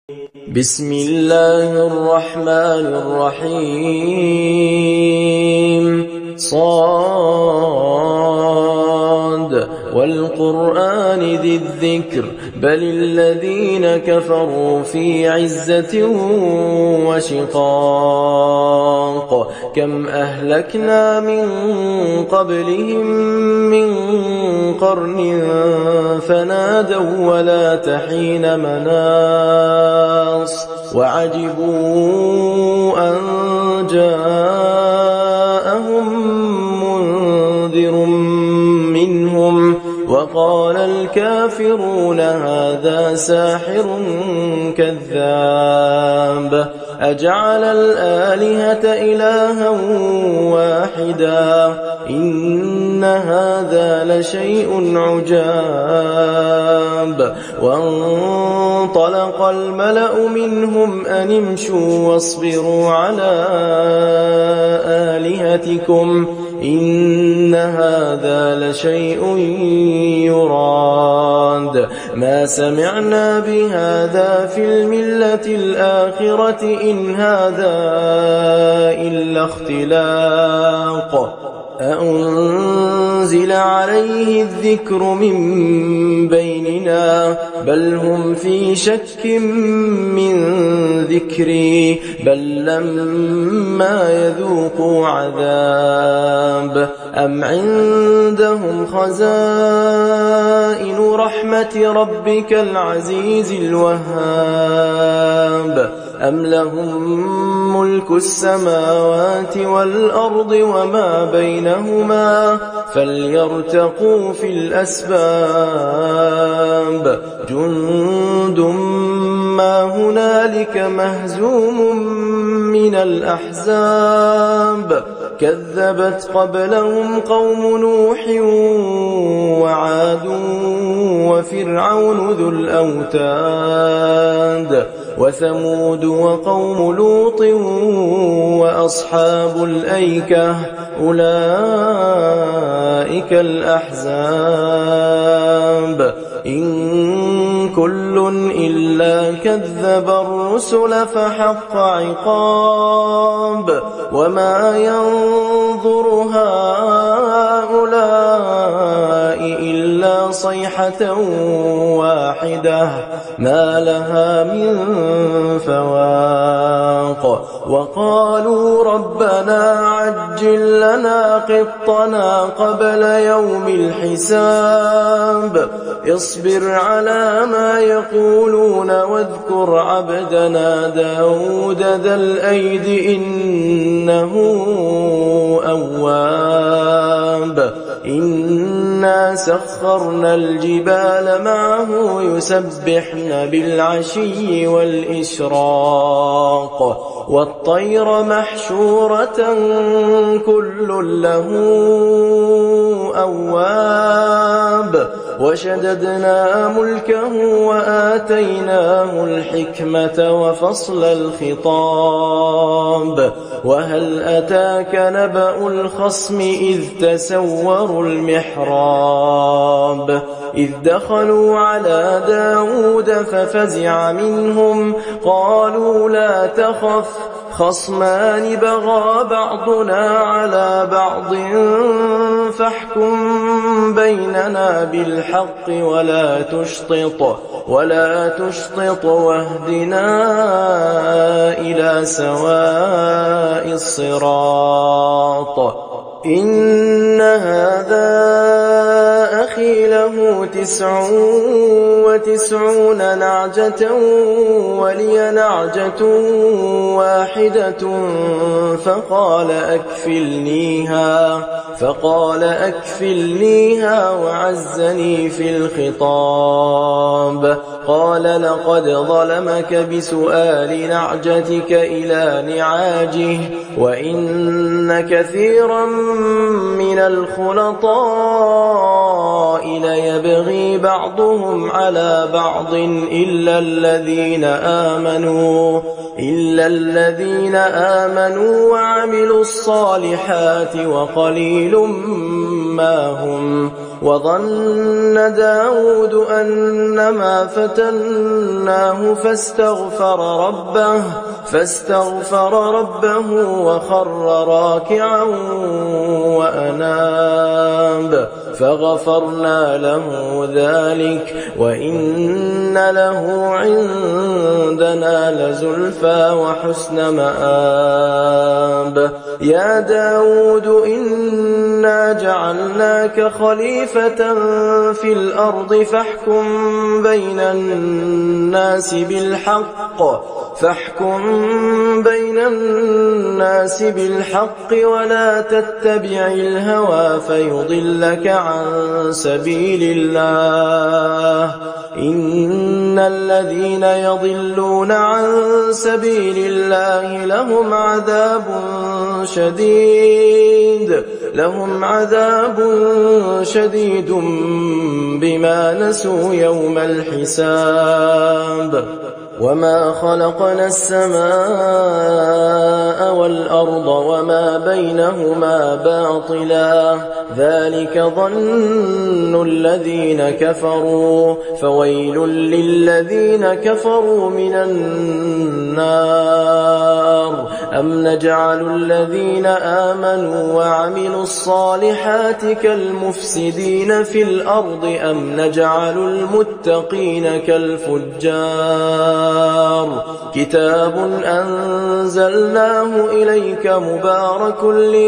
بسم الله الرحمن الرحيم صاد والقرآن ذي الذكر بل الذين كفروا في عزة وشقاق كم أهلكنا من قبلهم من قرن فنادوا ولا تحين مناص وعجبوا أن جاءهم منذر منهم وقال الكافرون هذا ساحر كذاب أجعل الآلهة إلها واحدا إن هذا لشيء عجاب وانطلق الملأ منهم أن امشوا واصبروا على آلهتكم إن هذا لشيء يراد ما سمعنا بهذا في الملة الآخرة إن هذا إلا اختلاق أأنزل عليه الذكر من بيننا بل هم في شك من ذكري بل لما يذوقوا عذاب أم عندهم خزائن رحمة ربك العزيز الوهاب أم لهم ملك السماوات والأرض وما بينهما فليرتقوا في الأسباب جند ما هنالك مهزوم من الأحزاب كذبت قبلهم قوم نوح وعاد وفرعون ذو الأوتاد وثمود وقوم لوط وأصحاب الأيكة أولئك الأحزاب إن كل إلا كذب الرسل فحق عقاب وما ينظر هؤلاء إلا صيحة واحدة ما لها من فواق وقالوا ربنا عجل لنا قطنا قبل يوم الحساب اصبر على ما يقولون واذكر عبدنا داود ذا الأيد إنه أواب إنا سخرنا الجبال معه يسبحن بالعشي والإشراق والطير محشورة كل له أواب وشددنا ملكه وآتيناه الحكمة وفصل الخطاب وهل أتاك نبأ الخصم إذ تسوروا المحراب إذ دخلوا على داود ففزع منهم قالوا لا تخف خصمان بغى بعضنا على بعض فاحكم بيننا بالحق ولا تشطط واهدنا إلى سواء الصراط إن هذا أخي له 99 نعجة ولي نعجة واحدة فقال أكفلنيها وعزني في الخطاب قال لقد ظلمك بسؤال نعجتك إلى نعاجه وإن كثيرا من الخلطاء ليبغي بعضهم على بعض إلا الذين آمنوا وعملوا الصالحات وقليل ما هم. وظن داود أنما فتناه فاستغفر ربه وخر راكعا وأناب فغفرنا له ذلك وإن له عندنا لزلفى وحسن مآب. يا داود إنا جعلناك خليفة في الأرض فاحكم بين الناس بالحق ولا تتبع الهوى فيضلك عن سبيل الله. إن الذين يضلون عن سبيل الله لهم عذاب شديد بما نسوا يوم الحساب. وما خلقنا السماء والأرض وما بينهما باطلا ذلك ظن الذين كفروا فويل للذين كفروا من النار. أم نجعل الذين آمنوا وعملوا الصالحات كالمفسدين في الأرض أم نجعل المتقين كالفجار. كتاب أنزلناه إليك مبارك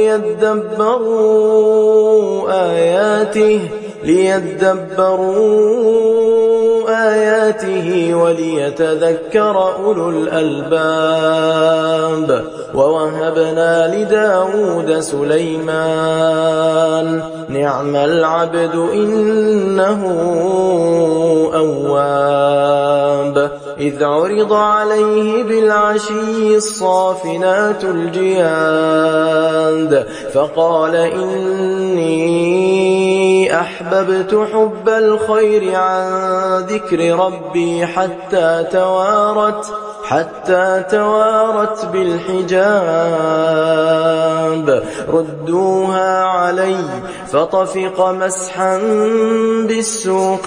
ليدبروا آياته وليتذكر أولو الألباب. ووهبنا لداود سليمان نعم العبد إنه أواب. إذ عرض عليه بالعشي الصافنات الجياد فقال إني أحببت حب الخير عن ذكر ربي حتى توارت بالحجاب. ردوها علي فطفق مسحا بالسوق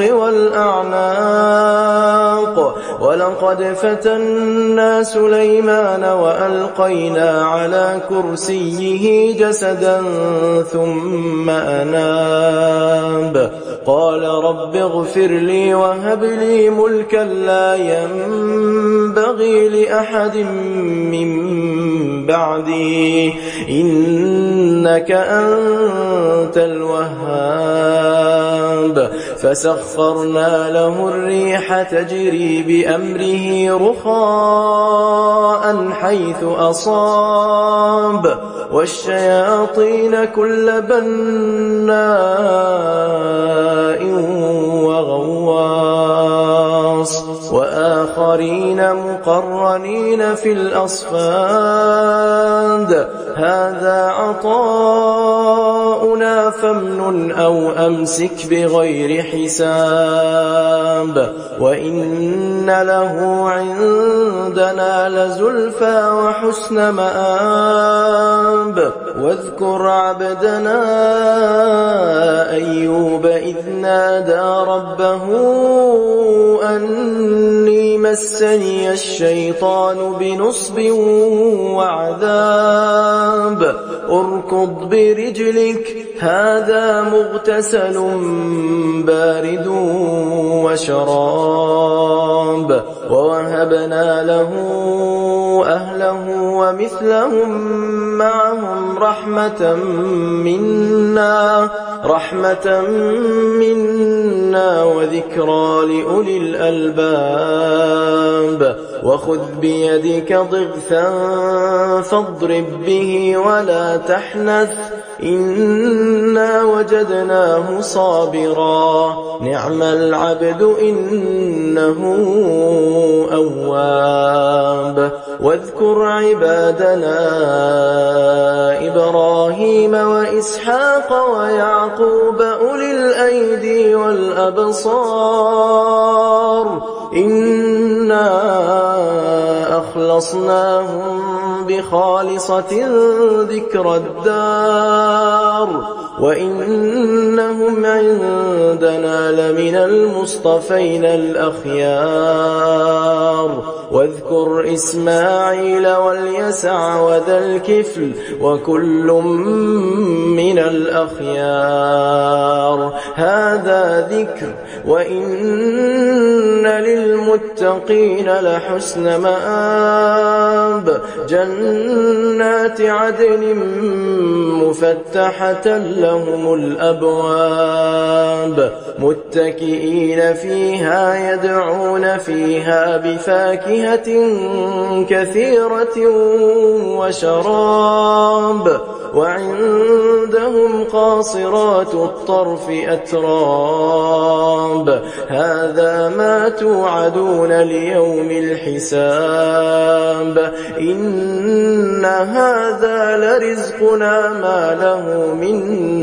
والأعناق. ولقد فتنا سليمان وألقينا على كرسيه جسدا ثم أناب. قال رب اغفر لي وهب لي ملكا لا ينبغي لأحد من بعدي إنك أنت الوهاب. فسخرنا له الريح تجري بأمره رخاء حيث أصاب والشياطين كل بناء وغواص وآخرين مقرنين في الأصفاد. هذا عطاؤنا فامنن أو أمسك بغير حساب. وإن له عندنا لزلفى وحسن مآب. واذكر عبدنا أيوب إذ نادى ربه أني مسني الشيطان بنصب وعذاب. اركض برجلك هذا مغتسل بارد وشراب. ووهبنا له أهله ومثلهم معهم رحمة منا وذكرى لأولي الألباب. وخذ بيدك ضغثا فاضرب به ولا تحنث إنا وجدناه صابرا نعم العبد إنه أواب. واذكر عبادنا إبراهيم وإسحاق ويعقوب أولي الأيدي والأبصار إنا وخلصناهم بخالصة ذكر الدار وإنهم عندنا لمن المصطفين الأخيار واذكر إسماعيل واليسع وذا الكفل وكل من الأخيار هذا ذكر وإن للمتقين لحسن مآب جنات عدن مفتحة لهم الأبواب متكئين فيها يدعون فيها بفاكهة كثيرة وشراب وعندهم قاصرات الطرف أتراب هذا ما توعدون ليوم الحساب إن هذا لرزقنا ما له من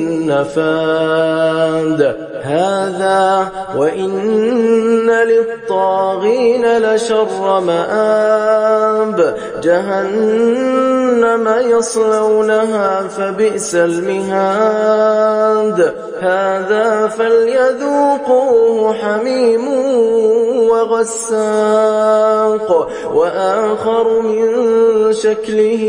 نفاد هذا وإن للطاغين لشر مآب جهنم يصلونها فبئس المهاد هذا فليذوقوه حميم وغساق وآخر من شكله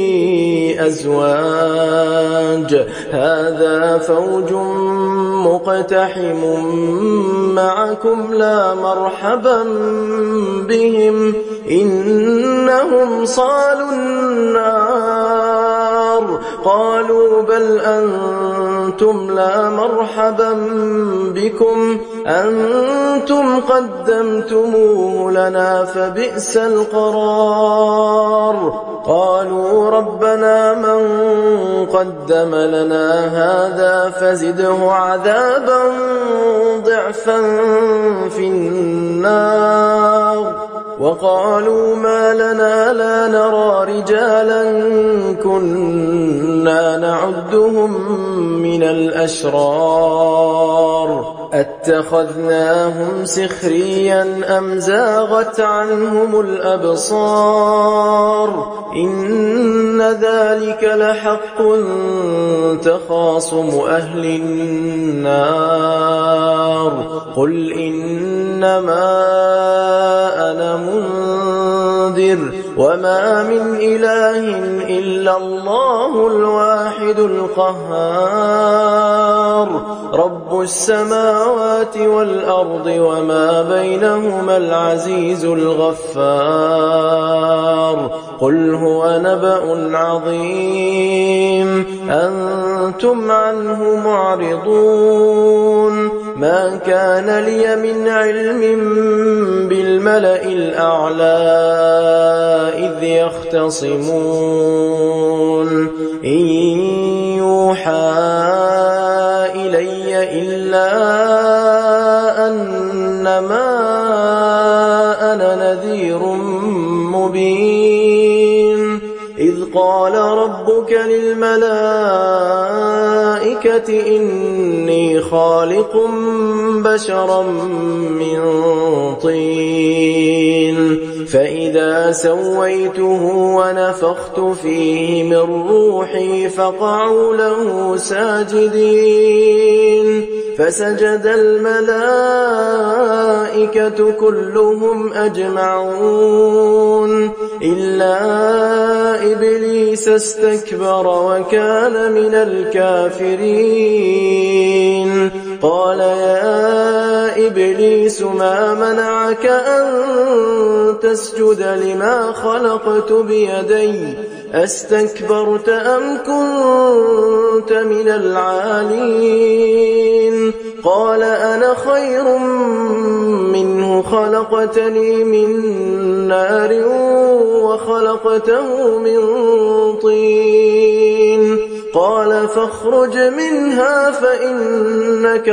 أزواج هذا فوج مقتحم معكم لا مرحبا بهم إنهم صالوا النار قالوا بل أنتم لا مرحبا بكم أنتم قدمتموه لنا فبئس القرار قالوا ربنا من قدم لنا هذا فزده عذابا ضعفا في النار وقالوا ما لنا لا نرى رجالا كنا نعدهم من الأشرار أتخذناهم سخريا أم زاغت عنهم الأبصار إن ذلك لحق تخاصم أهل النار قل إنما أنا منذر وما من إله إلا الله الواحد القهار رب السماوات والأرض وما بينهما العزيز الغفار قل هو نبأ عظيم أنتم عنه معرضون ما كان لي من علم بالملأ الأعلى إذ يختصمون إن يوحى إلي إلا أنما أنا نذير مبين إذ قال ربك للملائكة إني خالق بشرا من طين فإذا سويته ونفخت فيه من روحي فقعوا له ساجدين فسجد الملائكة كلهم أجمعون إلا إبليس استكبر وكان من الكافرين قال يا إبليس ما منعك أن تسجد لما خلقت بيدي أستكبرت أم كنت من العالين قال أنا خير منه خلقتني من نار وخلقته من طين قال فاخرج منها فإنك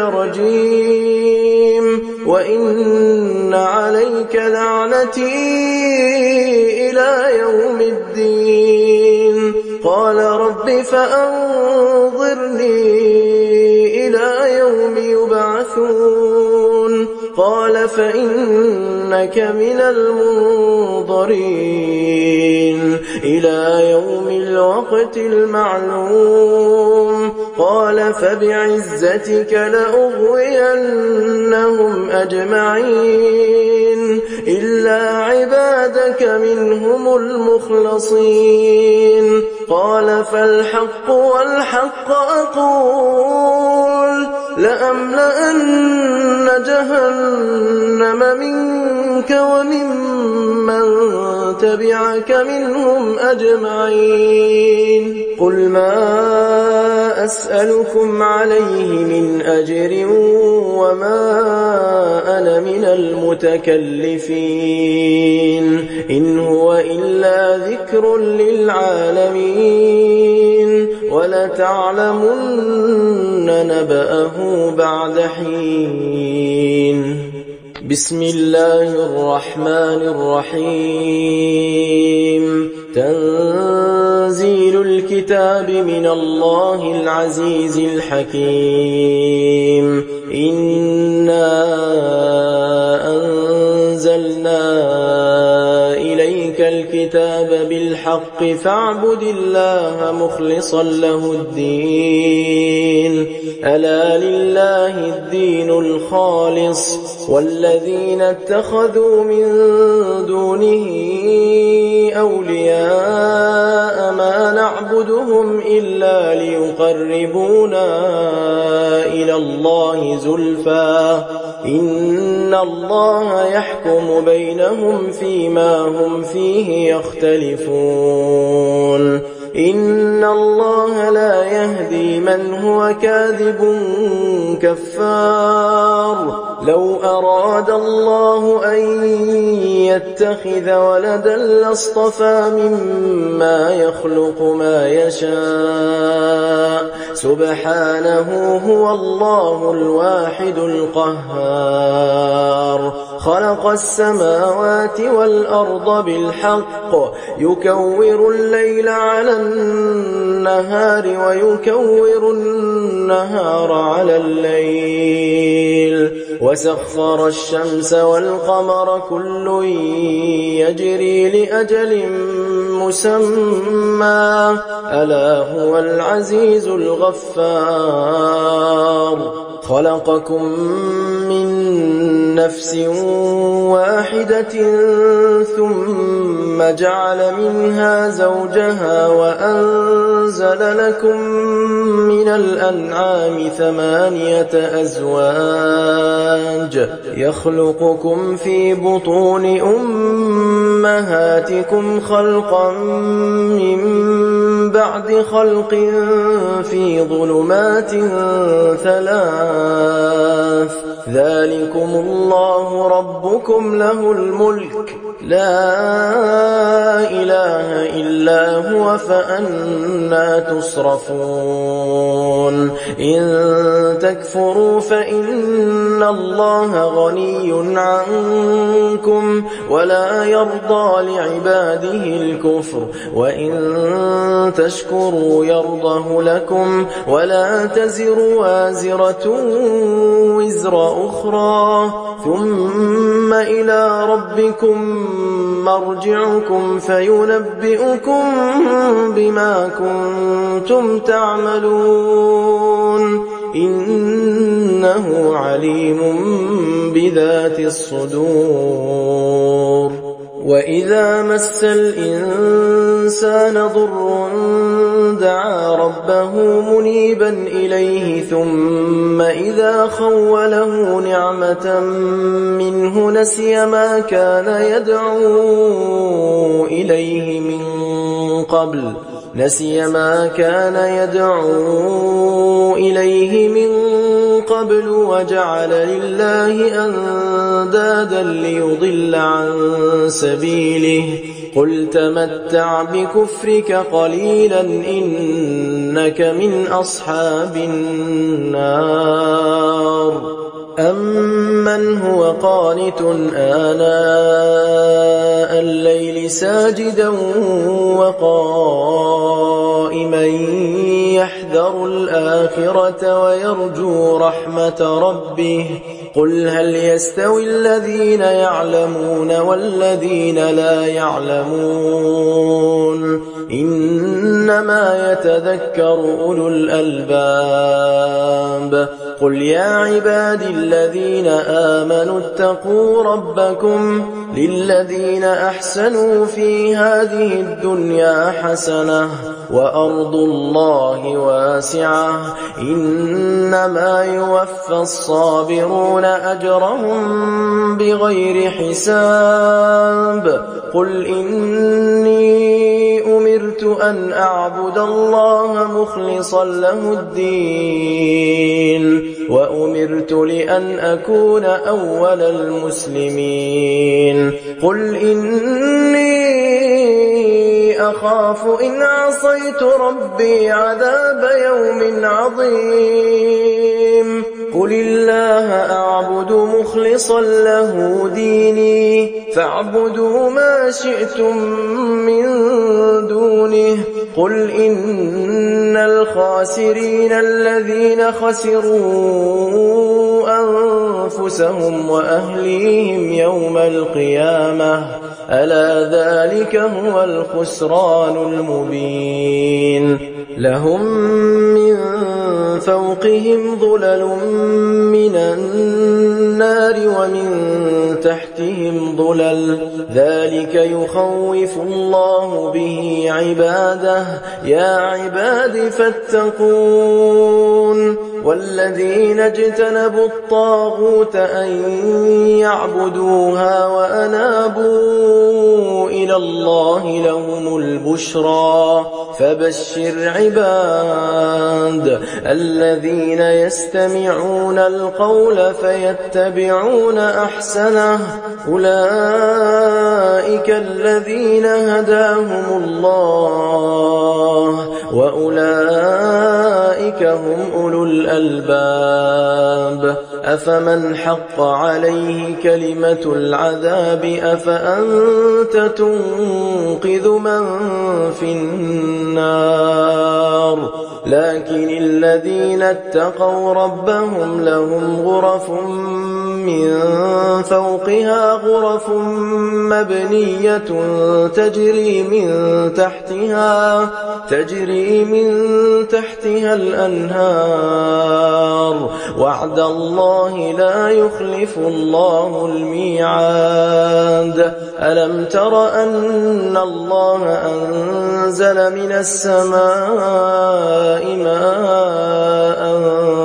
رجيم وإن عليك لعنتي إلى يوم الدين قال رب فأنظرني إلى يوم يبعثون قال فإن إنك من المنظرين إلى يوم الوقت المعلوم. قال فبعزتك لأغوينهم أجمعين إلا عبادك منهم المخلصين. قال فالحق والحق أقول لأملأن جهنم منك وممن تبعك منهم أجمعين. قل ما أسألكم عليه من أجر وما أنا من المتكلفين إن هو إلا ذكر للعالمين ولتعلمن نبأه بعد حين. بسم الله الرحمن الرحيم. تنزيل الكتاب من الله العزيز الحكيم. إنا أنزلنا إليك الكتاب بالحق فاعبد الله مخلصا له الدين. ألا لله الدين الخالص والذين اتخذوا من دونه أولياء ما نعبدهم إلا ليقربونا إلى الله زلفى إن الله يحكم بينهم فيما هم فيه يختلفون. إن الله لا يهدي من هو كاذب كفار. لو أراد الله أن يتخذ ولدا لاصطفى مما يخلق ما يشاء سبحانه هو الله الواحد القهار. خلق السماوات والأرض بالحق يكور الليل على النهار ويكور النهار على الليل وسخر الشمس والقمر كل يجري لأجل مسمى ألا هو العزيز الغفار. خلقكم من نفس واحدة ثم جعل منها زوجها وأنزل لكم من الأنعام 8 أزواج يخلقكم في بطون أمهاتكم خلقا من بعد خلق في ظلمات 3 ذلكم الله ربكم له الملك لا إله إلا هو فأنى تصرفون. إن تكفروا فإن الله غني عنكم ولا يرضى لعباده الكفر وإن تشكروا يرضه لكم ولا تزر وازرة وزر أخرى ثم إلى ربكم مرجعكم فينبئكم بما كنتم تعملون إنه عليم بذات الصدور. وإذا مس الإنسان ضر دعا ربه منيبا إليه ثم إذا خوله نعمة منه نسي ما كان يدعو إليه من قبل وجعل لله أندادا ليضل عن سبيله قل تمتع بكفرك قليلا إنك من أصحاب النار. أمن هو قانت آناء الليل ساجدا وقائما يحذر يحذر الآخرة ويرجو رحمة ربه قل هل يستوي الذين يعلمون والذين لا يعلمون إنما يتذكر أولو الألباب قل يا عبادي الذين آمنوا اتقوا ربكم للذين أحسنوا في هذه الدنيا حسنة وأرض الله واسعة إنما يوفى الصابرون أجرهم بغير حساب قل إني أمرت أن أعبد الله مخلصا له الدين وأمرت لأن أكون أول المسلمين قل إني أخاف إن عصيت ربي عذاب يوم عظيم قل الله أعبد مخلصا له ديني فاعبدوا ما شئتم من دونه قل إن الخاسرين الذين خسروا أنفسهم وأهليهم يوم القيامة ألا ذلك هو الخسران المبين لهم من فوقهم ظلل من النار ومن تحتهم ظلل ذلك يخوف الله به عباده يا عباد فاتقون والذين اجتنبوا الطاغوت أن يعبدوها وأنابوا إلى الله لهم البشرى فبشر عباد الذين يستمعون القول فيتبعون أحسنه أولئك الذين هداهم الله وأولئك هم أولو الألباب أفمن حق عليه كلمة العذاب أفأنت تنقذ من في النار لكن الذين اتقوا ربهم لهم غرف من فوقها غرف مبنية تجري من تحتها الأنهار وعد الله لا يخلف الله الميعاد ألم تر أن الله أنزل من السماء ماء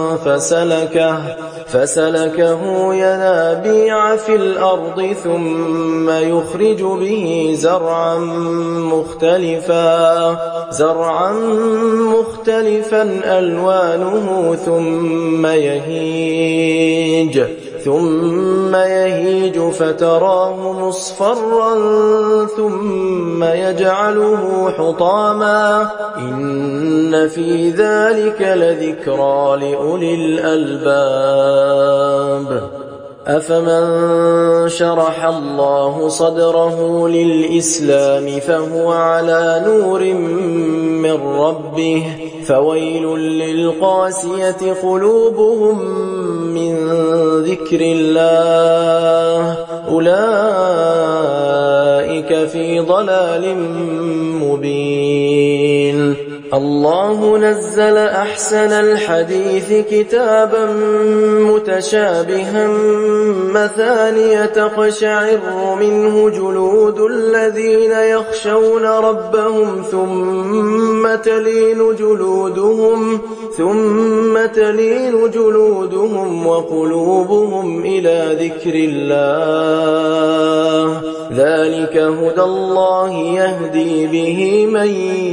فسلكه ينابيع في الأرض ثم يخرج به زرعا مختلفا ألوانه ثم يهيج فتراه مصفرا ثم يجعله حطاما إن في ذلك لذكرى لأولي الألباب أفمن شرح الله صدره للإسلام فهو على نور من ربه فويل للقاسية قلوبهم من ذكر الله أولئك في ضلال مبين الله نزل أحسن الحديث كتابا متشابها مثانية تقشعر منه جلود الذين يخشون ربهم ثم تلين جلودهم وقلوبهم إلى ذكر الله ذلك هدى الله يهدي به من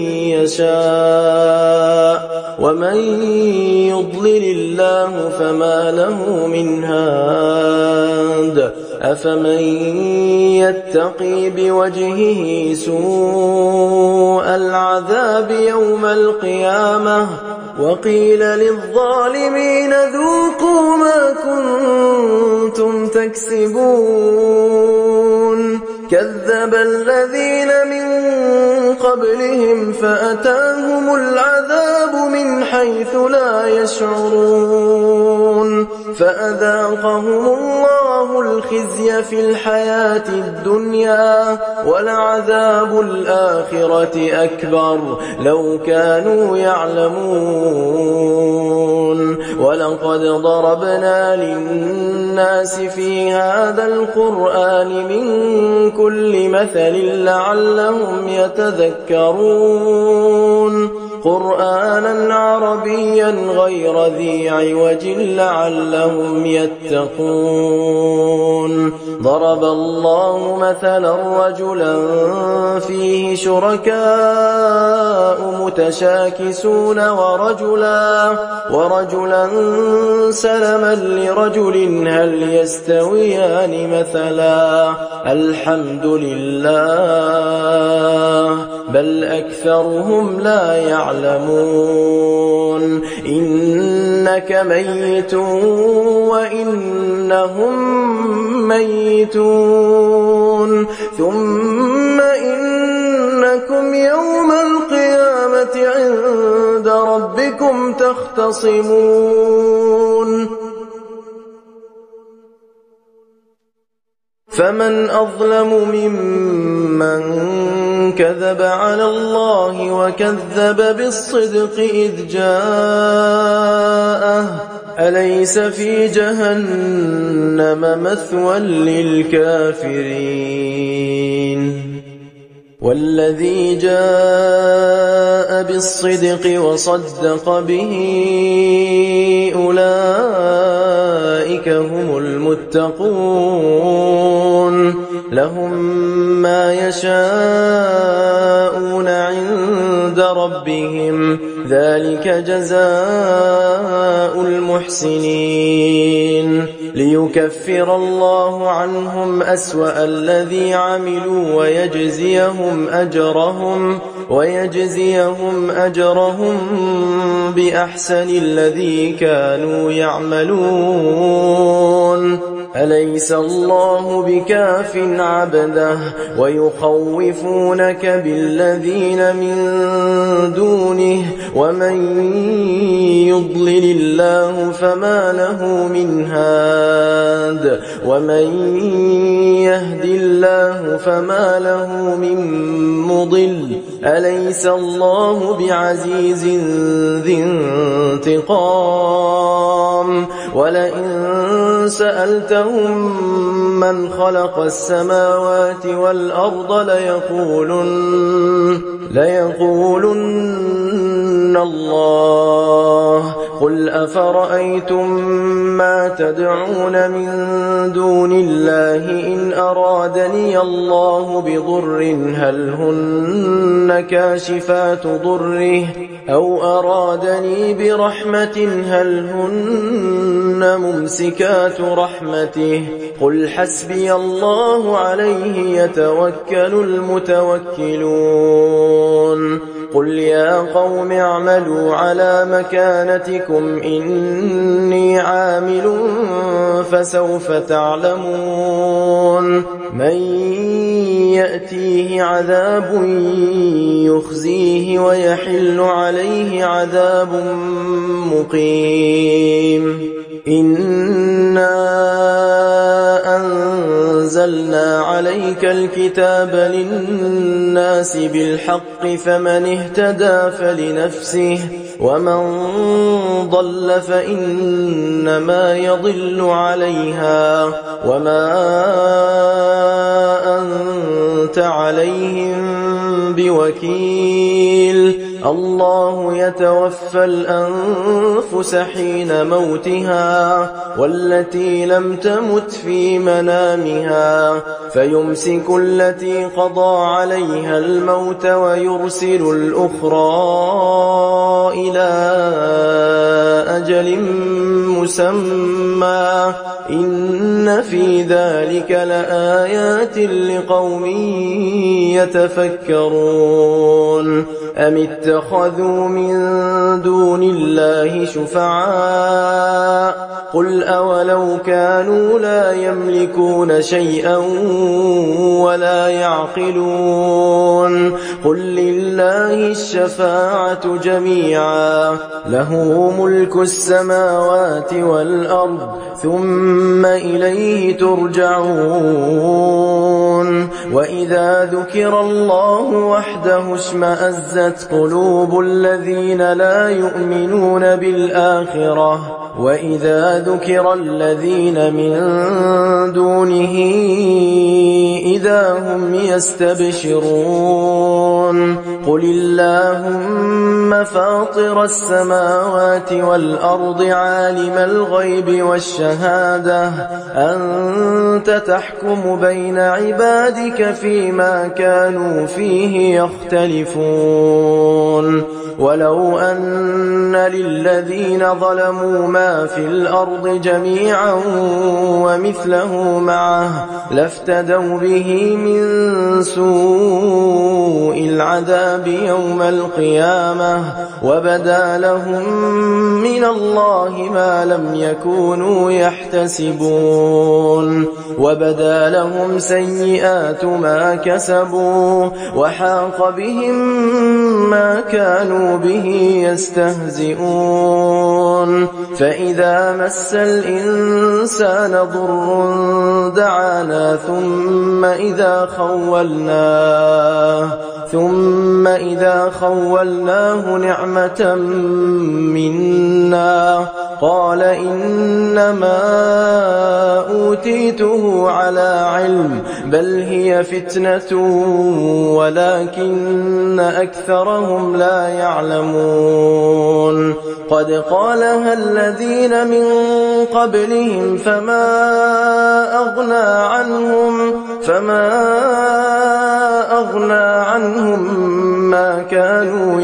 يشاء ومن يضلل الله فما له من هاد أفمن يتقي بوجهه سوء العذاب يوم القيامة وقيل للظالمين ذوقوا ما كنتم تكسبون كذب الذين من قبلهم فأتاهم العذاب من حيث لا يشعرون فأذاقهم الله الخزي في الحياة الدنيا ولعذاب الآخرة أكبر لو كانوا يعلمون ولقد ضربنا للناس في هذا القرآن من كل مثل لعلهم يتذكرون قرآنا عربيا غير ذي عوج لعلهم يتقون ضرب الله مثلا رجلا فيه شركاء متشاكسون ورجلا سلما لرجل هل يستويان مثلا الحمد لله بل أكثرهم لا يعلمون إنك ميت وإنهم ميتون ثم إنكم يوم القيامة عند ربكم تختصمون فمن أظلم ممن كذب على الله وكذب بالصدق إذ جاءه أليس في جهنم مثوى للكافرين والذي جاء بالصدق وصدق به أولئك هم المتقون لهم ما يشاءون عند ربهم ذلك جزاء المحسنين ليكفر الله عنهم أسوأ الذي عملوا ويجزيهم أجرهم بأحسن الذي كانوا يعملون أليس الله بكاف عبده ويخوفونك بالذين من دونه ومن يضلل الله فما له من هاد ومن يهد الله فما له من مضل أليس الله بعزيز ذي انتقام ولئن سألتهم من خلق السماوات والأرض ليقولن الله قل أفرأيتم ما تدعون من دون الله إن أرادني الله بضر هل هن كاشفات ضره أو أرادني برحمة هل هن ممسكات رحمته قل حسبي الله عليه يتوكل المتوكلون قل يا قوم اعملوا على مكانتكم إني عامل فسوف تعلمون من يأتيه عذاب يخزيه ويحل عليه عذاب مقيم إنا أنزلنا عليك الكتاب للناس بالحق فمن اهتدى فلنفسه ومن ضل فإنما يضل عليها وما أنت عليهم بوكيل الله يتوفى الأنفس حين موتها والتي لم تمت في منامها فيمسك التي قضى عليها الموت ويرسل الأخرى إلى أجل مسمى إن في ذلك لآيات لقوم يتفكرون أم اتخذوا من دون الله شفعاء قل أولو كانوا لا يملكون شيئا ولا يعقلون قل لله الشفاعة جميعا له ملك السماوات والأرض ثم إليه ترجعون وإذا ذكر الله وحده اشمأزت قلوب الذين لا يؤمنون بالآخرة وإذا ذكر الذين من دونه إذا هم يستبشرون قل اللهم فاطر السماوات والأرض عالم الغيب والشهادة أنت تحكم بين عبادك فيما كانوا فيه يختلفون ولو أن للذين ظلموا ما في الأرض جميعا ومثله معه لافتدوا به من سوء العذاب يوم القيامة وبدا لهم من الله ما لم يكونوا يحتسبون وبدا لهم سيئات ما كسبوا وحاق بهم ما كانوا به يستهزئون فإذا مس الإنسان ضر دعانا ثم إذا خولناه نعمة منا قال إنما أوتيته على علم بل هي فتنة ولكن أكثرهم لا يعلمون قد قالها الذين من قبلهم فما أغنى عنهم ما كانوا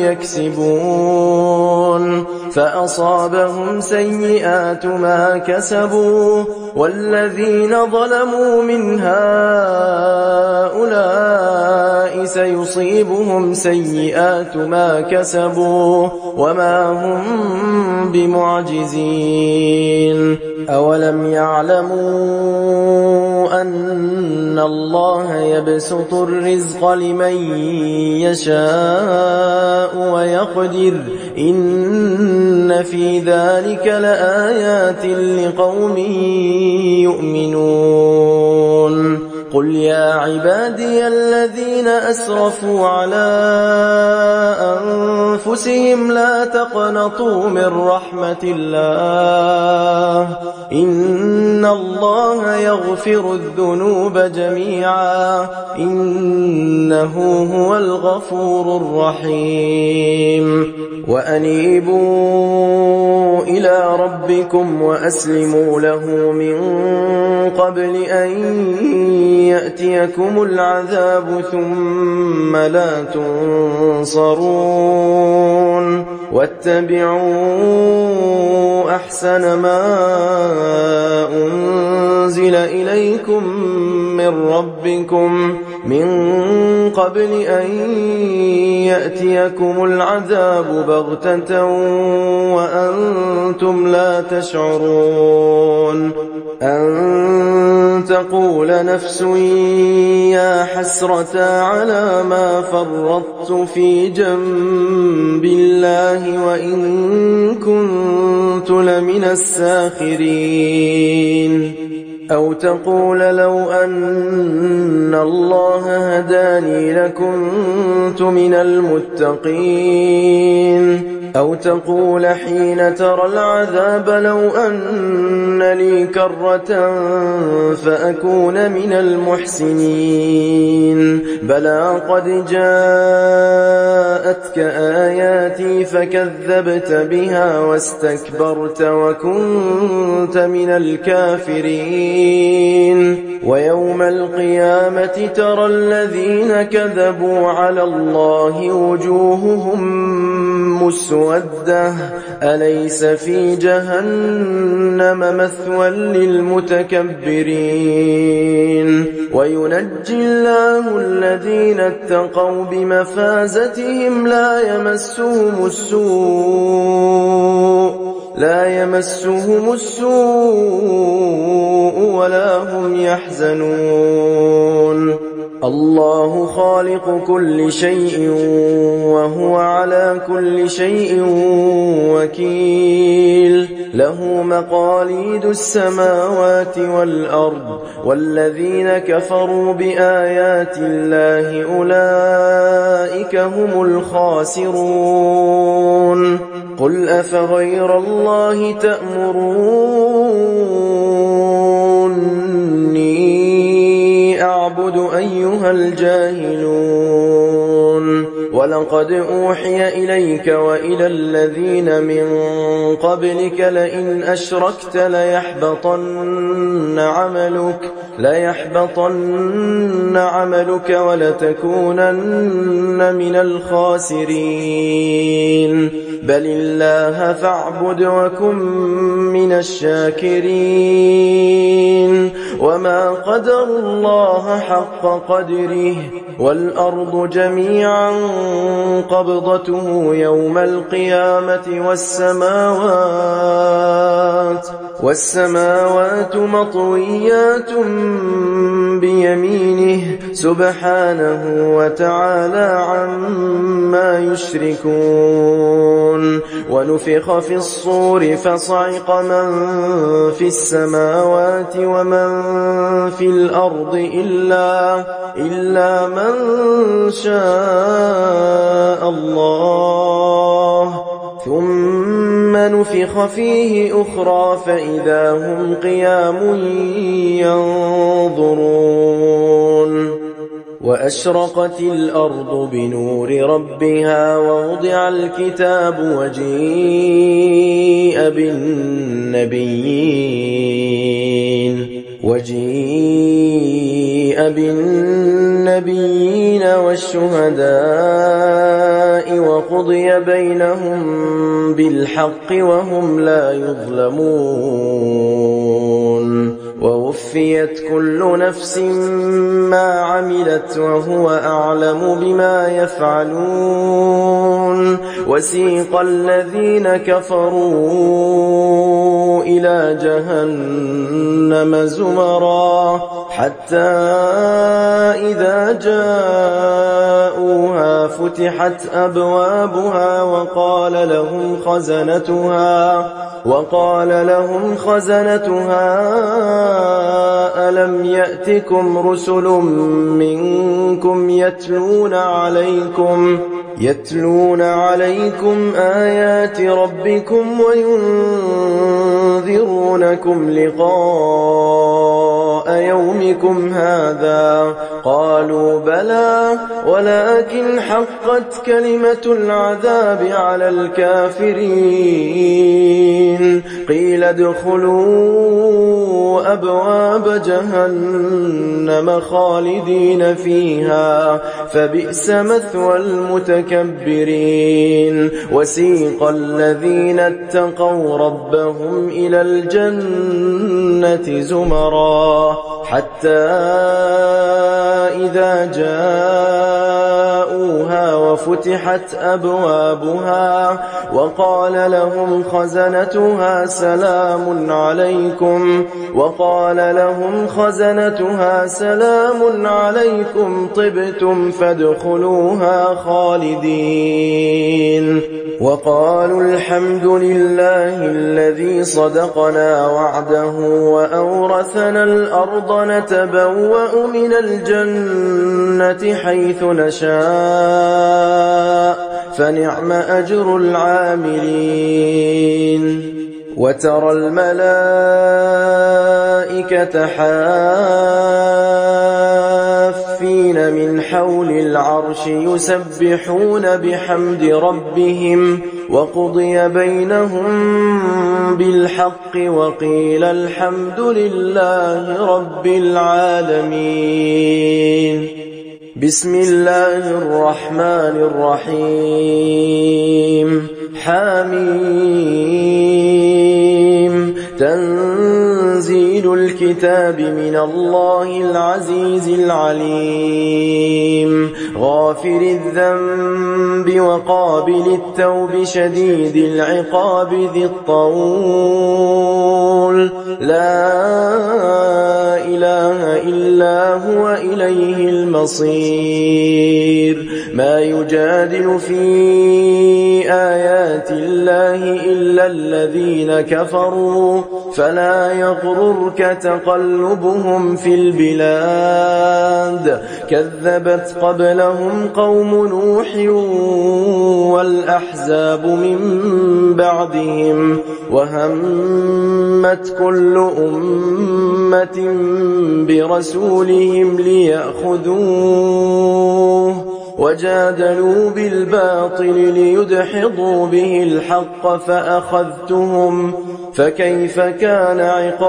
يكسبون فأصابهم سيئات ما كسبوا والذين ظلموا من هؤلاء سيصيبهم سيئات ما كسبوا وما هم بمعجزين أولم يعلموا أن الله يبسط الرزق لمن يشاء ويقدر إن في ذلك لآيات لقوم يؤمنون قل يا عبادي الذين أسرفوا على أنفسهم لا تقنطوا من رحمة الله إن الله يغفر الذنوب جميعا إنه هو الغفور الرحيم وأنيبوا إلى ربكم وأسلموا له من قبل أن يأتيكم العذاب ثم لا تنصرون واتبعوا أحسن ما أنزل إليكم من ربكم من قبل أن يأتيكم العذاب بغتة وأنتم لا تشعرون أن تقول نفس يا حسرة على ما فرطت في جنب الله وإن كنت لمن الساخرين أو تقول لو أن الله هداني لكنت من المتقين أو تقول حين ترى العذاب لو أن لي كرة فأكون من المحسنين بلى قد جاءتك آياتي فكذبت بها واستكبرت وكنت من الكافرين ويوم القيامة ترى الذين كذبوا على الله وجوههم مسودة أليس في جهنم مثوى للمتكبرين وينجي الله الذين اتقوا بمفازتهم لا يمسهم السوء ولا هم يحزنون الله خالق كل شيء وهو على كل شيء وكيل له مقاليد السماوات والأرض والذين كفروا بآيات الله أولئك هم الخاسرون قل أفغير الله تأمروني أعبد أيها الجاهلون ولقد أوحي إليك وإلى الذين من قبلك لئن أشركت ليحبطن عملك ولتكونن من الخاسرين بل الله فاعبد وكن من الشاكرين وما قدروا الله حق قدره والأرض جميعا قبضته يوم القيامة والسماوات مطويات بيمينه سبحانه وتعالى عما يشركون ونفخ في الصور فصعق من في السماوات ومن في الأرض إلا من شاء الله ثم نفخ فيه أخرى فإذا هم قيام ينظرون وأشرقت الأرض بنور ربها ووضع الكتاب وجيء بالنبيين والشهداء وقضي بينهم بالحق وهم لا يظلمون ووفيت كل نفس ما عملت وهو أعلم بما يفعلون وسيق الذين كفروا إلى جهنم زمرا حتى إذا جاءوها فتحت أبوابها وقال لهم خزنتها ألم يأتكم رسل منكم يتلون عليكم آيات ربكم وينذرونكم لقاء يومكم هذا قالوا بلى ولكن حقت كلمة العذاب على الكافرين قيل ادخلوا أبواب جهنم خالدين فيها فبئس مثوى المتكبرين وسيق الذين اتقوا ربهم إلى الجنة زمرا حتى إذا جاءوها وفتحت أبوابها وقال لهم خزنتها سلام عليكم طبتم فادخلوها خالدين وقالوا الحمد لله الذي صدقنا وعده وأورثنا الأرض نتبوأ من الجنة حيث نشاء فنعم أجر العاملين وترى الملائكة حافين من حول العرش يسبحون بحمد ربهم وقضي بينهم بالحق وقيل الحمد لله رب العالمين بسم الله الرحمن الرحيم حميم تنزيل الكتاب من الله العزيز العليم غافر الذنب وقابل التوب شديد العقاب ذي الطول لا إله إلا هو إليه المصير ما يجادل في آيات الله إلا الذين كفروا فلا يغررك تقلبهم في البلاد كذبت قبلهم قوم نوح والأحزاب من بعدهم وهمت كل أمة برسولهم ليأخذوه وجادلوا بالباطل ليدحضوا به الحق فأخذتهم فكيف كان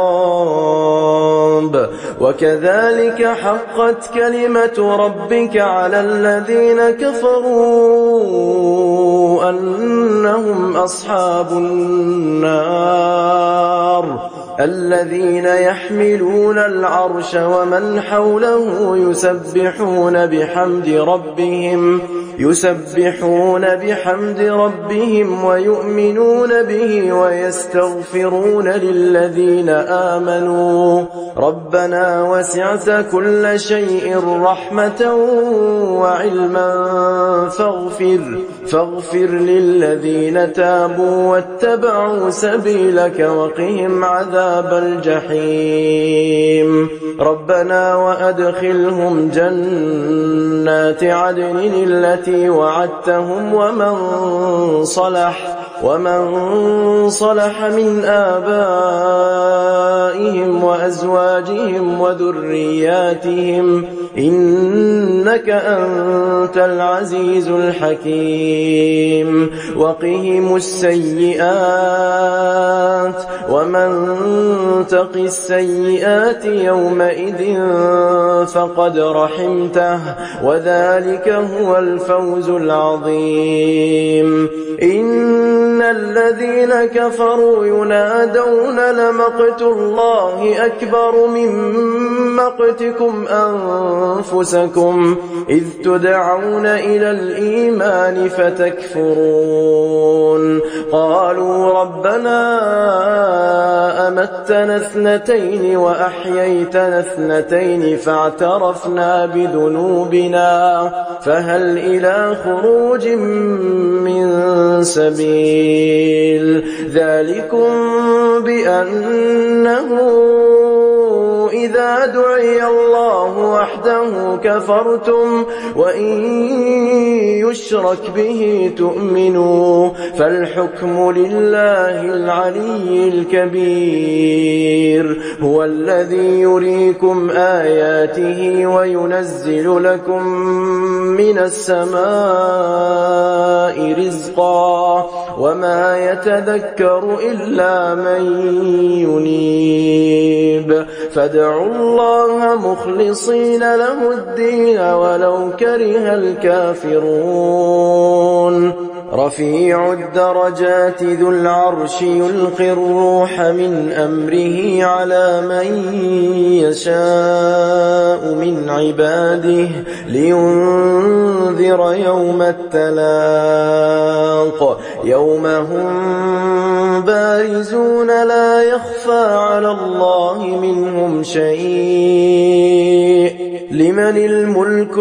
عقاب وكذلك حقت كلمة ربك على الذين كفروا أنهم أصحاب النار الذين يحملون العرش ومن حوله يسبحون بحمد ربهم ويؤمنون به ويستغفرون للذين آمنوا ربنا وسعت كل شيء رحمة وعلما فاغفر للذين تابوا واتبعوا سبيلك وقهم عذاب الجحيم ربنا وأدخلهم جنات عدن التي وعدتهم ومن صلح من آبائهم وأزواجهم وذرياتهم إنك أنت العزيز الحكيم وقهم السيئات ومن تق السيئات يومئذ فقد رحمته وذلك هو الفوز العظيم إن الذين كفروا ينادون لمقت الله أكبر من مقتكم أنفسكم إذ تدعون إلى الإيمان فتكفرون قالوا ربنا أمتنا اثنتين وأحييتنا اثنتين فاعترفنا بذنوبنا فهل إلى خروج من سبيل ذلكم بأنه إذا دعي الله وحده كفرتم وإن يشرك به تؤمنوا فالحكم لله العلي الكبير هو الذي يريكم آياته وينزل لكم من السماء رزقا وما يتذكر إلا من ينيب فادعوا الله مخلصين له الدين ولو كره الكافرون رفيع الدرجات ذو العرش يلقي الروح من أمره على من يشاء من عباده لينذر يوم التلاق يوم هم بارزون لا يخفى على الله منهم شيء لمن الملك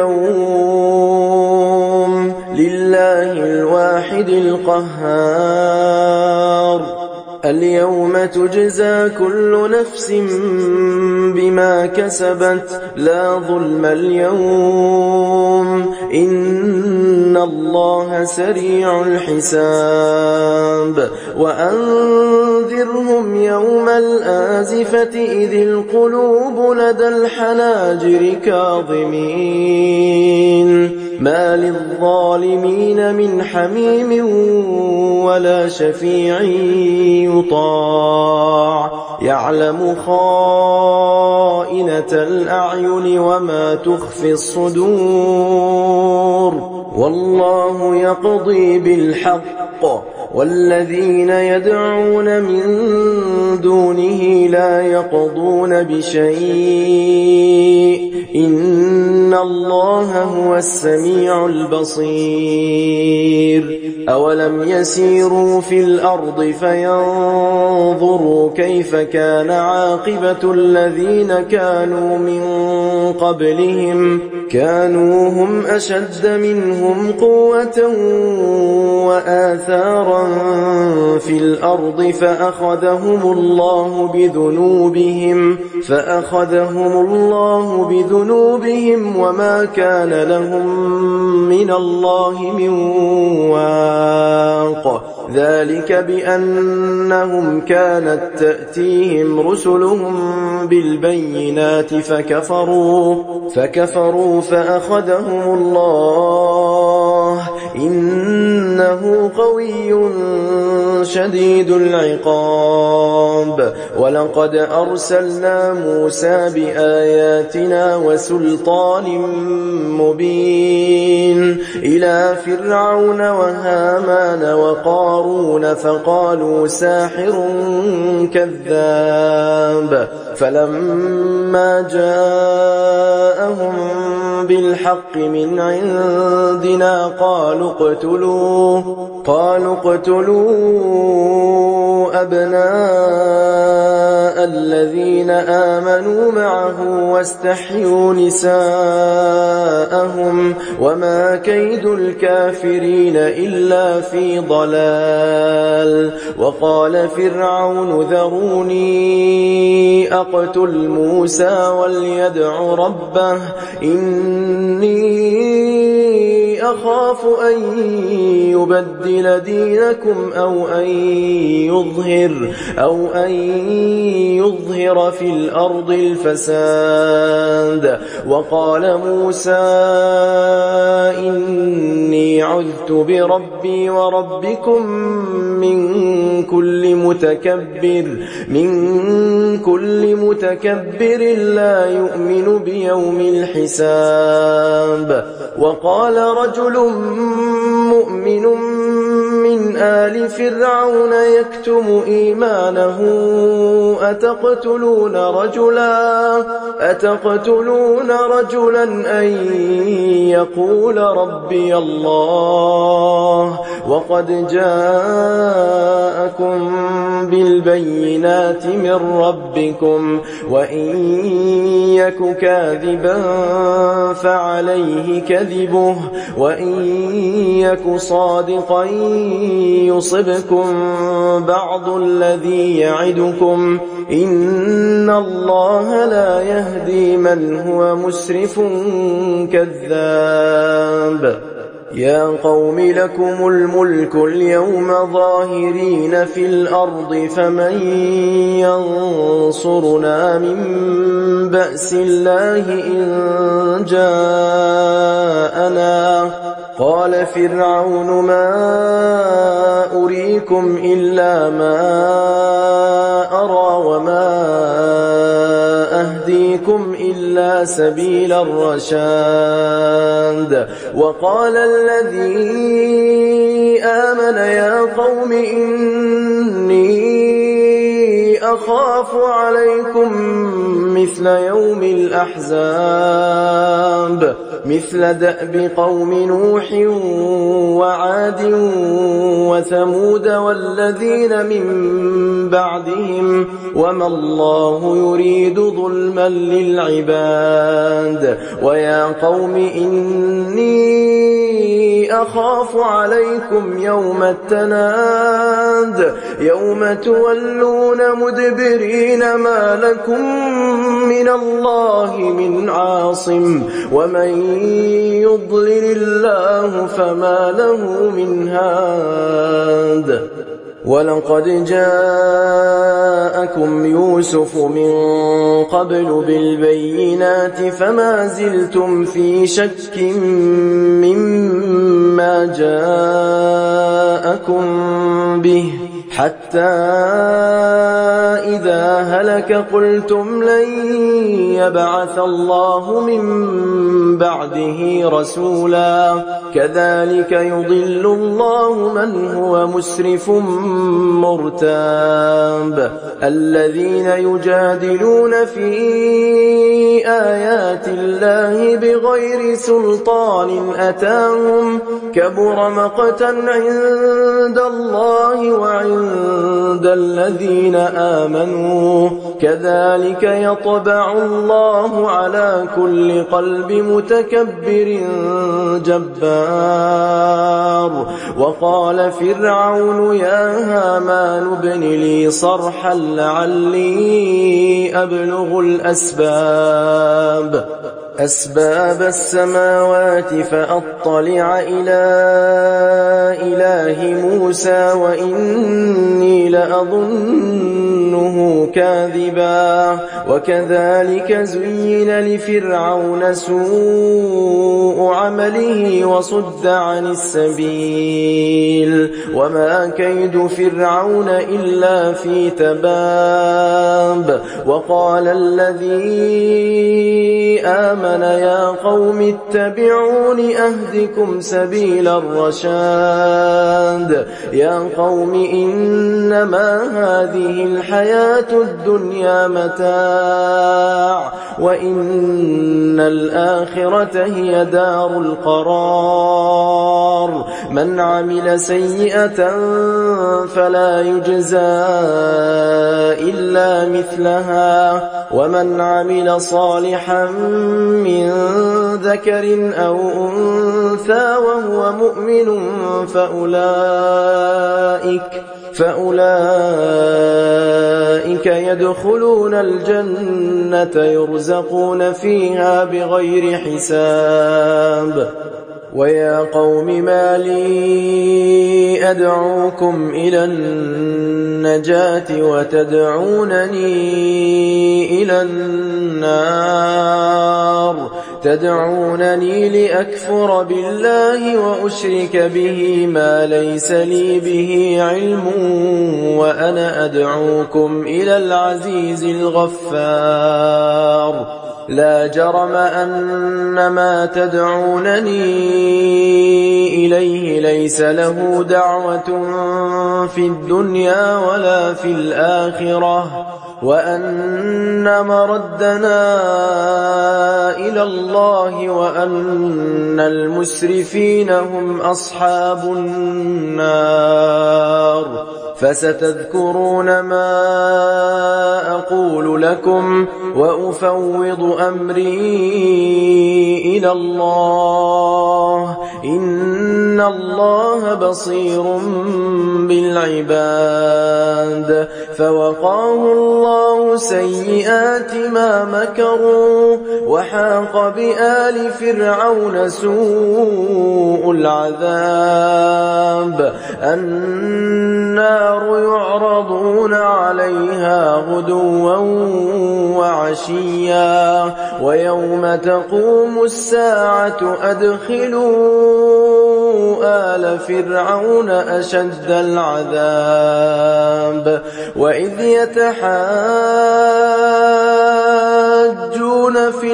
اليوم لله الواحد القهار اليوم تجزى كل نفس بما كسبت لا ظلم اليوم إن الله سريع الحساب وأنذرهم يوم الآزفة إذ القلوب لدى الحناجر كاظمين ما للظالمين من حميم ولا شفيع يطاع يعلم خائنة الأعين وما تخفي الصدور والله يقضي بالحق والذين يدعون من دونه لا يقضون بشيء إن الله هو السميع البصير أولم يسيروا في الأرض فينظروا كيف كان عاقبة الذين كانوا من قبلهم كانوا هم أشد منهم قوة وآثارا في الأرض فأخذهم الله بذنوبهم وما كان لهم من الله من واق ذلك بأنهم كانت تأتيهم رسلهم بالبينات فكفروا فأخذهم الله إنه قوي شديد العقاب ولقد أرسلنا موسى بآياتنا وسلطان مبين إلى فرعون وهامان وقارون فقالوا ساحر كذاب فلما جاءهم بالحق من عندنا قالوا اقتلوا أبناء الذين آمنوا معه واستحيوا نساءهم وما كيد الكافرين إلا في ضلال وقال فرعون ذروني أقتل موسى وليدع ربه إني أخاف أن يبدل دينكم أو أن يظهر في الأرض الفساد وقال موسى إني عذت بربي وربكم من كل متكبر لا يؤمن بيوم الحساب وقال رجل مؤمن من آل فرعون يكتم إيمانه أتقتلون رجلا أن يقول ربي الله وقد جاءكم بالبينات من ربكم وإن يك كاذبا فعليه كذبه وإن يك صادقا يصبكم بعض الذي يعدكم إن الله لا يهدي من هو مسرف كذاب يا قوم لكم الملك اليوم ظاهرين في الأرض فمن ينصرنا من بأس الله إن جاءنا قال فرعون ما أريكم إلا ما أرى وما أهديكم إلا سبيل الرشاد وقال الذي آمن يا قوم إني أخاف عليكم مثل يوم الأحزاب مثل دأب قوم نوح وعاد وثمود والذين من بعدهم وما الله يريد ظلما للعباد ويا قوم إني أخاف عليكم يوم التناد يوم تولون مدبرين ما لكم من الله من عاصم ومن يضلل الله فما له من هاد ولقد جاءكم يوسف من قبل بالبينات فما زلتم في شك مما جاءكم به حتى إذا إذا هلك قلتم لن يبعث الله من بعده رسولا كذلك يضل الله من هو مسرف مرتاب الذين يجادلون في آيات الله بغير سلطان أتاهم كبر مقتا عند الله وعند الذين آمنوا كذلك يطبع الله على كل قلب متكبر جبار وقال فرعون يا هامان ابن لي صرحا لعلي أبلغ أسباب السماوات فأطلع إلى إله موسى وإني لأظنه كاذبا وكذلك زين لفرعون سوء عمله وصد عن السبيل وما كيد فرعون إلا في تباب وقال الذي آمن يا قوم اتبعون أهدكم سبيل الرشاد يا قوم إنما هذه الحياة الدنيا متاع وإن الآخرة هي دار القرار من عمل سيئة فلا يجزى إلا مثلها ومن عمل صالحا من ذكر أو أنثى وهو مؤمن فأولئك يدخلون الجنة يرزقون فيها بغير حساب ويا قوم ما لي أدعوكم إلى النجاة وتدعونني إلى النار تدعونني لأكفر بالله وأشرك به ما ليس لي به علم وأنا أدعوكم إلى العزيز الغفار لا جرم أن ما تدعونني إليه ليس له دعوة في الدنيا ولا في الآخرة وأن مردنا إلى الله وأن المسرفين هم أصحاب النار فستذكرون ما أقول لكم وأفوض أمري إلى الله إن الله بصير بالعباد فوقاه الله سيئات ما مكروا وحاق بآل فرعون سوء العذاب النار يعرضون عليها غدوا وعشيا ويوم تقوم الساعة أدخلوا آل فرعون أشد العذاب وإذ يتحاجون في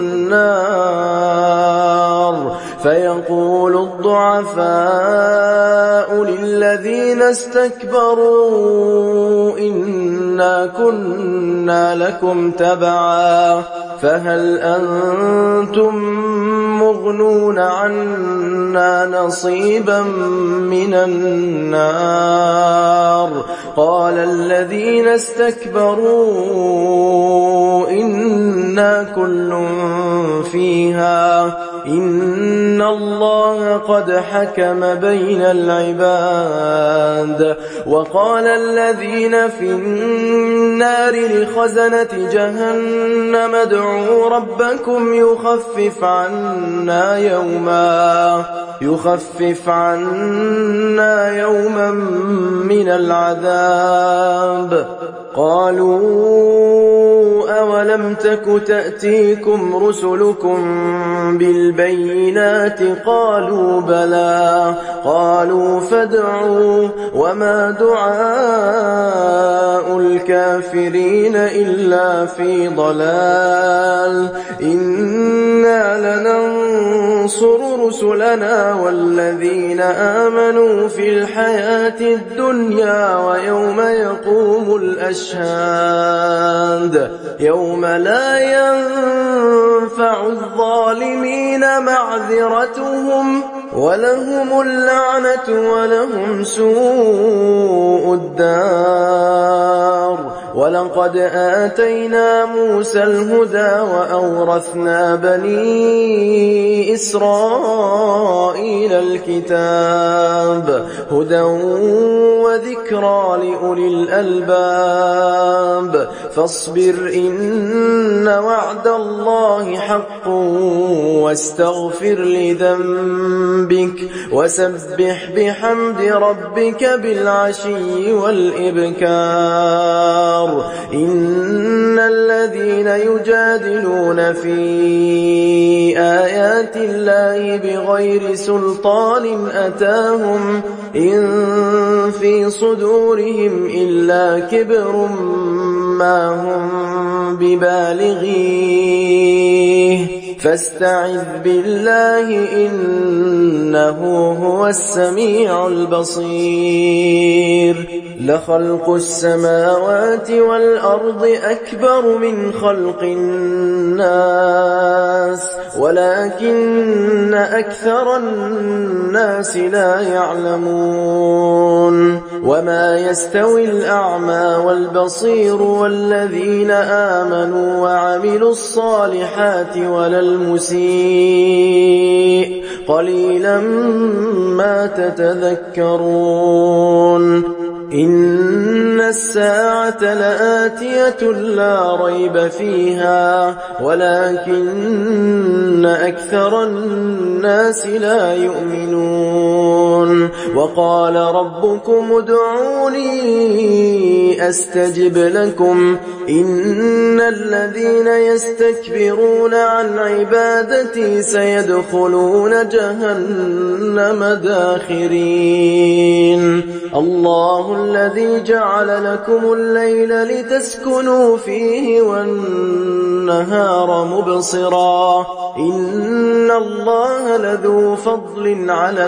النار فيقول الضعفاء للذين استكبروا إنا كنا لكم تبعا فهل أنتم مغنون عنا نصيبا من النار قال الذين استكبروا إنا كل فيها إن الله قد حكم بين العباد وقال الذين في النار لخزنة جهنم ادعوا ربكم يخفف عنا يوما من العذاب قالوا أولم تك تأتيكم رسلكم بالبينات قالوا بلى قالوا فادعوا وما دعاء الكافرين إلا في ضلال إنا لننصر رسلنا والذين آمنوا في الحياة الدنيا ويوم يقوم الأشهاد يوم لا ينفع الظالمين معذرتهم ولهم اللعنة ولهم سوء الدار ولقد آتينا موسى الهدى وأورثنا بني إسرائيل الكتاب هدى وذكرى لأولي الألباب فاصبر إن وعد الله حق واستغفر لذنبك وسبح بحمد ربك بالعشي والإبكار إن الذين يجادلون في آيات الله بغير سلطان أتاهم إن في صدورهم إلا كبر ما هم ببالغيه فاستعذ بالله إنه هو السميع البصير لخلق السماوات والأرض أكبر من خلق الناس ولكن أكثر الناس لا يعلمون وما يستوي الأعمى والبصير والذين آمنوا وعملوا الصالحات ولا المسيء قليلا ما تتذكرون إن الساعة لآتية لا ريب فيها ولكن أكثر الناس لا يؤمنون وقال ربكم ادعوني أستجب لكم إن الذين يستكبرون عن عبادتي سيدخلون جهنم داخرين الله الذي جعل لكم الليل لتسكنوا فيه والنهار مبصرا إن الله لذو فضل على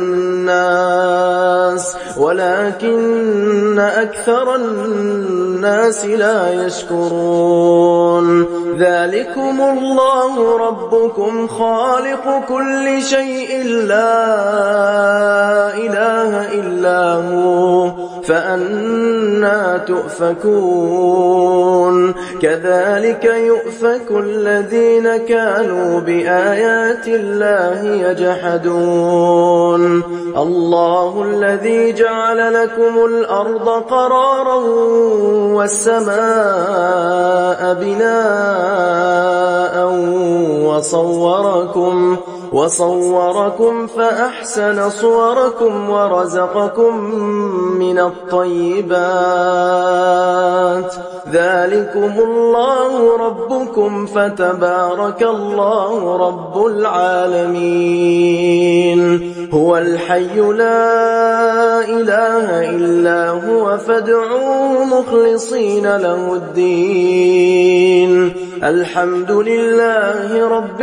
الناس ولكن أكثر الناس لا يشكرون ذلكم الله ربكم خالق كل شيء لا إله إلا هو فأنى تؤفكون كذلك يؤفك الذين كانوا بآيات الله يجحدون الله الذي جعل لكم الأرض قرارا والسماء بناء وصوركم فأحسن صوركم ورزقكم من الطيبات ذلكم الله ربكم فتبارك الله رب العالمين هو الحي لا إله إلا هو فادعوه مخلصين له الدين الحمد لله رب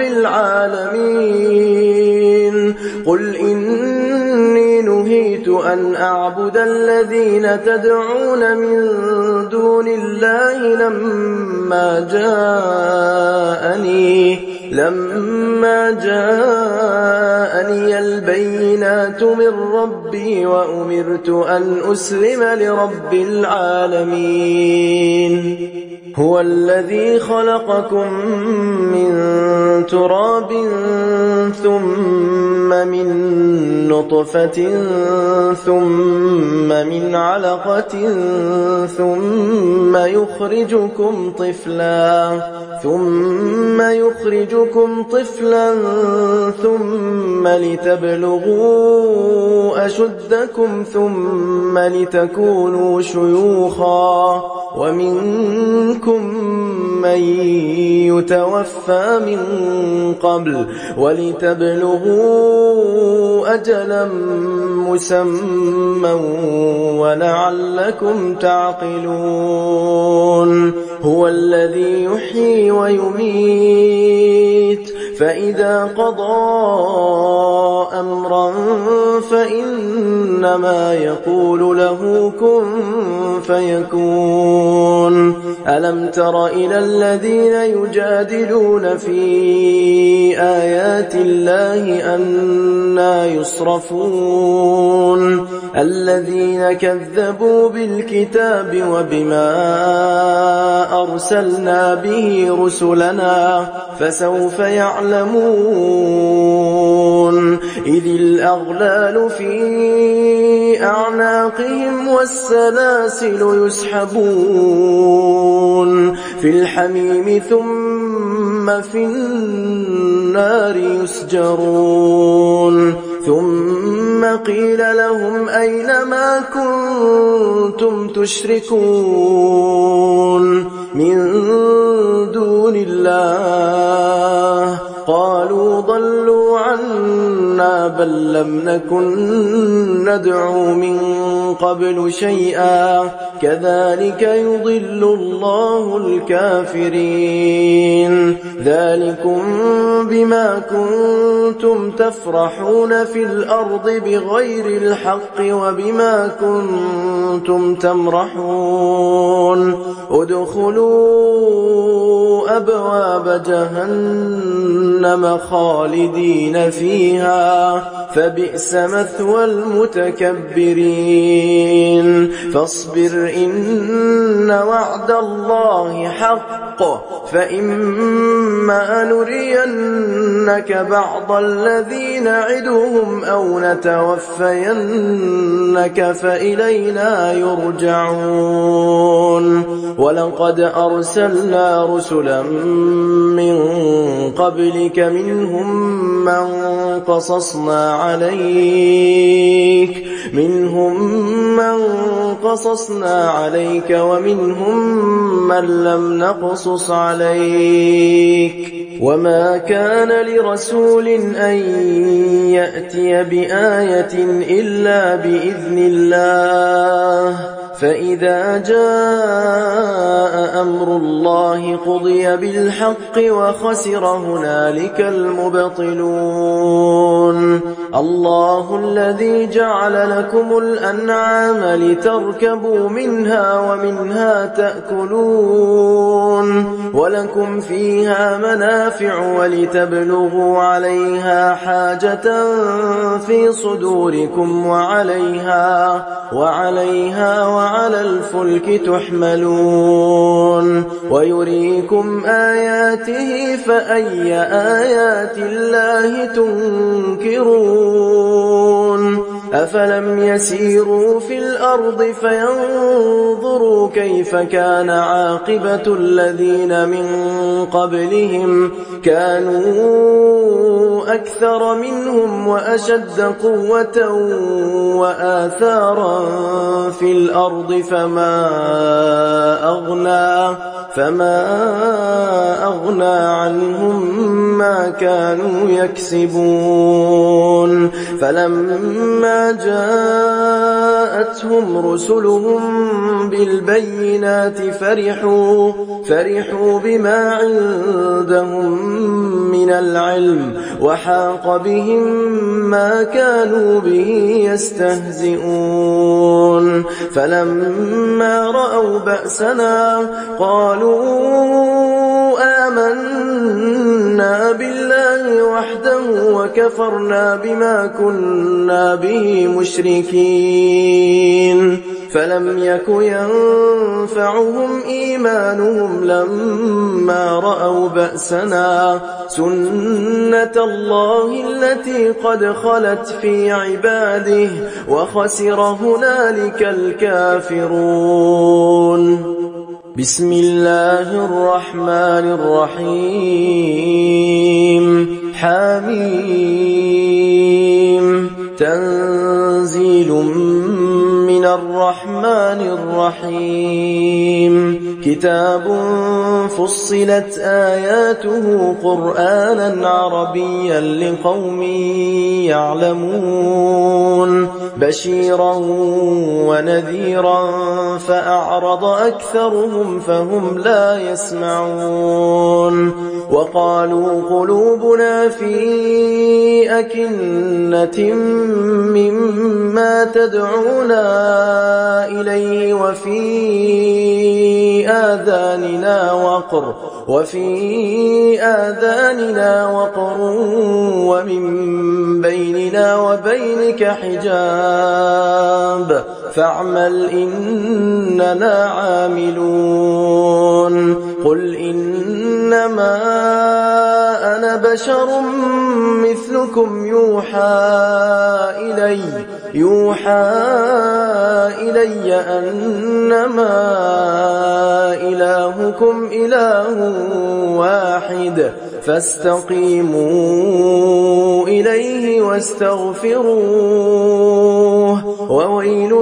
العالمين قل إني نهيت أن أعبد الذين تدعون من دون الله لما جاءني البينات من ربي وأمرت أن أسلم لرب العالمين هو الذي خلقكم من تراب ثم من نطفة طفة ثم من علقة ثم يخرجكم طفلا ثم لتبلغوا أشدكم ثم لتكونوا شيوخا ومنكم من يتوفى من قبل ولتبلغوا أجلا مسمى ولعلكم تعقلون هو الذي يحيي ويميت فإذا قضى أمرا فإنما يقول له كن فيكون ألم تر إلى الذين يجادلون في آيات الله أنى يصرفون الذين كذبوا بالكتاب وبما أرسلنا به رسلنا فسوف يعلمون إذ الأغلال في أعناقهم والسلاسل يسحبون في الحميم ثم في النار يسجرون ثم قيل لهم أين ما كنتم تشركون من دون الله قالوا ضلوا عنا بل لم نكن ندعو من قبل شيئا كذلك يضل الله الكافرين ذلكم بما كنتم تفرحون في الأرض بغير الحق وبما كنتم تمرحون ادخلوا أبواب جهنم خالدين فيها فبئس مثوى المتكبرين فاصبر إن وعد الله حق فإما نرينك بعض الذي نعدهم أو نتوفينك فإلينا يرجعون ولقد أرسلنا رسلا من قبلك منهم من قصصنا عليك ومنهم من لم نقصص عليك وما كان لرسول أن يأتي بآية إلا بإذن الله فإذا جاء أمر الله قضي بالحق وخسر هنالك المبطلون الله الذي جعل لكم الأنعام لتركبوا منها ومنها تأكلون ولكم فيها منافع ولتبلغوا عليها حاجة في صدوركم وعليها وعلى الفلك تحملون ويريكم آياته فأي آيات الله تنكرون أفلم يسيروا في الأرض فينظروا كيف كان عاقبة الذين من قبلهم كانوا أكثر منهم وأشد قوة وآثارا في الأرض فما أغنى عنهم ما كانوا يكسبون فلما جاءتهم رسلهم بالبينات فرحوا بما عندهم من العلم وحاق بهم ما كانوا به يستهزئون فلما رأوا بأسنا قالوا آمنا بالله وحده وكفرنا بما كنا به مشركين فلم يك ينفعهم إيمانهم لما رأوا بأسنا سنة الله التي قد خلت في عباده وخسر هنالك الكافرون بسم الله الرحمن الرحيم حميم تنزيل من من الرحمن الرحيم كتاب فصلت آياته قرآنا عربيا لقوم يعلمون بشيرا ونذيرا فأعرض أكثرهم فهم لا يسمعون وقالوا قلوبنا في أكنة مما تدعونا إليه وفي آذاننا وقر ومن بيننا وبينك حجاب فاعمل إننا عاملون قل إنما أنا بشر مثلكم يوحى إلي أنما إلهكم إله واحد فاستقيموا إليه واستغفروه وويل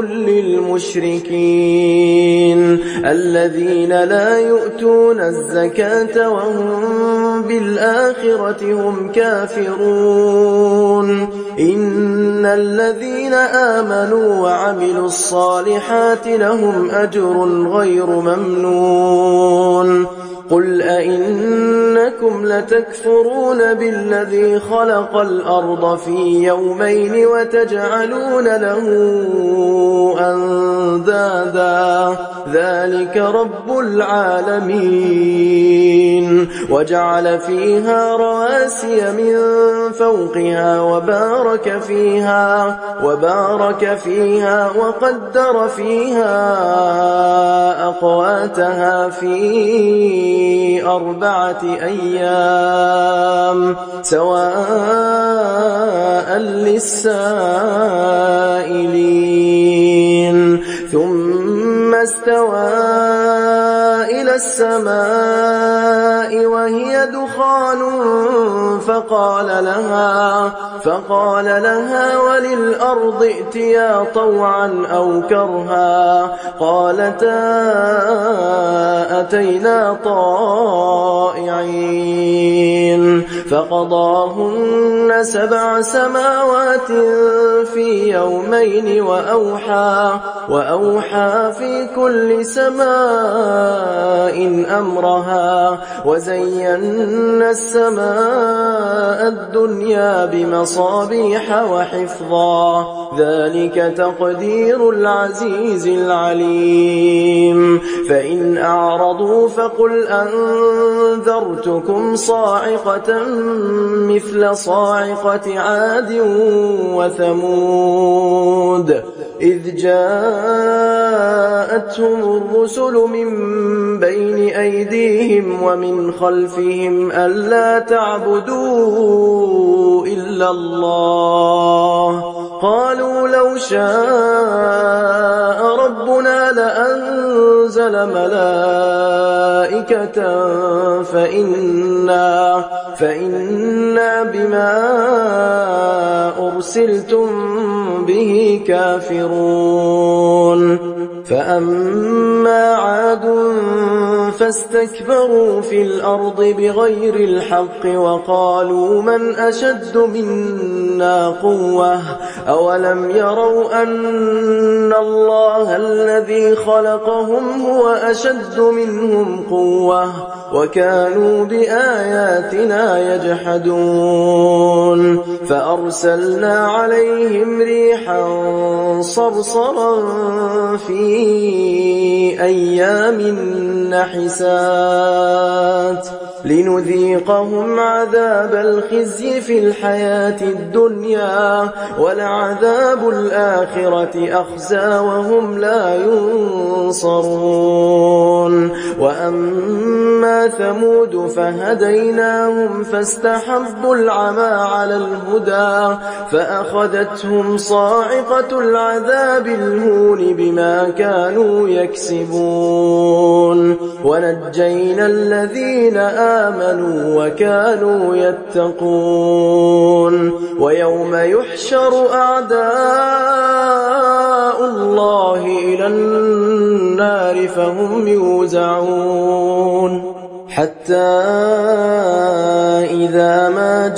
للمشركين الذين لا يؤتون الزكاة وهم بالآخرة هم كافرون إن الذين آمنوا وعملوا الصالحات لهم أجر غير ممنون قل أئنكم لتكفرون بالذي خلق الأرض في يومين وتجعلون له أندادا ذلك رب العالمين وجعل فيها رواسي من فوقها وبارك فيها وقدر فيها أقواتها في 4 أيام سواء للسائلين ثم استوى إلى السماء وهي دخان فقال لها وللأرض ائتيا طوعا أو كرها قالتا أتينا طائعين فقضاهن 7 سماوات في يومين وأوحى في كل سماء أمرها وزينا السماء الدنيا بمصابيح وحفظا ذلك تقدير العزيز العليم فإن أعرضوا فقل أنذرتكم صاعقة مثل صاعقة عاد وثمود إذ جاءتهم الرسل من بين أيديهم ومن خلفهم ألا تعبدوا إلا الله قالوا لو شاء ربنا لأنزل ملائكة فإنا بما أرسلتم به كافرون فأما عاد فاستكبروا في الأرض بغير الحق وقالوا من أشد منا قوة أولم يروا أن الله الذي خلقهم هو أشد منهم قوة وكانوا بآياتنا يجحدون فأرسلنا عليهم ريحا صرصرا في أيام نحسات لنذيقهم عذاب الخزي في الحياة الدنيا ولعذاب الآخرة أخزى وهم لا ينصرون وأما ثمود فهديناهم فاستحبوا العمى على الهدى فأخذتهم صاعقة العذاب الهون بما كانوا يكسبون ونجينا الذين آمنوا وكانوا يتقون ويوم يحشر أعداء الله فهم يوزعون حتى إذا ما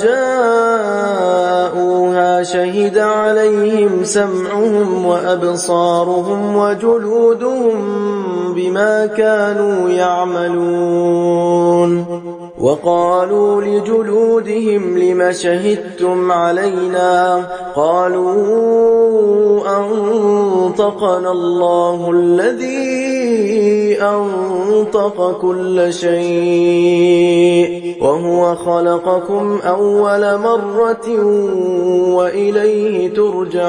جاءوها شهد عليهم سمعهم وأبصارهم وجلودهم بما كانوا يعملون وقالوا لجلودهم لم شهدتم علينا قالوا أنطقنا الله الذي أنطق كل شيء وهو خلقكم أول مرة وإليه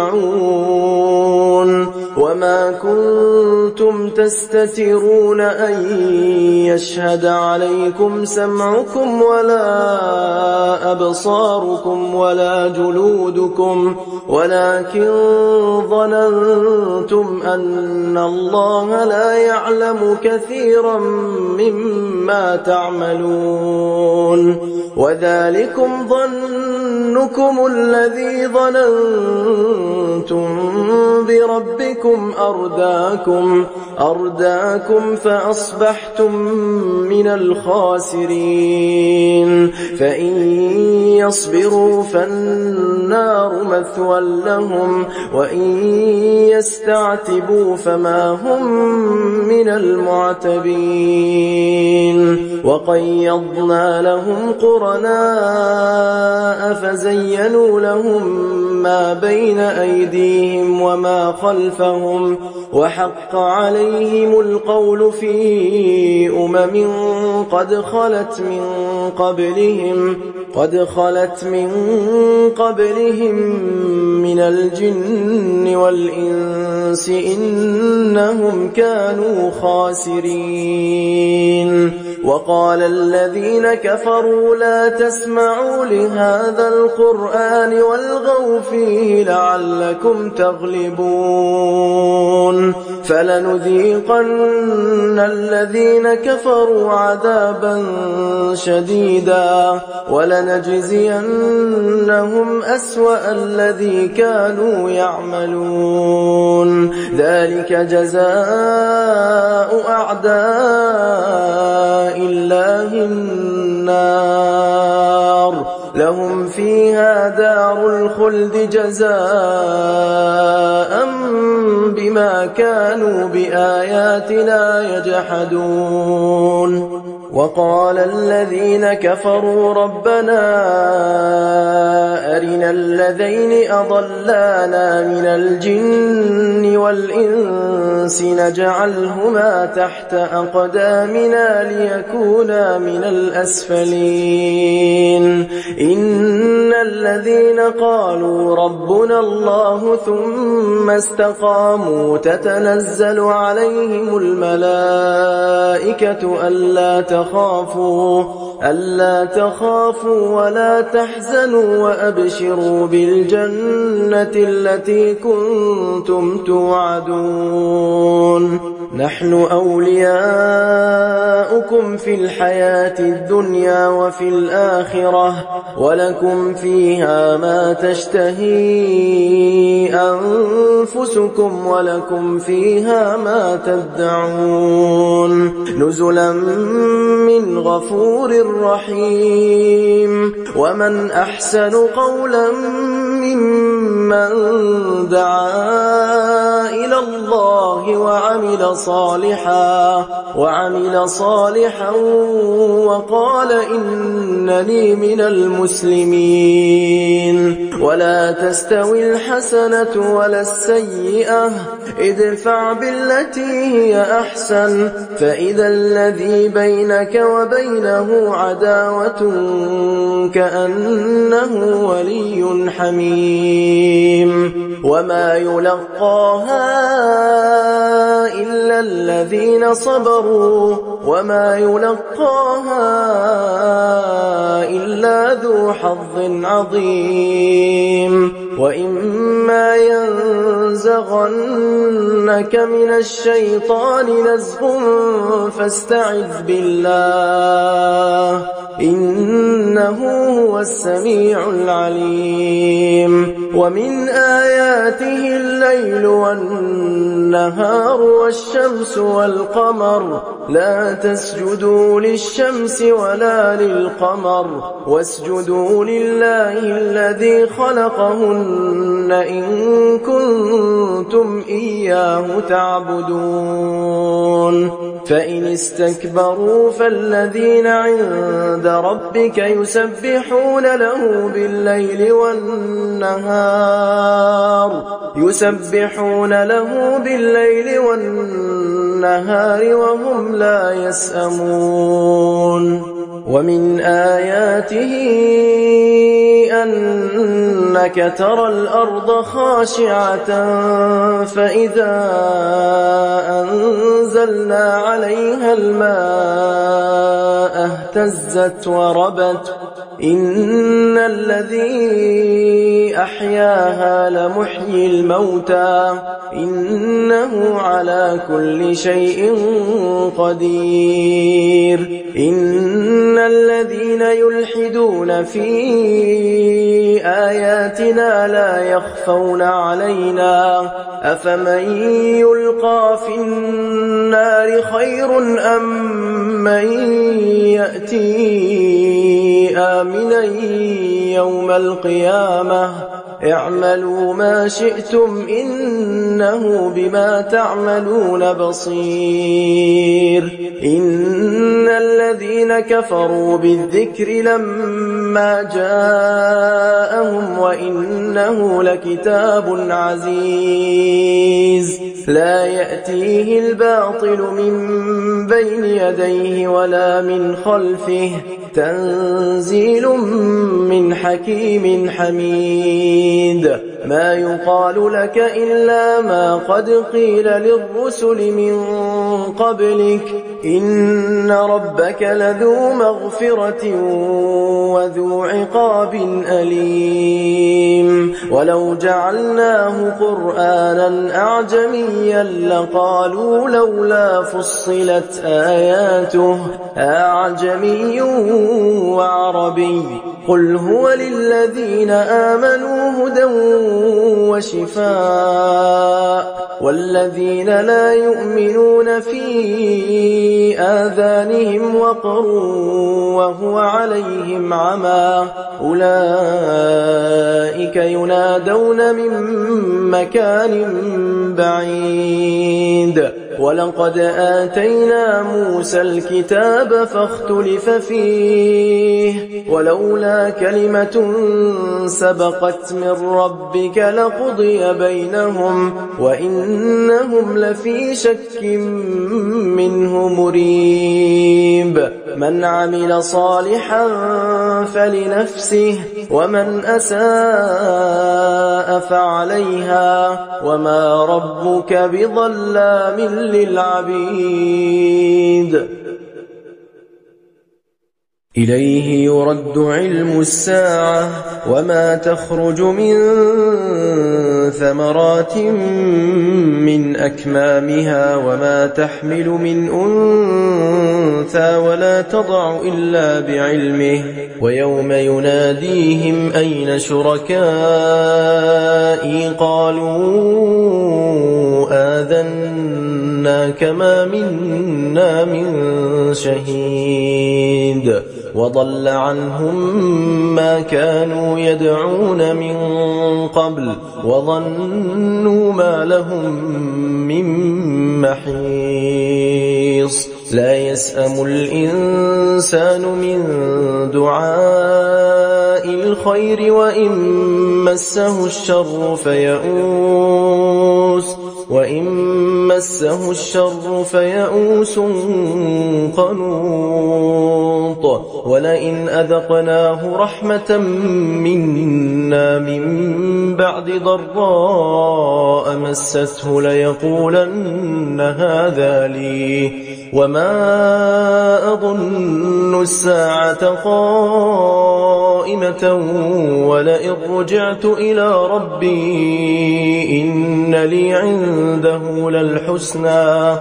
ترجعون وما كنتم تستترون أن يشهد عليكم سمعكم ولا أبصاركم ولا جلودكم ولكن ظننتم أن الله لا يعلم كثيرا مما تعملون وذلكم ظنكم الذي ظننتم بربكم أرداكم فأصبحتم من الخاسرين فإن يصبروا فالنار مثوى لهم وإن يستعتبوا فما هم من المعتبين وقيضنا لهم قرناء فزينوا لهم ما بين أيديهم وما خلفهم وحق عليهم القول في قد خلت من قبلهم من الجن والإنس إنهم كانوا خاسرين وقال الذين كفروا لا تسمعوا لهذا القرآن والغوا فيه لعلكم تغلبون فلنذيقن الذين كفروا عذابا شديدا ولنجزينهم أسوأ الذي كانوا يعملون ذلك جزاء أعداء الله النار لهم فيها دار الخلد جزاء بما كانوا بآياتنا يجحدون وقال الذين كفروا ربنا أرنا الذين أضلانا من الجن والإنس نجعلهما تحت أقدامنا ليكونا من الأسفلين إن الذين قالوا ربنا الله ثم استقاموا تتنزل عليهم الملائكة ألا تخافوا ولا تحزنوا وأبشروا بالجنة التي كنتم توعدون نحن أولياؤكم في الحياة الدنيا وفي الآخرة ولكم فيها ما تشتهي أنفسكم ولكم فيها ما تدعون نزلا من غفور رحيم ومن أحسن قولا ممن دعا إلى الله وعمل صالحا وقال إنني من المسلمين ولا تستوي الحسنة ولا السيئة ادفع بالتي هي أحسن فإذا الذي بينك وبينه عداوة كأنه ولي حميم وما يلقاها إلا الذين صبروا وما يلقاها إلا ذو حظ عظيم وإما ينزغنك ينزغنك من الشيطان نزغ فاستعذ بالله إنه هو السميع العليم ومن آياته الليل والنهار والشمس والقمر لا تسجدوا للشمس ولا للقمر واسجدوا لله الذي خلقهن إن كنتم إياه تعبدون فإن استكبروا فالذين عند ربك يسبحون له بالليل والنهار وهم لا يسأمون ومن آياته أنك ترى الأرض خاشعة فإذا أنزلنا عليها الماء اهتزت وربت إن الذي أحياها لمحيي الموتى إنه على كل شيء قدير إن الذين يلحدون في آياتنا لا يخفون علينا أفمن يلقى في النار خير أم من يأتي آمنا يوم القيامة اعملوا ما شئتم إنه بما تعملون بصير إن الذين كفروا بالذكر لما جاءهم وإنه لكتاب عزيز لا يأتيه الباطل من بين يديه ولا من خلفه تنزيل من حكيم حميد ما يقال لك إلا ما قد قيل للرسل من قبلك إن ربك لذو مغفرة وذو عقاب أليم ولو جعلناه قرآنا أعجميا لقالوا لولا فصلت آياته أعجمي وعربي قل هو للذين آمنوا هدى وشفاء والذين لا يؤمنون في آذانهم وقر وهو عليهم عمى أولئك ينادون من مكان بعيد ولقد آتينا موسى الكتاب فاختلف فيه ولولا كلمة سبقت من ربك لقضي بينهم وإنهم لفي شك منه مريب من عمل صالحا فلنفسه ومن أساء فعليها وما ربك بظلام للعبيد إليه يرد علم الساعة وما تخرج من ثمرات من أكمامها وما تحمل من أنثى ولا تضع إلا بعلمه ويوم يناديهم أين شركائي قالوا آذناك ما منا من شهيد وضل عنهم ما كانوا يدعون من قبل وظنوا ما لهم من محيص لا يسأم الإنسان من دعاء الخير وإن مسه الشر فيئوس قنوط ولئن أذقناه رحمة منا من بعد ضراء مسته ليقولن هذا لي وما أظن الساعة قائمة ولئن رجعت إلى ربي إن إن لي عنده للحسنى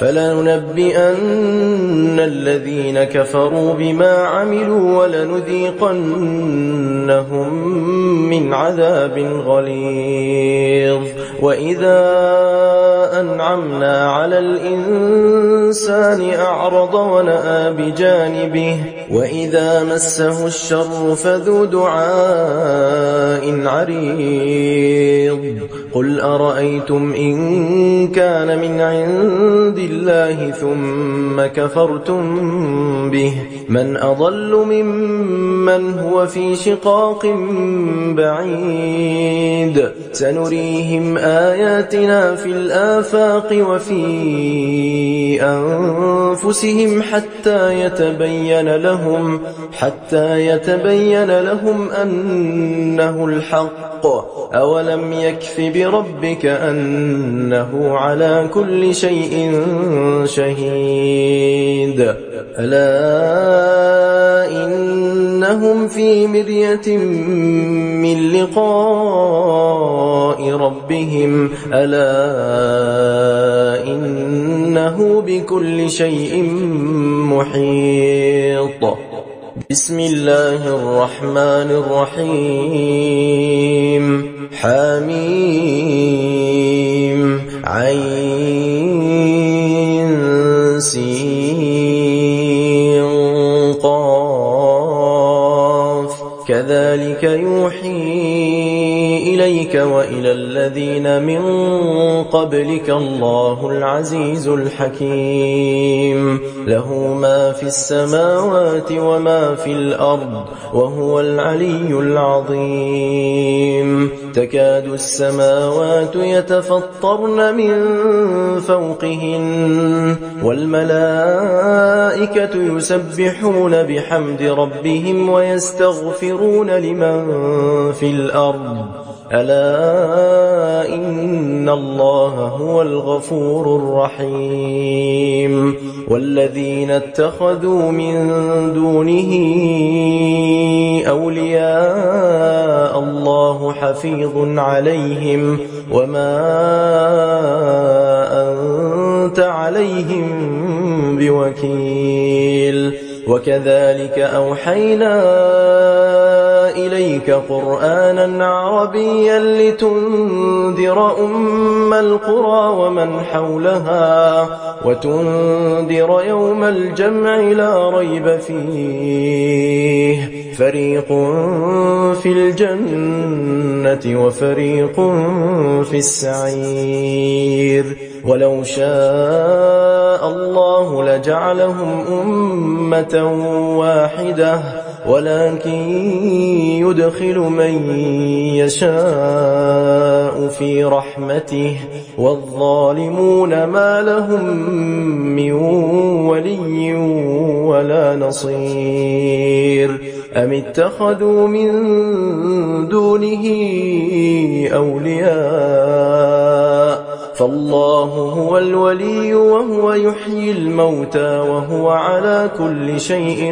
فلننبئن الذين كفروا بما عملوا ولنذيقنهم من عذاب غليظ وإذا أنعمنا على الإنسان أعرض ونأى بجانبه وإذا مسه الشر فذو دعاء عريض قل أرأيتم إن كان من عند الله ثم كفرتم به من أضل ممن هو في شقاق بعيد سنريهم آياتنا في الآفاق وفي أنفسهم حتى يتبين لهم أنه الحق أولم يكف بربك أنه على كل شيء شهيد ألا إنهم في مرية من لقاء ربهم ألا إنه بكل شيء محيط بسم الله الرحمن الرحيم حميم عين سين قاف كذلك يوحي إليك وإلى الذين من قبلك الله العزيز الحكيم له ما في السماوات وما في الأرض وهو العلي العظيم تكاد السماوات يتفطرن من فوقهن والملائكة يسبحون بحمد ربهم ويستغفرون لمن في الأرض ألا إن الله هو الغفور الرحيم والذين اتخذوا من دونه أولياء الله حفيظ عليهم وما أنت عليهم بوكيل وكذلك أوحينا إليك قرآنا عربيا لتنذر أم القرى ومن حولها وتنذر يوم الجمع لا ريب فيه فريق في الجنة وفريق في السعير ولو شاء الله لجعلهم أمة واحدة ولكن يدخل من يشاء في رحمته والظالمون ما لهم من ولي ولا نصير أم اتخذوا من دونه أولياء فالله هو الولي وهو يحيي الموتى وهو على كل شيء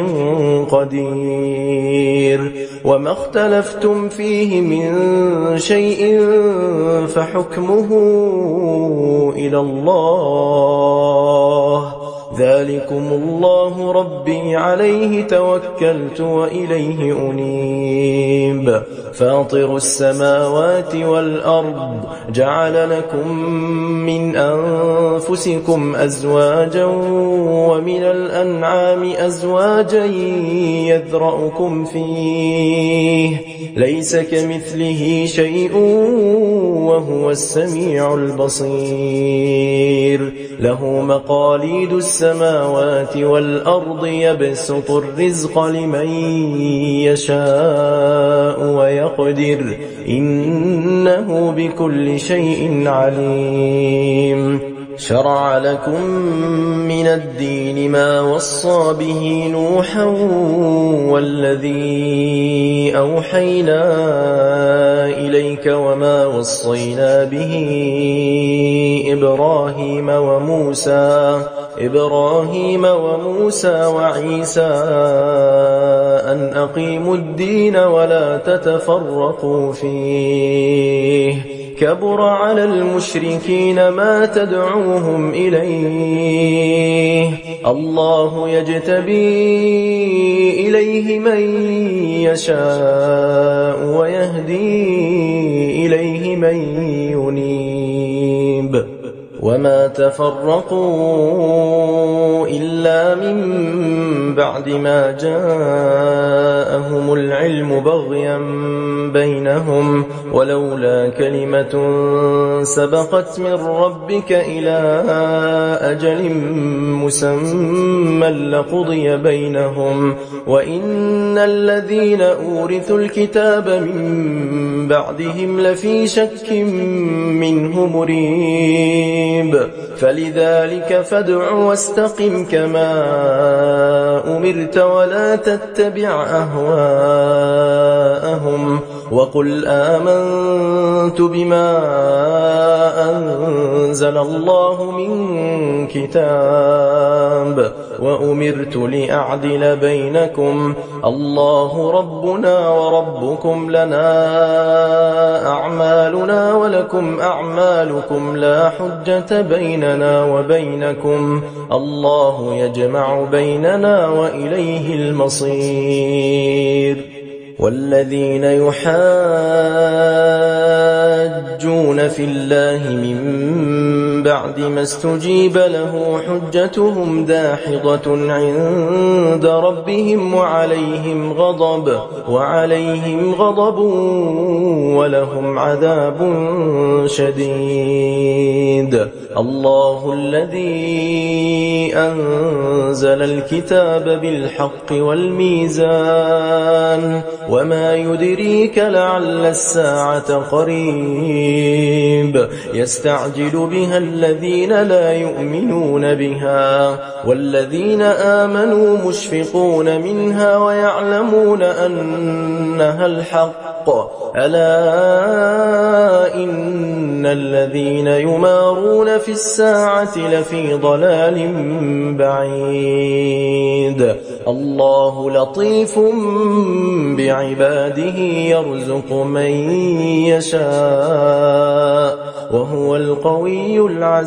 قدير وما اختلفتم فيه من شيء فحكمه إلى الله ذلكم الله ربي عليه توكلت وإليه أنيب فاطر السماوات والأرض جعل لكم من أنفسكم أزواجا ومن الأنعام أزواجا يذرأكم فيه ليس كمثله شيء وهو السميع البصير له مقاليد السماوات والأرض يبسط الرزق لمن يشاء ويقدر إنه بكل شيء عليم شرع لكم من الدين ما وصى به نوحا والذي أوحينا إليك وما وصينا به إبراهيم وموسى وعيسى أن أقيموا الدين ولا تتفرقوا فيه كبر على المشركين ما تدعوهم إليه الله يجتبي إليه من يشاء ويهدي إليه من ينيب وما تفرقوا إلا من بعد ما جاءهم العلم بغيا بينهم ولولا كلمة سبقت من ربك إلى أجل مسمى لقضي بينهم وإن الذين أورثوا الكتاب من بعدهم لفي شك منه مريب فلذلك فادع واستقم كما أمرت ولا تتبع أهواءهم وقل آمنت بما أنزل الله من كتاب وأمرت لأعدل بينكم الله ربنا وربكم لنا أعمالنا ولكم أعمالكم لا حجة بيننا وبينكم الله يجمع بيننا وإليه المصير والذين يحاجون في الله من بعد ما استجيب له حجتهم داحضة عند ربهم وعليهم غضب ولهم عذاب شديد الله الذي أنزل الكتاب بالحق والميزان وما يدريك لعل الساعة قريب يستعجل بها الذين لا يؤمنون بها والذين آمنوا مشفقون منها ويعلمون أنها الحق ألا إن الذين يمارون في الساعة لفي ضلال بعيد الله لطيف بعباده يرزق من يشاء وهو القوي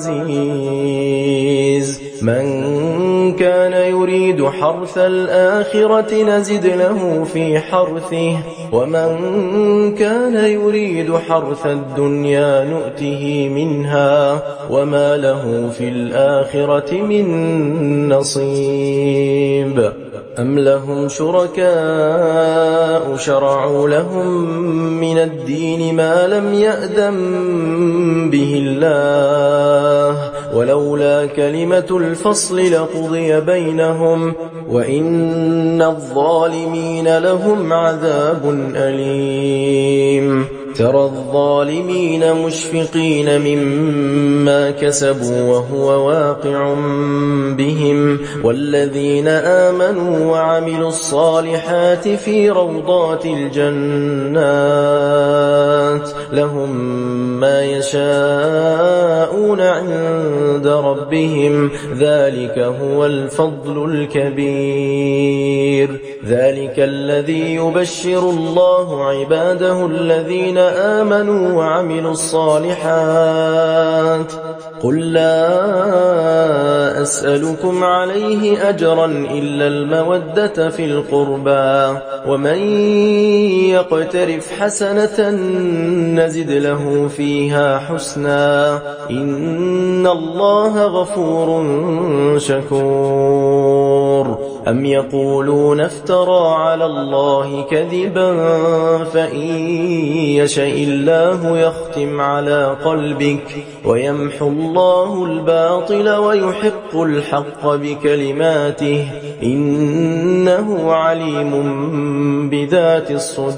العزيز من كان يريد حرث الآخرة نزد له في حرثه ومن كان يريد حرث الدنيا نؤته منها وما له في الآخرة من نصيب أم لهم شركاء شرعوا لهم من الدين ما لم يأذن به الله ولولا كلمة الفصل لقضي بينهم وإن الظالمين لهم عذاب أليم ترى الظالمين مشفقين مما كسبوا وهو واقع بهم والذين آمنوا وعملوا الصالحات في روضات الجنات لهم ما يشاءون عند ربهم ذلك هو الفضل الكبير ذلك الذي يبشر الله عباده الذين آمنوا وعملوا الصالحات قل لا أسألكم عليه أجرا إلا المودة في القربى ومن يقترف حسنة نزد له فيها حسنا إن الله غفور شكور أم يقولون افترى على الله كذبا فإن يشاء الله يختم على قلبك ويمحو الله الباطل ويحق الحق بكلماته إنه عليم بذات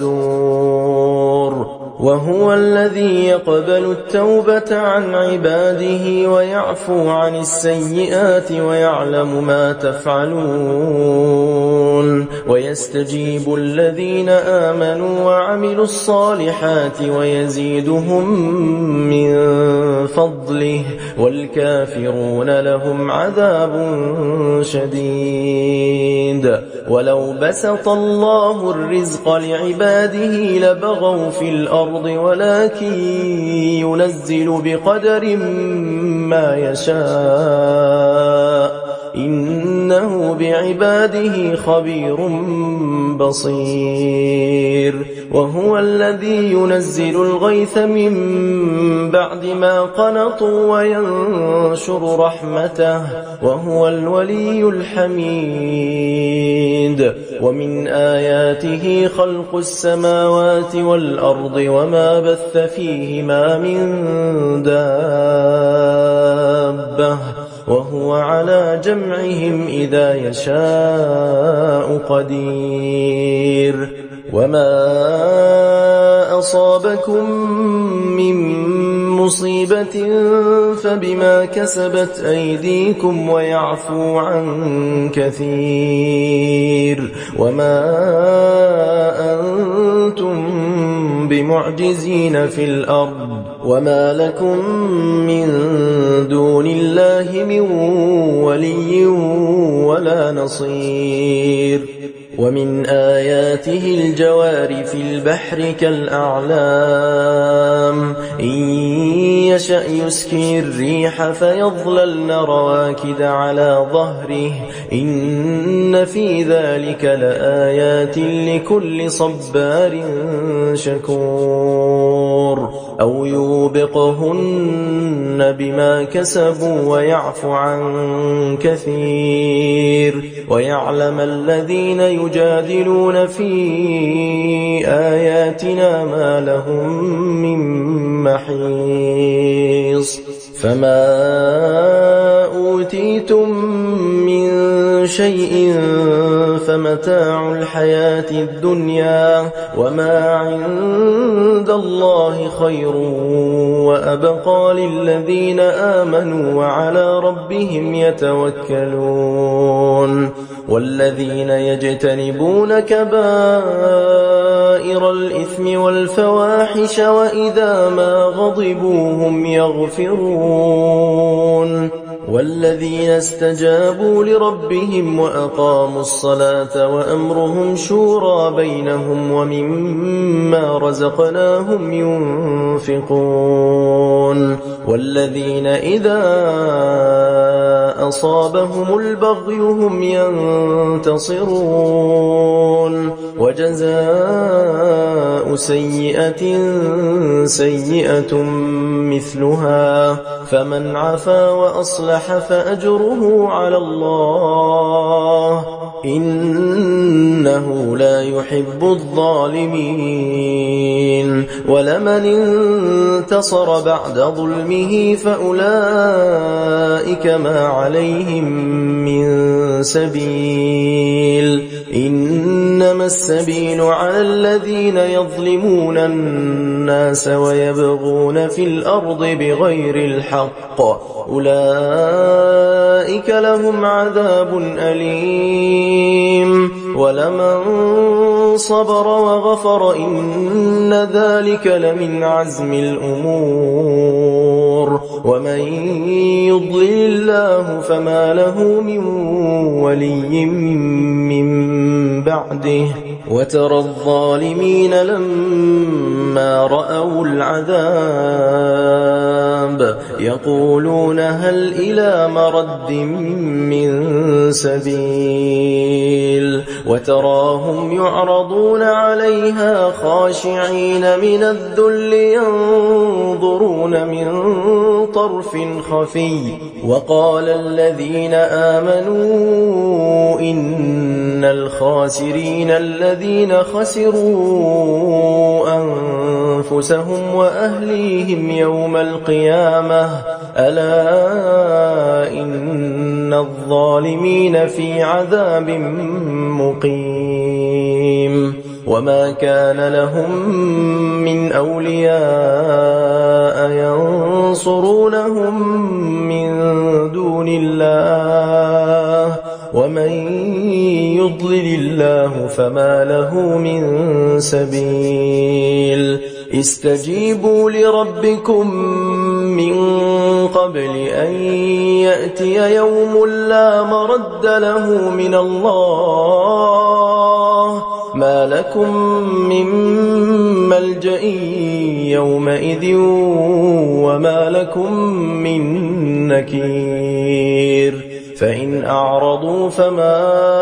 الصدور وهو الذي يقبل التوبة عن عباده ويعفو عن السيئات ويعلم ما تفعلون ويستجيب الذين آمنوا وعملوا الصالحات ويزيدهم من فضله والكافرون لهم عذاب شديد ولو بسط الله الرزق لعباده لبغوا في الأرض الأرض ولكن ينزل بقدر ما يشاء إنه بعباده خبير بصير وهو الذي ينزل الغيث من بعد ما قنطوا وينشر رحمته وهو الولي الحميد ومن آياته خلق السماوات والأرض وما بث فيهما من دابة وهو على جمعهم إذا يشاء قدير وما أصابكم من مصيبة فبما كسبت أيديكم ويعفو عن كثير وما أنتم بمعجزين في الأرض وما لكم من دون الله من ولي ولا نصير ومن آياته الجوار في البحر كالأعلام إن يشأ يسكن الريح فيظللن رواكد على ظهره إن في ذلك لآيات لكل صبار شكور أو يوبقهن بما كسبوا ويعفو عن كثير ويعلم الذين يجادلون في آياتنا ما لهم من محيص فما أوتيتم من شيء فمتاع الحياة الدنيا وما عند الله خير وأبقى للذين آمنوا وعلى ربهم يتوكلون والذين يجتنبون كبائر الإثم والفواحش وإذا ما غضبوا هم يغفرون والذين استجابوا لربهم وأقاموا الصلاة وأمرهم شورى بينهم ومما رزقناهم ينفقون والذين إذا أصابهم البغي هم ينتصرون وجزاء سيئة سيئة مثلها فمن عفا وأصلح فأجره على الله إنه لا يحب الظالمين ولمن انتصر بعد ظلمه فأولئك ما عليهم من سبيل إنما السبيل على الذين يظلمون الناس ويبغون في الأرض بغير الحق أولئك لهم عذاب أليم ولمن صبر وغفر إن ذلك لمن عزم الأمور ومن يضلل الله فما له من ولي من بعده وترى الظالمين لما رأوا العذاب يقولون هل إلى مرد من سبيل وتراهم يعرضون عليها خاشعين من الذل ينظرون من طرف خفي وقال الذين آمنوا إن الخاسرين الذين خسروا أنفسهم وأهليهم يوم القيامة ألا إن الظالمين في عذاب مقيم وما كان لهم من أولياء ينصرونهم من دون الله ومن يضلل الله فما له من سبيل استجيبوا لربكم من قبل أن يأتي يوم لا مرد له من الله ما لكم من ملجأ يومئذ وما لكم من نكير فإن أعرضوا فما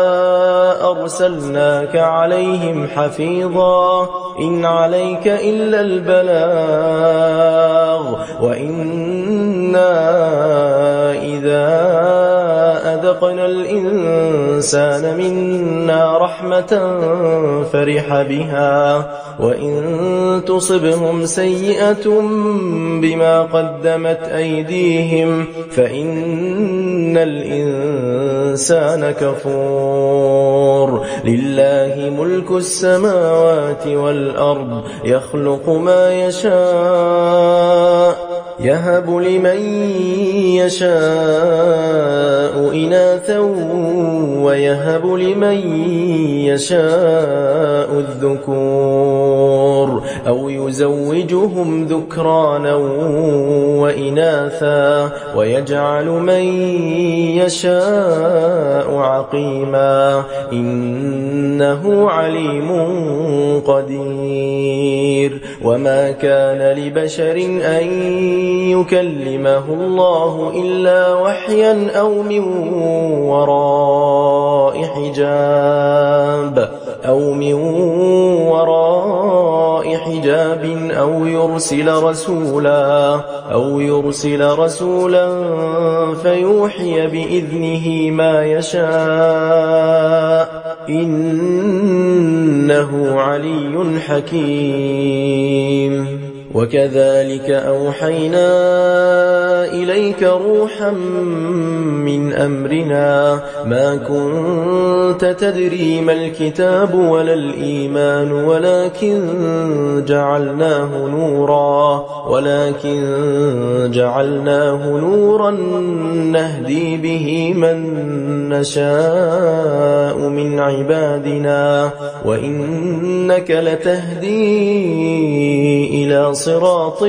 أرسلناك عليهم حفيظا إن عليك إلا البلاغ وإنا إذا أذقنا الإنسان منا رحمة فرح بها وإن تصبهم سيئة بما قدمت أيديهم فإن الإنسان كفور لله ملك السماوات والأرض يخلق ما يشاء يهب لمن يشاء إناثا ويهب لمن يشاء الذكور أو يزوجهم ذكرانا وإناثا ويجعل من يشاء عقيما إنه عليم قدير وما كان لبشر أن يكلمه الله إلا وحيا أو من وراء حجاب أو يرسل رسولا فيوحي بإذنه ما يشاء إنه علي حكيم وكذلك أوحينا إليك روحا من أمرنا ما كنت تدري ما الكتاب ولا الإيمان ولكن جعلناه نورا نهدي به من نشاء من عبادنا وإنك لتهدي إلى صراط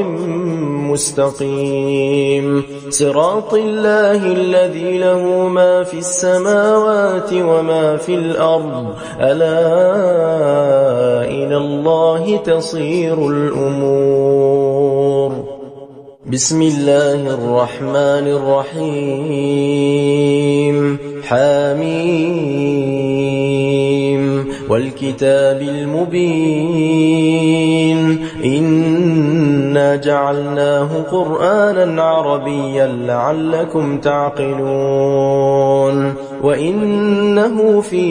مستقيم صراط الله الذي له ما في السماوات وما في الأرض ألا إلى الله تصير الأمور بسم الله الرحمن الرحيم حميم والكتاب المبين إنا جعلناه قرآنا عربيا لعلكم تعقلون وإنه في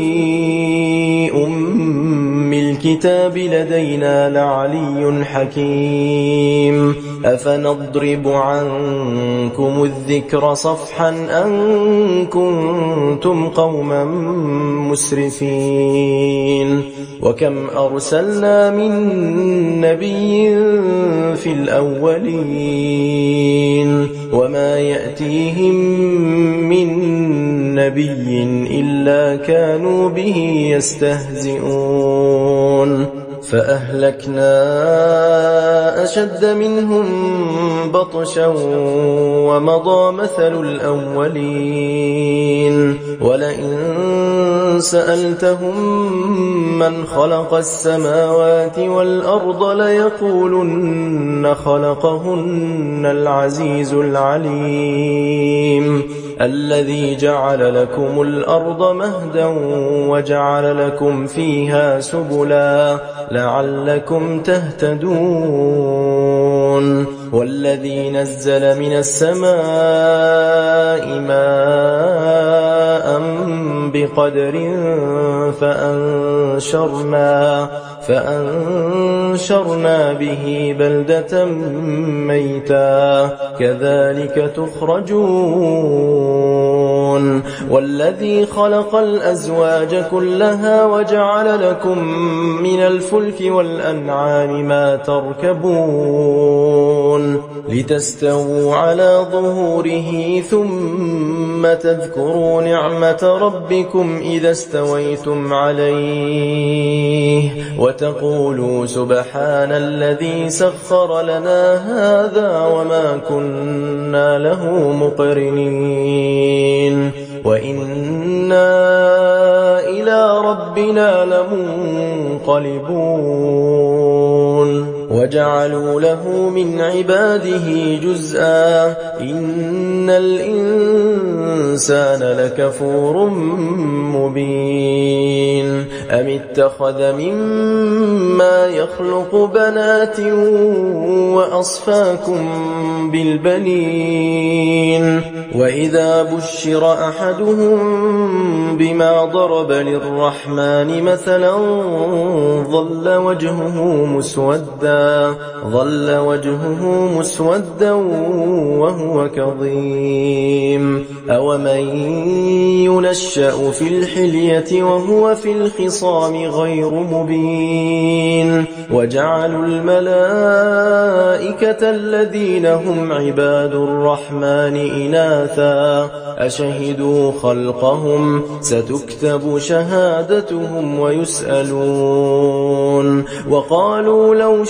الكتاب لدينا لعلي حكيم أفنضرب عنكم الذكر صفحا أن كنتم قوما مسرفين وكم أرسلنا من نبي في الأولين وما يأتيهم من نبي إلا كانوا به يستهزئون فأهلكنا أشد منهم بطشا ومضى مثل الأولين ولئن سألتهم من خلق السماوات والأرض ليقولن خلقهن العزيز العليم الذي جعل لكم الأرض مهدا وجعل لكم فيها سبلا لعلكم تهتدون والذي نزل من السماء ماء بقدر فأنشرنا به بلدة ميتا كذلك تخرجون والذي خلق الأزواج كلها وجعل لكم من الفلك والأنعام ما تركبون لتستووا على ظهوره ثم تذكروا نعمة ربكم إذا استويتم عليه وتقولوا سبحان الذي سخر لنا هذا وما كنا له مقرنين وإنا إلى ربنا إنا لمنقلبون وجعلوا له من عباده جزءا إن الإنسان لكفور مبين أم اتخذ مما يخلق بنات وأصفاكم بالبنين وإذا بشر أحدهم بما ضرب للرحمن مثلا ظل وجهه مسودا وهو كظيم أومن ينشأ في الحلية وهو في الخصام غير مبين وجعلوا الملائكة الذين هم عباد الرحمن إناثا أشهدوا خلقهم ستكتب شهادتهم ويسألون وقالوا لو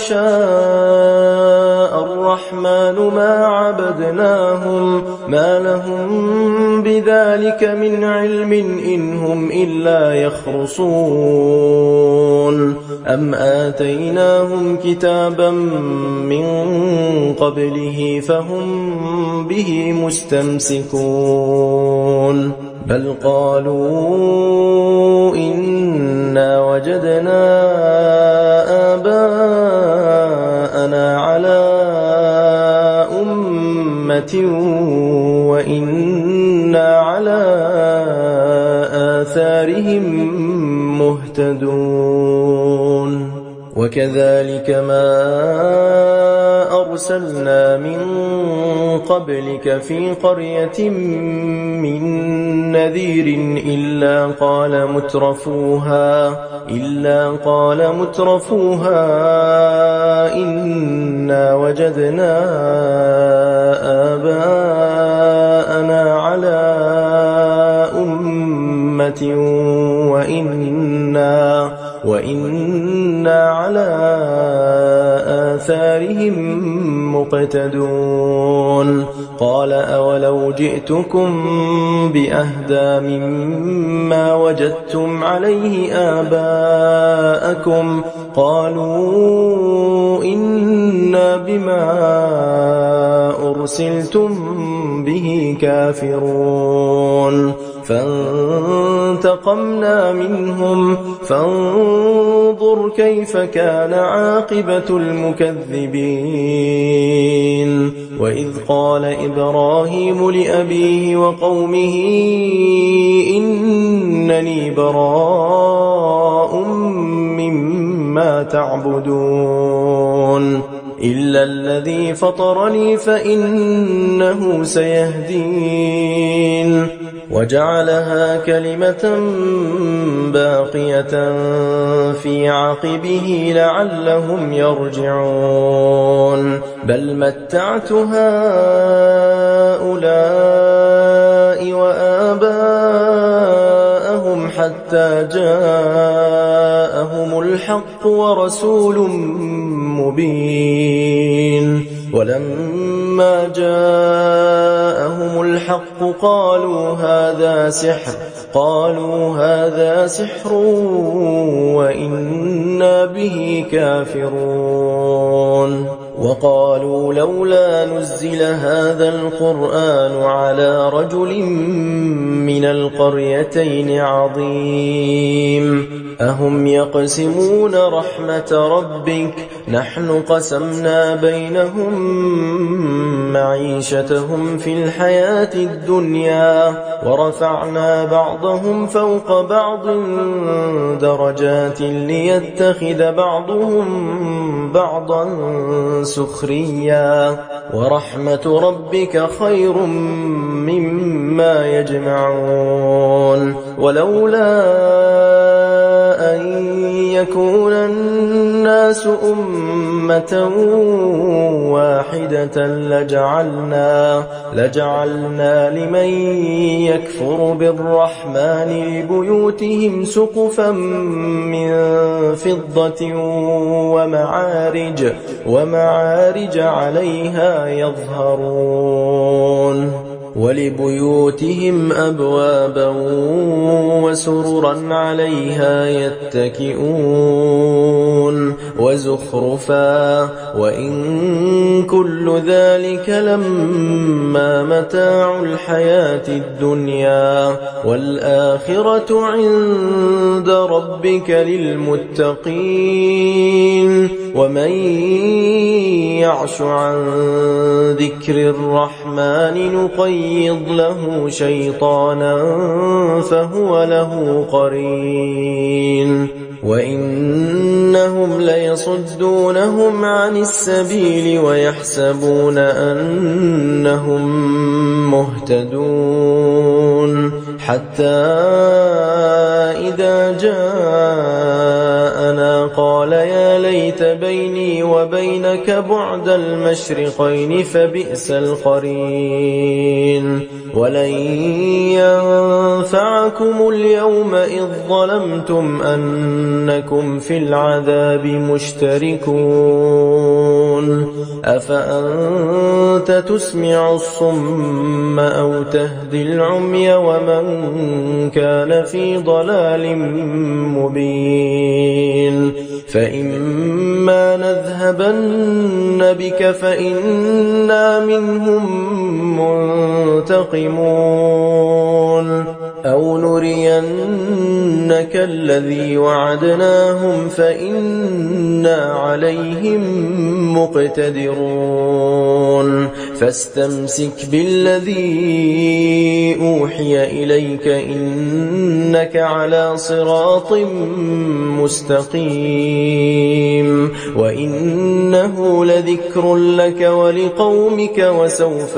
شاء الرحمن ما عبدناهم ما لهم بذلك من علم إن هم إلا يخرصون أم آتيناهم كتابا من قبله فهم به مستمسكون بل قالوا إنا وجدنا آباءنا على أمة وإنا على آثارهم مهتدون وكذلك ما أرسلنا من قبلك في قرية من نذير إلا قال مترفوها إنا وجدنا آباءنا على أمة وإنا على آثارهم مقتدون قال أولو جئتكم بأهدى مما وجدتم عليه آباءكم قالوا إنا بما أرسلتم به كافرون فانتقمنا منهم فانظر كيف كان عاقبة المكذبين وإذ قال إبراهيم لأبيه وقومه إنني براء مما تعبدون إلا الذي فطرني فإنه سيهدين وجعلها كلمة باقية في عقبه لعلهم يرجعون بل متعت هؤلاء وآباءهم حتى جاءهم الحق ورسول مبين ولما جاءهم الحق قالوا هذا سحر وإنا به كافرون وقالوا لولا نزل هذا القرآن على رجل من القريتين عظيم أهم يقسمون رحمة ربك نحن قسمنا بينهم معيشتهم في الحياة الدنيا ورفعنا بعضهم فوق بعض درجات ليتخذ بعضهم بعضا سخريا ورحمة ربك خير مما يجمعون ولولا أن يكون الناس أمة واحدة لجعلنا لمن يكفر بالرحمن لبيوتهم سقفا من فضة ومعارج عليها يظهرون ولبيوتهم أبوابا وسررا عليها يتكئون وزخرفا وإن كل ذلك لما متاع الحياة الدنيا والآخرة عند ربك للمتقين ومن يعش عن ذكر الرحمن نقيض له شيطانا فهو له قرين وإنهم ليصدونهم عن السبيل ويحسبون أنهم مهتدون حتى إذا جاءنا قال يا ليت بيني وبينك بعد المشرقين فبئس القرين ولن ينفعكم اليوم إذ ظلمتم أنكم في العذاب مشتركون أفأنت تسمع الصم أو تهدي العمي ومن كان في ضلال مبين فإما نذهبن بك فإنا منهم منتقمون أو نرينك الذي وعدناهم فإنا عليهم مقتدرون فاستمسك بالذي أوحي إليك إنك على صراط مستقيم وإنه لذكر لك ولقومك وسوف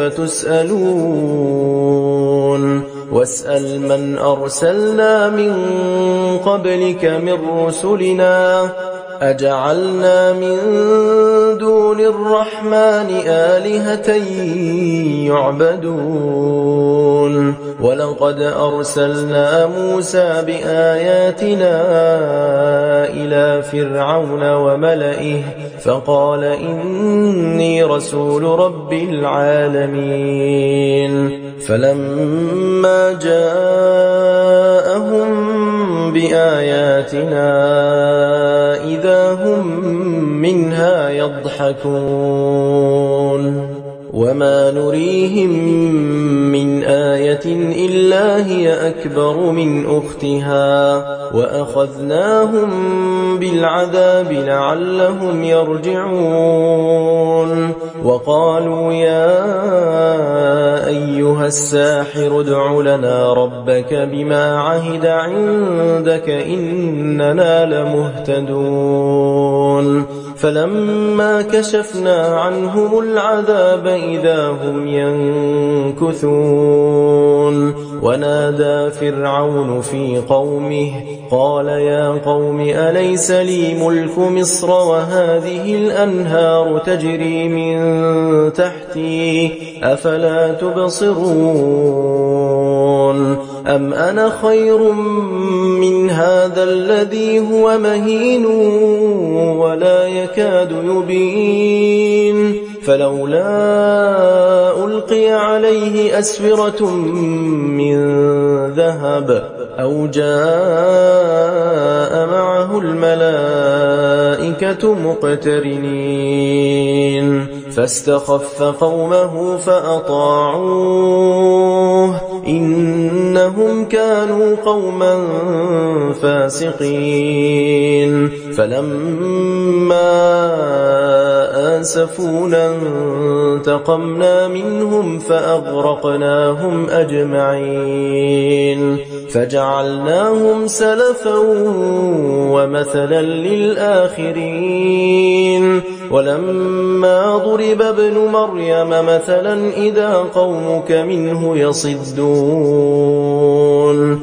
تسألون واسأل من أرسلنا من قبلك من رسلنا أجعلنا من دون الرحمن آلهة يعبدون ولقد أرسلنا موسى بآياتنا إلى فرعون وملئه فقال إني رسول رب العالمين فلما جاءهم بآياتنا إذا هم منها يضحكون وما نريهم من آية إلا هي أكبر من أختها وأخذناهم بالعذاب لعلهم يرجعون وقالوا يا أيها الساحر ادع لنا ربك بما عهد عندك إننا لمهتدون فلما كشفنا عنهم العذاب إذا هم ينكثون ونادى فرعون في قومه قال يا قوم أليس لي ملك مصر وهذه الأنهار تجري من تحتي أفلا تبصرون أم أنا خير من هذا الذي هو مهين ولا يكاد يبين فلولا ألقي عليه أسورة من ذهب أو جاء معه الملائكة مقترنين فاستخف قومه فأطاعوه إنهم كانوا قوما فاسقين فلما آسفونا انتقمنا منهم فأغرقناهم أجمعين فجعلناهم سلفا ومثلا للآخرين ولما ضرب ابن مريم مثلا إذا قومك منه يصدون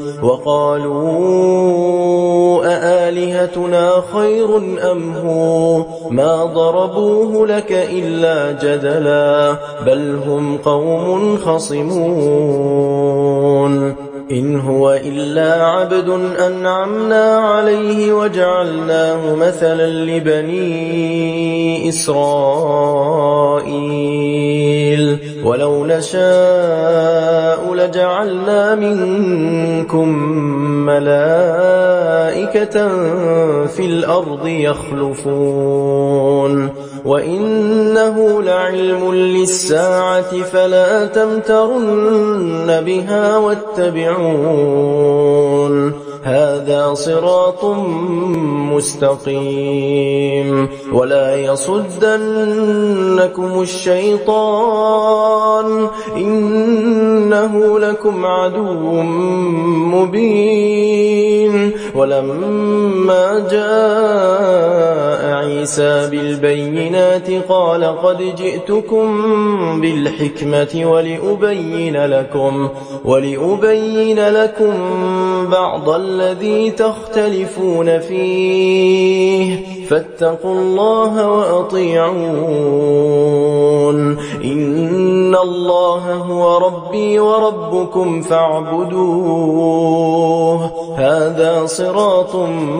وقالوا أآلهتنا خير أم هو ما ضربوه لك إلا جدلا بل هم قوم خصمون إن هو إلا عبد أنعمنا عليه وجعلناه مثلا لبني إسرائيل ولو نشاء لجعلنا منكم ملائكة في الأرض يخلفون وإنه لعلم للساعة فلا تمترن بها واتبعون هذا صراط مستقيم ولا يصدنكم الشيطان إنه لكم عدو مبين ولما جاء عيسى بالبينات قال قد جئتكم بالحكمة ولأبين لكم بعض الذي تختلفون فيه فاتقوا الله وأطيعون إن الله هو ربي وربكم فاعبدوه هذا صراط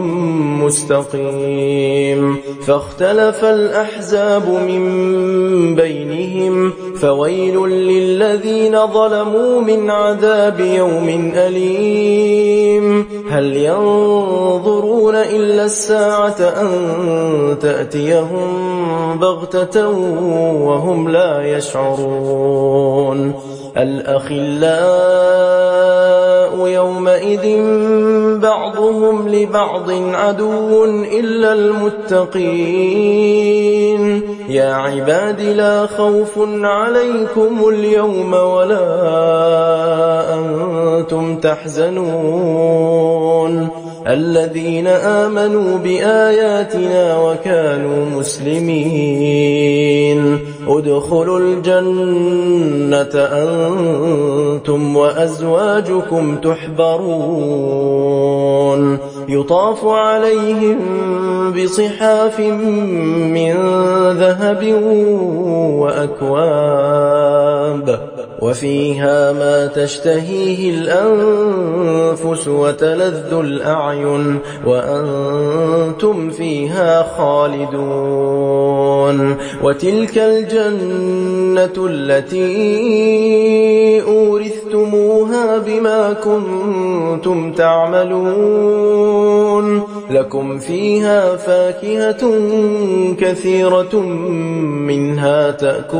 مستقيم فاختلف الأحزاب من بينهم فويل للذين ظلموا من عذاب يوم أليم هل ينظرون إلا الساعة أن تأتيهم بغتة وهم لا يشعرون الأخلاء يومئذ بعضهم لبعض عدو إلا المتقين يا عباد لا خوف عليكم اليوم ولا أنتم تحزنون الذين آمنوا بآياتنا وكانوا مسلمين ادخلوا الجنة أنتم وأزواجكم تحبرون يطاف عليهم بصحاف من ذهب وأكواب وفيها ما تشتهيه الأنفس وتلذ الأعين وأنتم فيها خالدون وتلك الجنة التي أورثتموها بما كنتم تعملون لكم فيها فاكهة كثيرة منها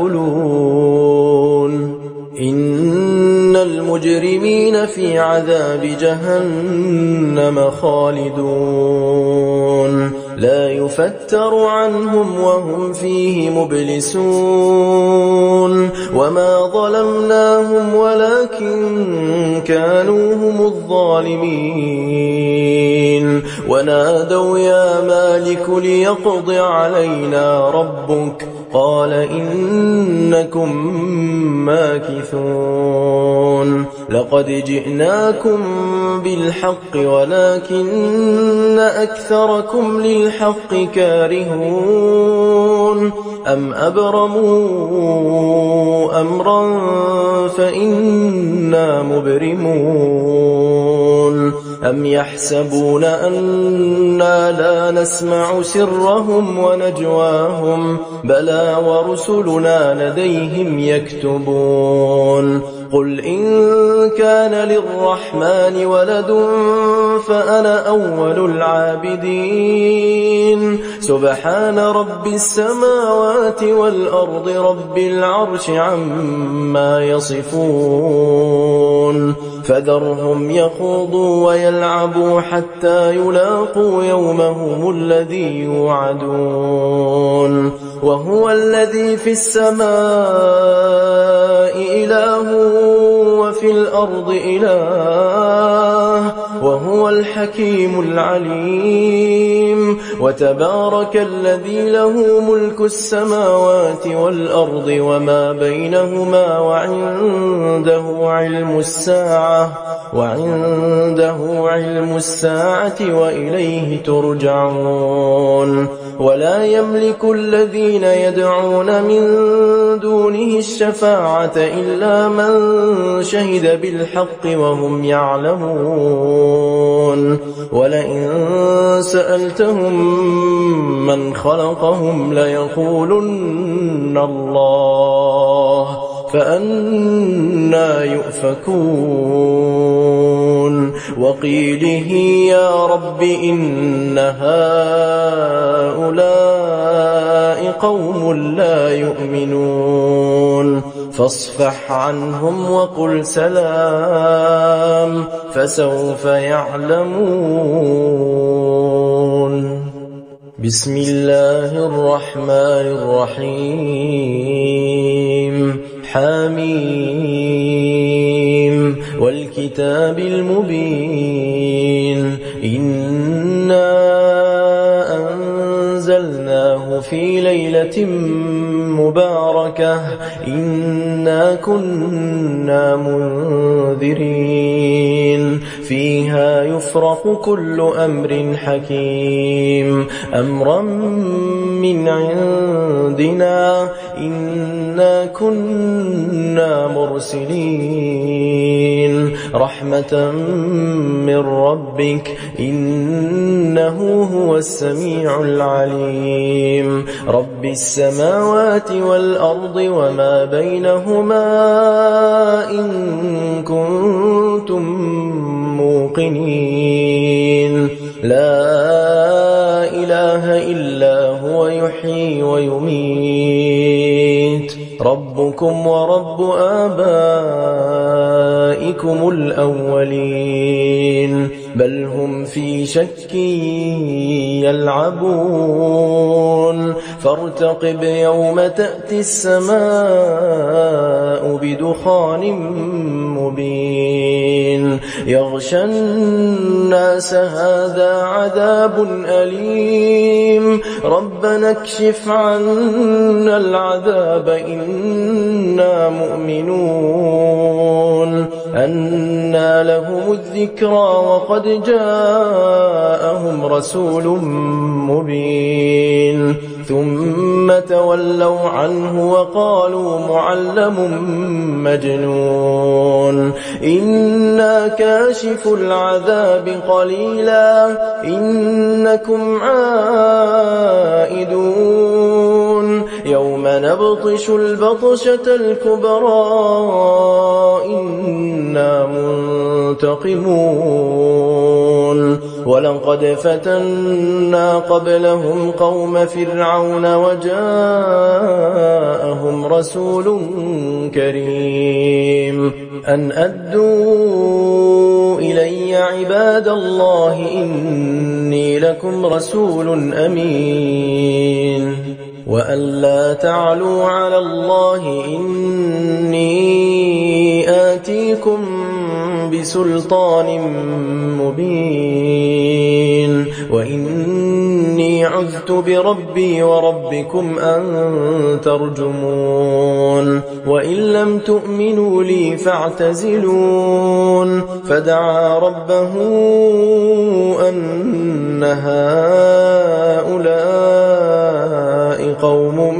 تأكلون إن المجرمين في عذاب جهنم خالدون لا يفتر عنهم وهم فيه مبلسون وما ظلمناهم ولكن كانوا هم الظالمين ونادوا يا مالك ليقض علينا ربك قال إنكم ماكثون لقد جئناكم بالحق ولكن أكثركم للحق كارهون أم أبرموا أمرا فإنا مبرمون أم يحسبون أنا لا نسمع سرهم ونجواهم بلى ورسلنا لديهم يكتبون قل إن كان للرحمن ولد فأنا أول العابدين سبحان رب السماوات والأرض رب العرش عما يصفون فذرهم يخوضوا ويلعبوا حتى يلاقوا يومهم الذي يوعدون وهو الذي في السماء إله وفي الأرض إله وهو الحكيم العليم وتبارك الذي له ملك السماوات والأرض وما بينهما وعنده علم الساعة وإليه ترجعون ولا يملك الذين يدعون من دونه الشفاعة إلا من شهد بالحق وهم يعلمون ولئن سألتهم من خلقهم ليقولن الله فأنى يؤفكون وقيله يا رب إن هؤلاء قوم لا يؤمنون فاصفح عنهم وقل سلام فسوف يعلمون. بسم الله الرحمن الرحيم. حميم والكتاب المبين إنا أنزلناه في ليلة مباركة إنا كنا منذرين فيها يفرق كل أمر حكيم أمرا من عندنا إنا كنا مرسلين رحمة من ربك إنه هو السميع العليم رب السماوات والأرض وما بينهما إن كنتم موقنين لا إله إلا هو يحيي ويميت ربكم ورب آبائكم الأولين بل هم في شك يلعبون فارتقب يوم تأتي السماء بدخان مبين يغشى الناس هذا عذاب أليم ربنا اكشف عنا العذاب إنا مؤمنون أنى لهم الذكرى وقد جاءهم رسول مبين ثم تولوا عنه وقالوا معلم مجنون إنا كاشف العذاب قليلا إنكم عائدون يوم نبطش البطشة الكبرى إنا منتقمون ولقد فتنا قبلهم قوم فرعون وجاءهم رسول كريم أن أدوا إلي عباد الله إني لكم رسول أمين وأن لا تعلوا على الله إني آتيكم بسلطان مبين وإني عذت بربي وربكم أن ترجمون وإن لم تؤمنوا لي فاعتزلون فدعا ربه أن هؤلاء قوم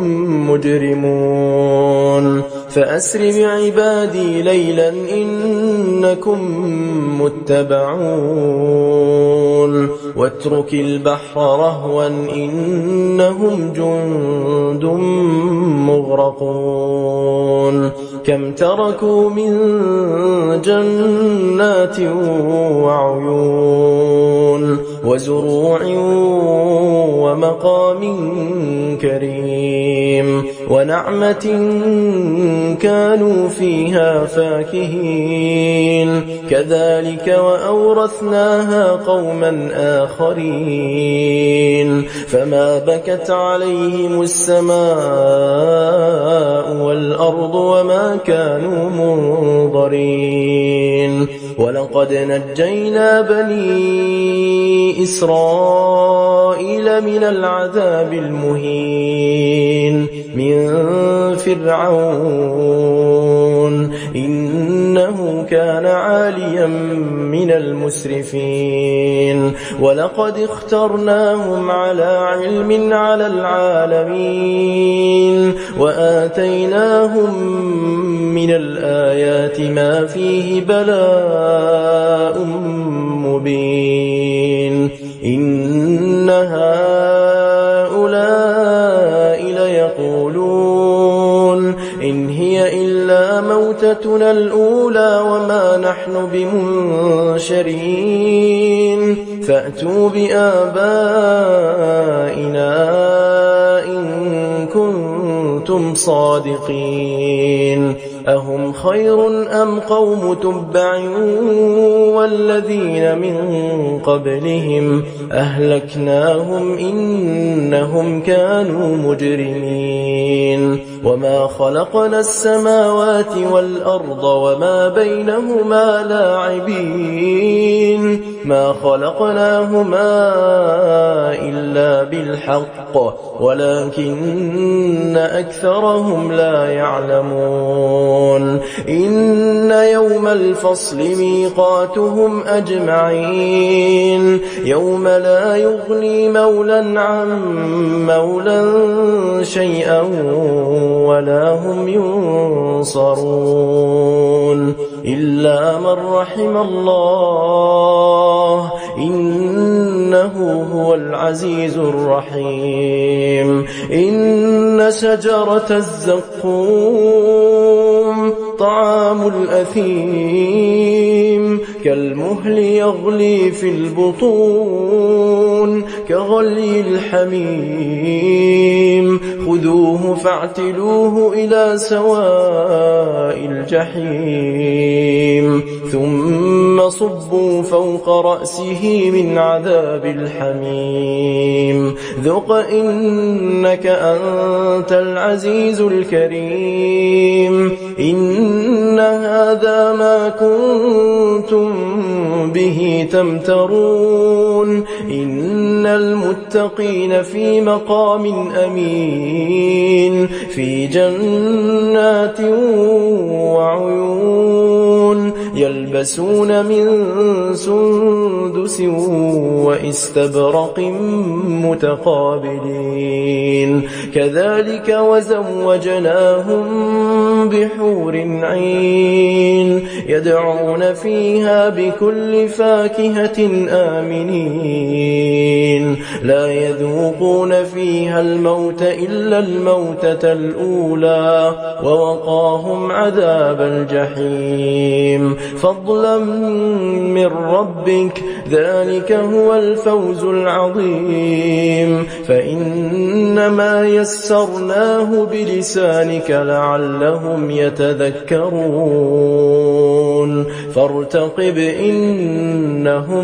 مجرمون فأسر بعبادي ليلا إنكم متبعون واترك البحر رهوا إنهم جند مغرقون كم تركوا من جنات وعيون وزروع ومقام كريم ونعمة كانوا فيها فاكهين كذلك وأورثناها قوما آخرين فما بكت عليهم السماء والأرض وما كانوا منظرين ولقد نجينا بني إسرائيل من العذاب المهين من فرعون إنه كان عاليا من المسرفين ولقد اخترناهم على علم على العالمين وآتيناهم من الآيات ما فيه بلاء مبين إن هؤلاء ليقولون إن هي إلا موتتنا الأولى وما نحن بمنشرين فأتوا بآبائنا إن كنتم صادقين أهم خير أم قوم تبع والذين من قبلهم أهلكناهم إنهم كانوا مجرمين وما خلقنا السماوات والأرض وما بينهما لاعبين ما خلقناهما إلا بالحق ولكن أكثرهم لا يعلمون إن يوم الفصل ميقاتهم أجمعين يوم لا يغني مولى عن مولى شيئا ولا هم ينصرون إلا من رحم الله إنه هو العزيز الرحيم إن شجرة الزقوم طعام الأثيم كالمهل يغلي في البطون كغلي الحميم خذوه فاعتلوه إلى سواء الجحيم ثم صبوا فوق رأسه من عذاب الحميم ذق إنك أنت العزيز الكريم إن هذا ما كنتم به تمترون إن المتقين في مقام أمين في جنات وعيون يلبسون من سندس واستبرق متقابلين كذلك وزوجناهم بحور عين يدعون فيها بكل فاكهة آمنين لا يذوقون فيها الموت إلا الموتة الأولى ووقاهم عذاب الجحيم فضلا من ربك ذلك هو الفوز العظيم فإنما يسرناه بلسانك لعلهم يتذكرون فارتقب إنهم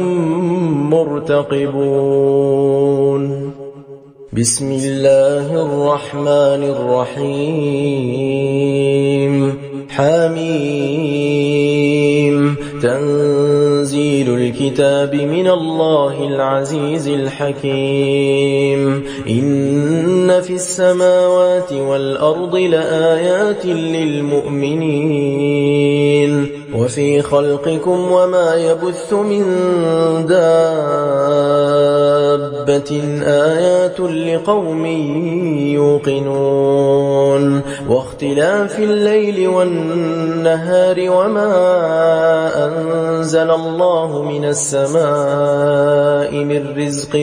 مرتقبون بسم الله الرحمن الرحيم حميم تنزيل الكتاب من الله العزيز الحكيم إن في السماوات والأرض لآيات للمؤمنين وفي خلقكم وما يبث من دابة آيات لقوم يوقنون واختلاف الليل والنهار وما أنزل الله من السماء من رزق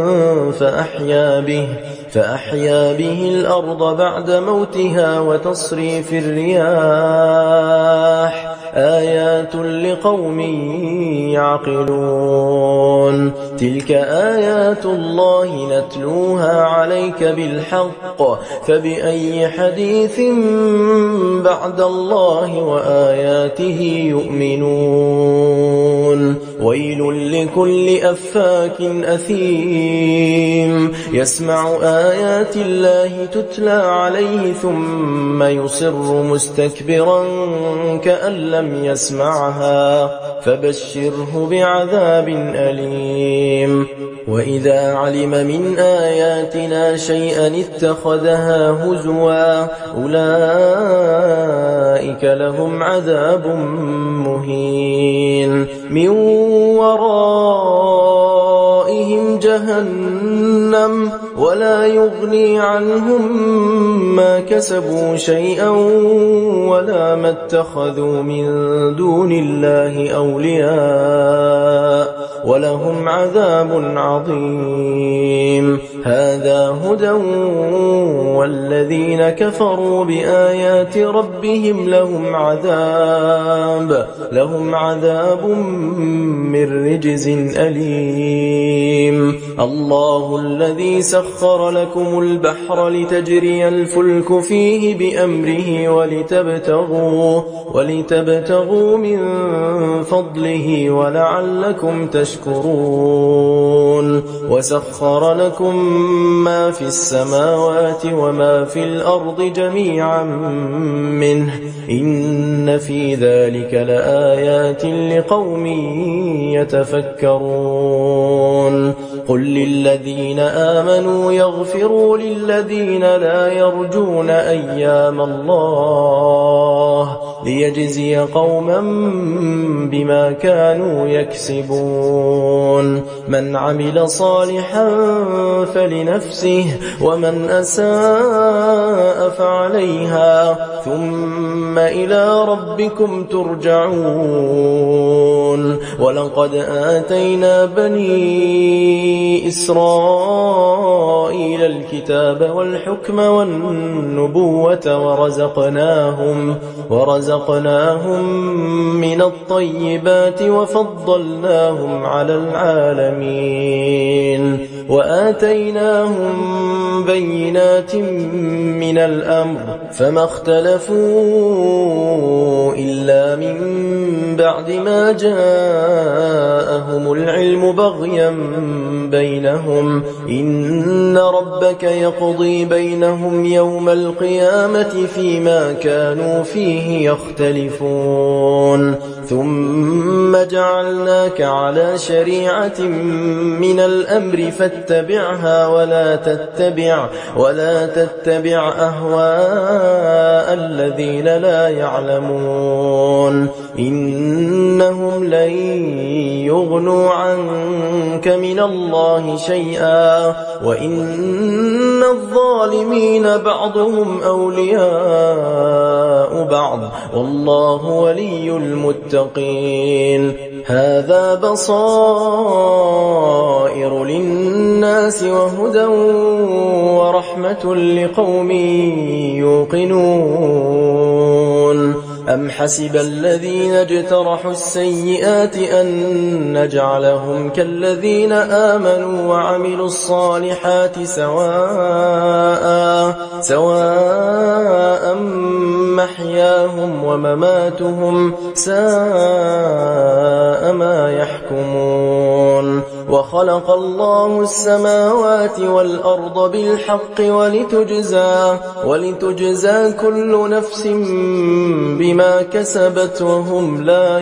فأحيا به الأرض بعد موتها وتصريف الرياح آيات لقوم يعقلون تلك آيات الله نتلوها عليك بالحق فبأي حديث بعد الله وآياته يؤمنون ويل لكل أفاك أثيم يسمع آيات الله تتلى عليه ثم يصر مستكبرا كأن لم يسمعها فبشره بعذاب أليم وإذا علم من آياتنا شيئا اتخذها هزوا أولئك لهم عذاب مهين من ورائهم جهنم ولا يغني عنهم ما كسبوا شيئا ولا ما اتخذوا من دون الله أولياء ولهم عذاب عظيم. هذا هدى والذين كفروا بآيات ربهم لهم عذاب من رجز أليم. الله الذي سخر لكم البحر لتجري الفلك فيه بأمره ولتبتغوا من فضله ولعلكم تشكرون. وسخر لكم ما في السماوات وما في الأرض جميعا منه إن في ذلك لآيات لقوم يتفكرون. قل للذين آمنوا يغفروا للذين لا يرجون أيام الله ليجزي قوما بما كانوا يكسبون. من عمل صالحا فلنفسه ومن أساء فعليها ثم إلى ربكم ترجعون. ولقد آتينا بني إسرائيل الكتاب والحكم والنبوة ورزقناهم من الطيبات وفضلناهم على العالمين وآتيناهم بينات من الأمر فما اختلفوا إلا من بعد ما جاءهم العلم بغيا بينهم إن ربك يقضي بينهم يوم القيامة فيما كانوا فيه يختلفون. ثم جعلناك على شريعة من الأمر فاتبعها ولا تتبع أهواء الذين لا يعلمون إنهم لن يغنوا عنك من الله شيئا وإن الظالمين بعضهم أولياء بعض والله ولي المتقين. هذا بصائر للناس وهدى ورحمة لقوم يوقنون. أم حسب الذين اجترحوا السيئات أن نجعلهم كالذين آمنوا وعملوا الصالحات سواء محياهم ومماتهم ساء ما يحكمون. وخلق الله السماوات والأرض بالحق ولتجزى كل نفس بما كسبت وهم لا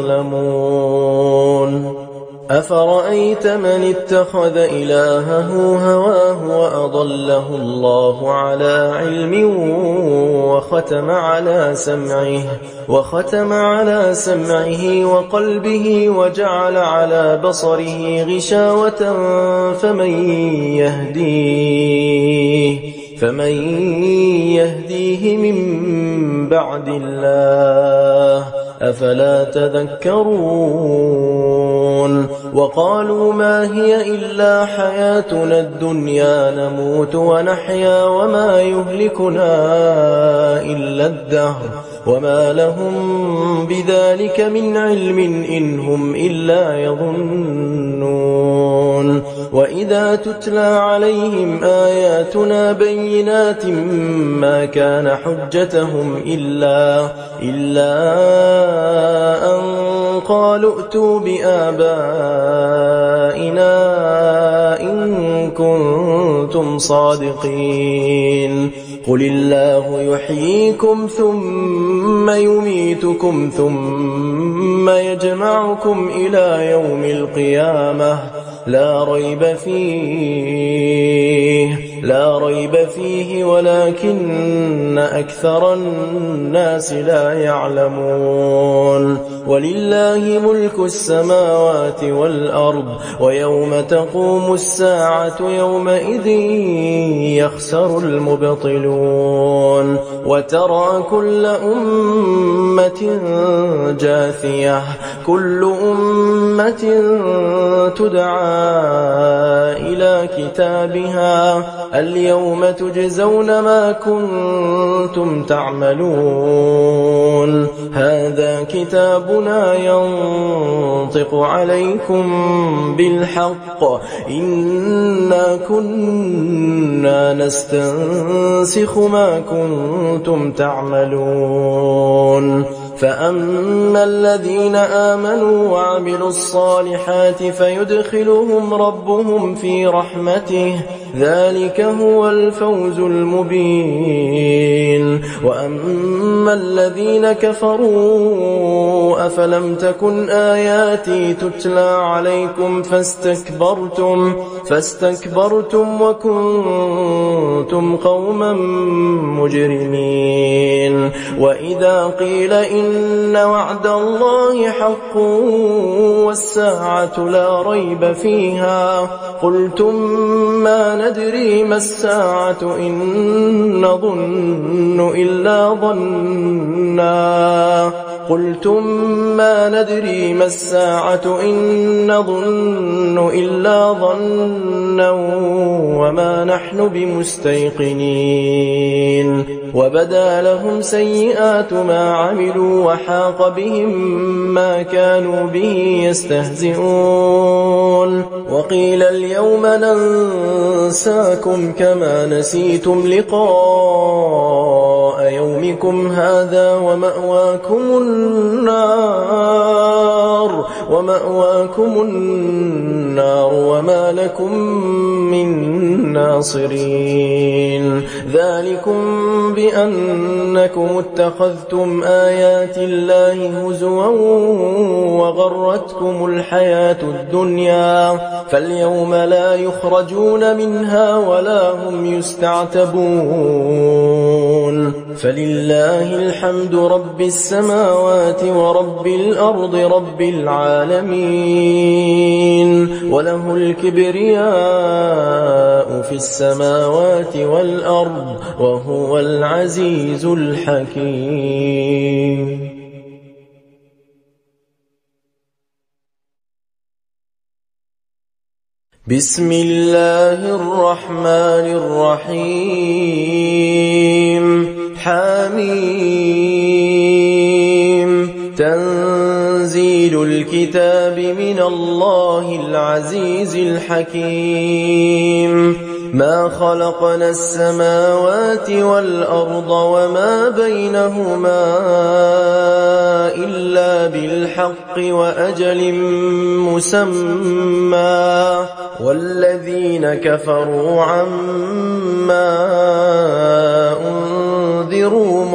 يظلمون. أفرأيت من اتخذ إلهه هواه وأضله الله على علم وختم على سمعه وقلبه وجعل على بصره غشاوة فمن يهديه من بعد الله أفلا تذكرون. وقالوا ما هي إلا حياتنا الدنيا نموت ونحيا وما يهلكنا إلا الدهر وما لهم بذلك من علم إن هم إلا يظنون. وإذا تتلى عليهم آياتنا بينات ما كان حجتهم إلا أن قالوا ائتوا بآبائنا إن كنتم صادقين. قل الله يحييكم ثم يميتكم ثم يجمعكم إلى يوم القيامة لا ريب فيه لا ريب فيه ولكن أكثر الناس لا يعلمون ولله ملك السماوات والأرض ويوم تقوم الساعة يومئذ يخسر المبطلون وترى كل أمة جاثية كل أمة تدعى إلى كتابها اليوم تجزون ما كنتم تعملون هذا كتابنا ينطق عليكم بالحق إنا كنا نستنسخ ما كنتم تعملون فأما الذين آمنوا وعملوا الصالحات فيدخلهم ربهم في رحمته ذلك هو الفوز المبين وأما الذين كفروا أفلم تكن آياتي تتلى عليكم فاستكبرتم وكنتم قوما مجرمين وإذا قيل إن وعد الله حق والساعة لا ريب فيها قلتم ما ندري ما الساعة إن نظن إلا ظنا قلتم ما ندري ما الساعة إن نظن إلا ظنا وما نحن بمستيقنين وبدا لهم سيئات ما عملوا وحاق بهم ما كانوا به يستهزئون وقيل اليوم ننساكم كما نسيتم لقاء يومكم هذا ومأواكم النار وما لكم من ناصرين ذلكم بأنكم اتخذتم آيات الله هزوا وغرتكم الحياة الدنيا فاليوم لا يخرجون منها ولا هم يستعتبون فلله الحمد رب السماوات ورب الأرض رب العالمين وله الكبرياء في السماوات والأرض وهو العزيز الحكيم بسم الله الرحمن الرحيم حميم تنزيل الكتاب من الله العزيز الحكيم ما خلقنا السماوات والأرض وما بينهما إلا بالحق وأجل مسمى والذين كفروا عما أنذروا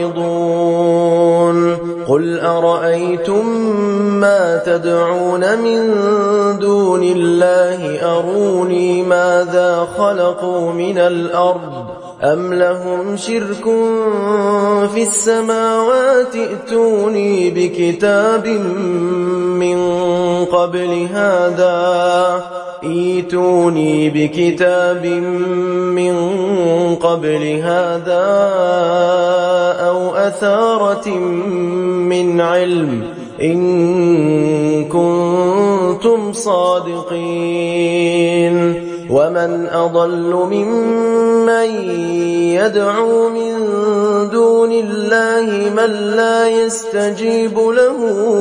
معرضون قل أرأيتم ما تدعون من دون الله أروني ماذا خلقوا من الأرض أم لهم شرك في السماوات ائتوني بكتاب من قبل هذا أو أثارة من علم إن كنتم صادقين ومن أضل ممن يدعو من دون الله من لا يستجيب له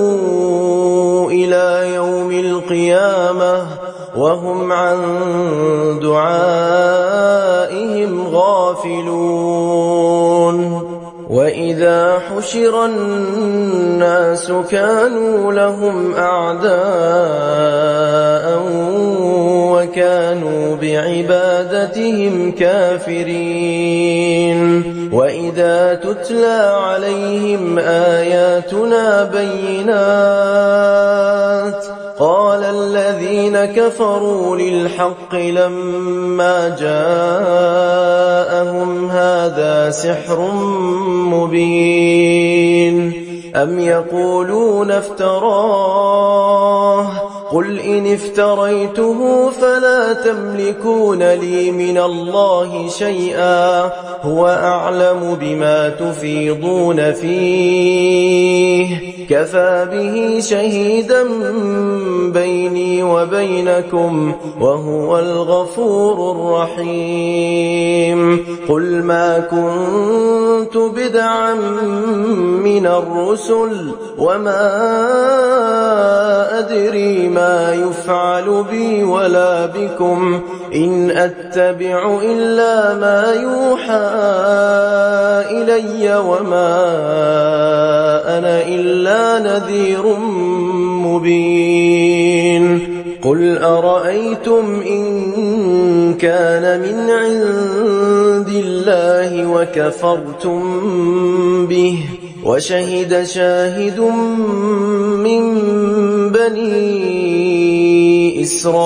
إلى يوم القيامة وهم عن دعائهم غافلون وإذا حشر الناس كانوا لهم أعداء وكانوا بعبادتهم كافرين وإذا تتلى عليهم آياتنا بينات قال الذين كفروا للحق لما جاءهم هذا سحر مبين أم يقولون افتراه قل إن افتريته فلا تملكون لي من الله شيئا هو أعلم بما تفيضون فيه كفى به شهيدا بيني وبينكم وهو الغفور الرحيم قل ما كنت بدعا من الرسل وما أدري ما يفعل بي ولا بكم إن أتبع إلا ما يوحى إلي وما أنا إلا نذير مبين قل أرأيتم إن كان من عند الله وكفرتم به وشهد شاهد من بني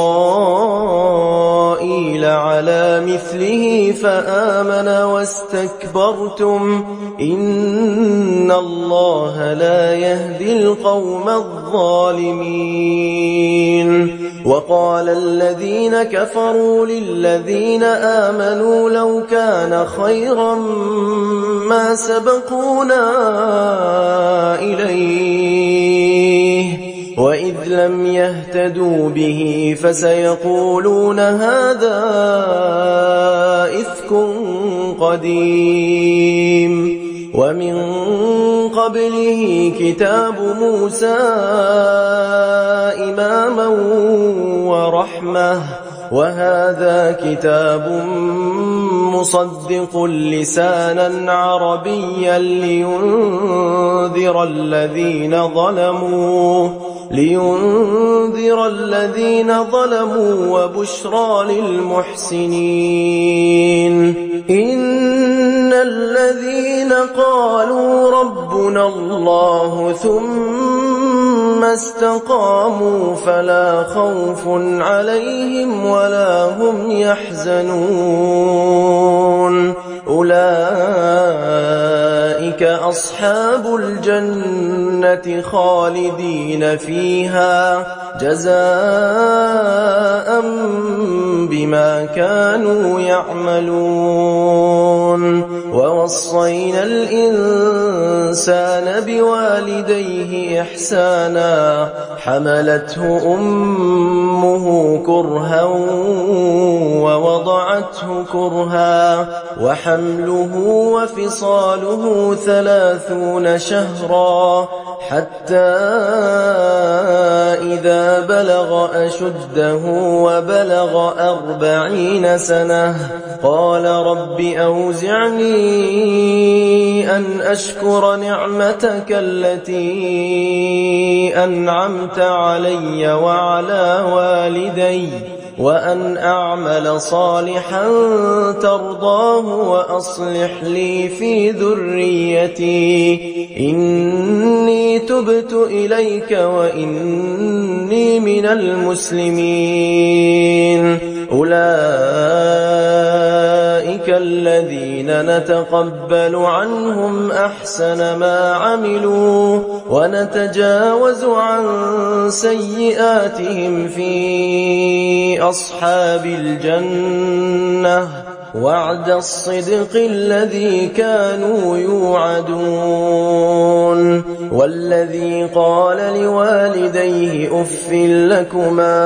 إسرائيل على مثله فآمن واستكبرتم إن الله لا يهدي القوم الظالمين وقال الذين كفروا للذين آمنوا لو كان خيرا ما سبقونا إليه وإذ لم يهتدوا به فسيقولون هذا إفك قديم ومن قبله كتاب موسى إماما ورحمة وهذا كتاب مصدق لسانا عربيا لينذر الذين ظلموا وبشرى للمحسنين إن الذين قالوا ربنا الله ثم استقاموا فلا خوف عليهم ولا هم يحزنون أولئك أصحاب الجنة خالدين فيها جزاء بما كانوا يعملون ووصينا الإنسان بوالديه إحسانا حملته أمه كرها ووضعته كرها وحمله وفصاله 30 شهرا حتى إذا بلغ أشده وبلغ 40 سنة قال رب أوزعني أن أشكر نعمتك التي أنعمت علي وعلى والدي وأن أعمل صالحا ترضاه وأصلح لي في ذريتي إني تبت إليك وإني من المسلمين أولئك الذين نتقبل عنهم أحسن ما عملوا ونتجاوز عن سيئاتهم في أصحاب الجنة وعد الصدق الذي كانوا يوعدون والذي قال لوالديه أف لكما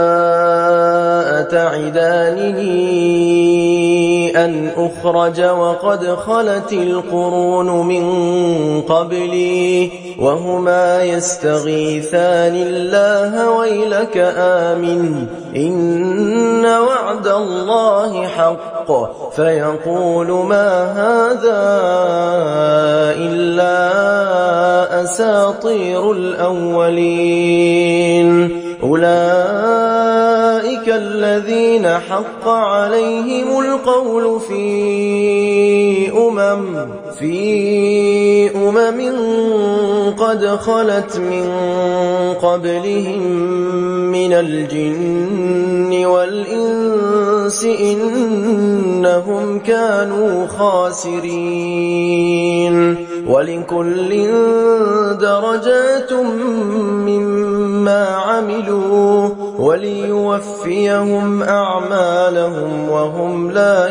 أتعدانني أن أخرج وقد خلت القرون من قبلي وهما يستغيثان الله ويلك آمن إن وعد الله حق فيقول ما هذا إلا أساطير الأولين أولئك الذين حق عليهم القول في في قد خلت من قبلهم من الجن والإنس إنهم كانوا خاسرين ولكل درجات مما عملوا وليوفيهم أعمالهم وهم لا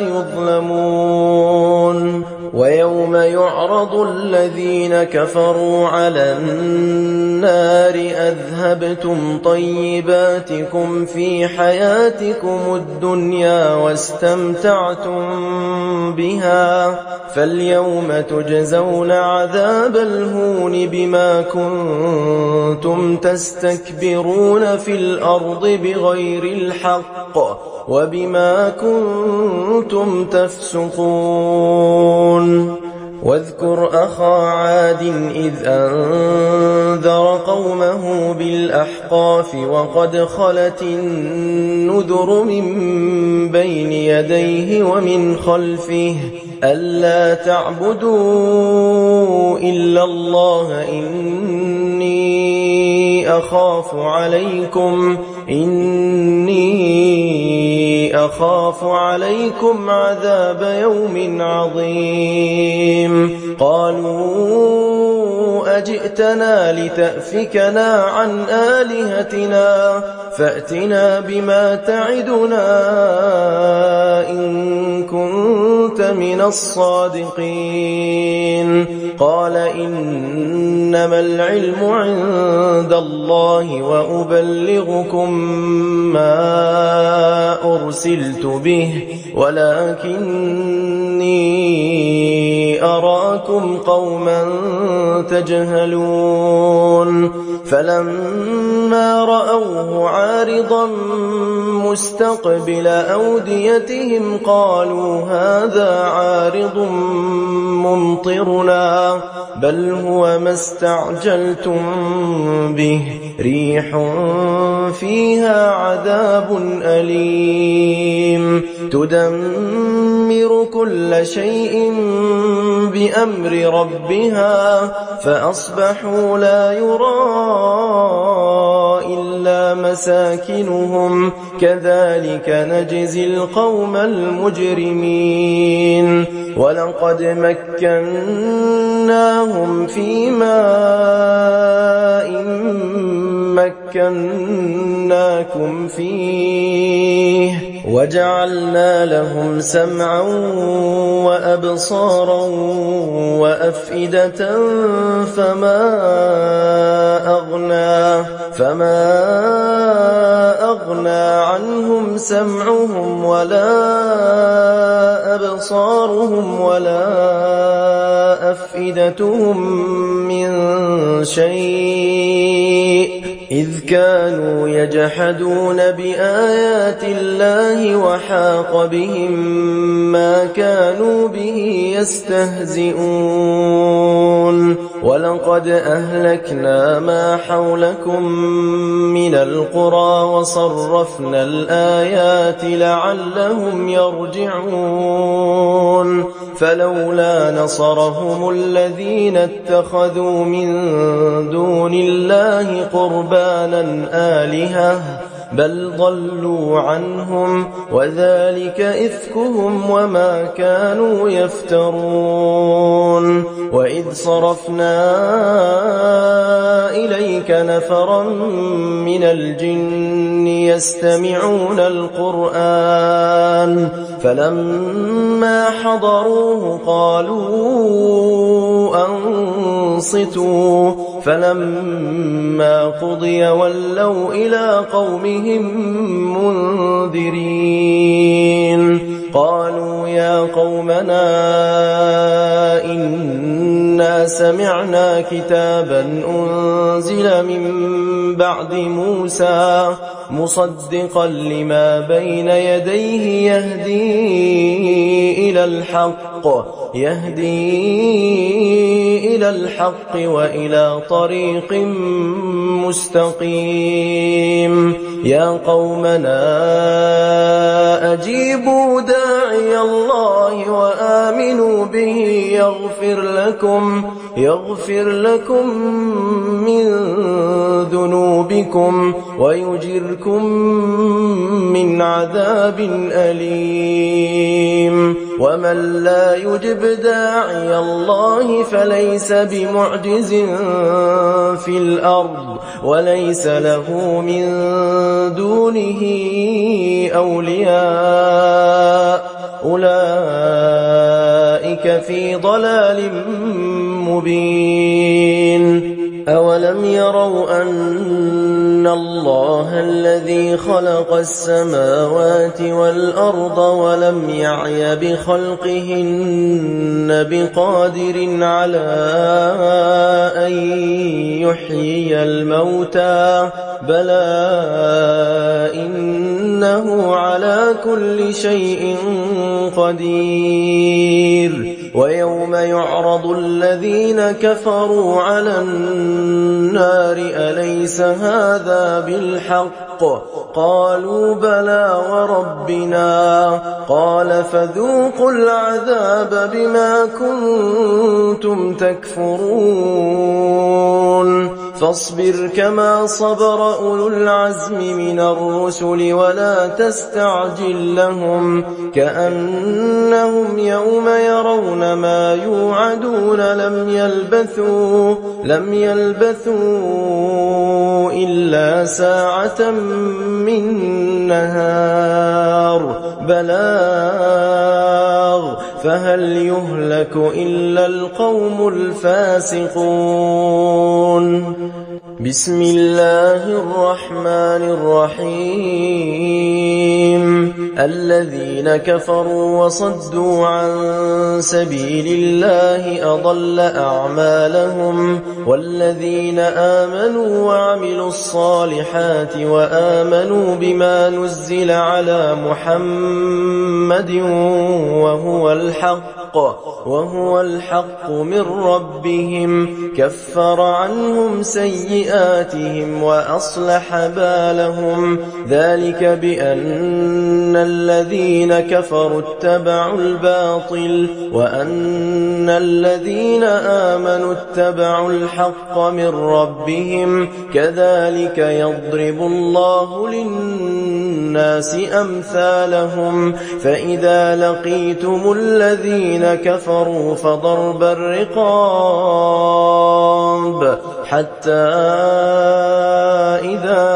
يظلمون ويوم يعرض الذين كفروا على النار أذهبتم طيباتكم في حياتكم الدنيا واستمتعتم بها فاليوم تجزون عذاب الهون بما كنتم تستكبرون في الأرض بغير الحق وبما كنتم تفسقون واذكر أخا عاد إذ أنذر قومه بالأحقاف وقد خلت النذر من بين يديه ومن خلفه ألا تعبدوا إلا الله إني أخاف عليكم عذاب يوم عظيم قالوا أجئتنا لتأفكنا عن آلهتنا فأتنا بما تعدنا إن كنت من الصادقين قال إنما العلم عند الله وأبلغكم ما أرسلت به ولكني أراكم قوما تجهلون فلما رأوه عارضا مستقبل أوديتهم قالوا هذا عارض ممطرنا بل هو ما استعجلتم به ريح فيها عذاب أليم تدمر كل شيء بأمر ربها فأصبحوا لا يرى إلا مساكنهم كذلك نجزي القوم المجرمين ولقد مكناهم في ماء مكناكم فيه وجعلنا لهم سمعا وأبصارا وأفئدة فما أغنى عنهم سمعهم ولا أبصارهم ولا أفئدتهم من شيء إذ كانوا يجحدون بآيات الله وحاق بهم ما كانوا به يستهزئون ولقد أهلكنا ما حولكم من القرى وصرفنا الآيات لعلهم يرجعون فلولا نصرهم الذين اتخذوا من دون الله قربانا آلهة بل ضلوا عنهم وذلك إفكهم وما كانوا يفترون وإذ صرفنا إليك نفرا من الجن يستمعون القرآن فلما حضروه قالوا أنصتوا فلما قضي ولوا إلى قومهم منذرين قالوا يا قومنا إنا سمعنا كتابا أنزل من بعد موسى مصدقا لما بين يديه يهدي إلى الحق وإلى طريق مستقيم يا قومنا أجيبوا داعي الله وآمنوا به يغفر لكم من ذنوبكم ويجركم من عذاب أليم. ومن لا يجب داعي الله فليس بمعجز في الأرض وليس له من دونه أولياء أولئك في ضلال مبين. أولم يروا أن الله الذي خلق السماوات والأرض ولم يعي بخلقهن بقادر على أن يحيي الموتى بلى إنه على كل شيء قدير. ويوم يعرض الذين كفروا على النار أليس هذا بالحق قالوا بلى وربنا قال فذوقوا العذاب بما كنتم تكفرون. فاصبر كما صبر أولو العزم من الرسل ولا تستعجل لهم كأنهم يوم يرون ما يوعدون لم يلبثوا إلا ساعة من نهار بلاغ فهل يهلك إلا القوم الفاسقون. بسم الله الرحمن الرحيم. الذين كفروا وصدوا عن سبيل الله أضل أعمالهم والذين آمنوا وعملوا الصالحات وآمنوا بما نزل على محمد وهو الحق من ربهم كفر عنهم سيئاتهم وأصلح بالهم ذلك بأن الذين كفروا اتبعوا الباطل وأن الذين آمنوا اتبعوا الحق من ربهم كذلك يضرب الله للناس أمثالهم. فإذا لقيتم الذين كفروا فضرب الرقاب حتى إذا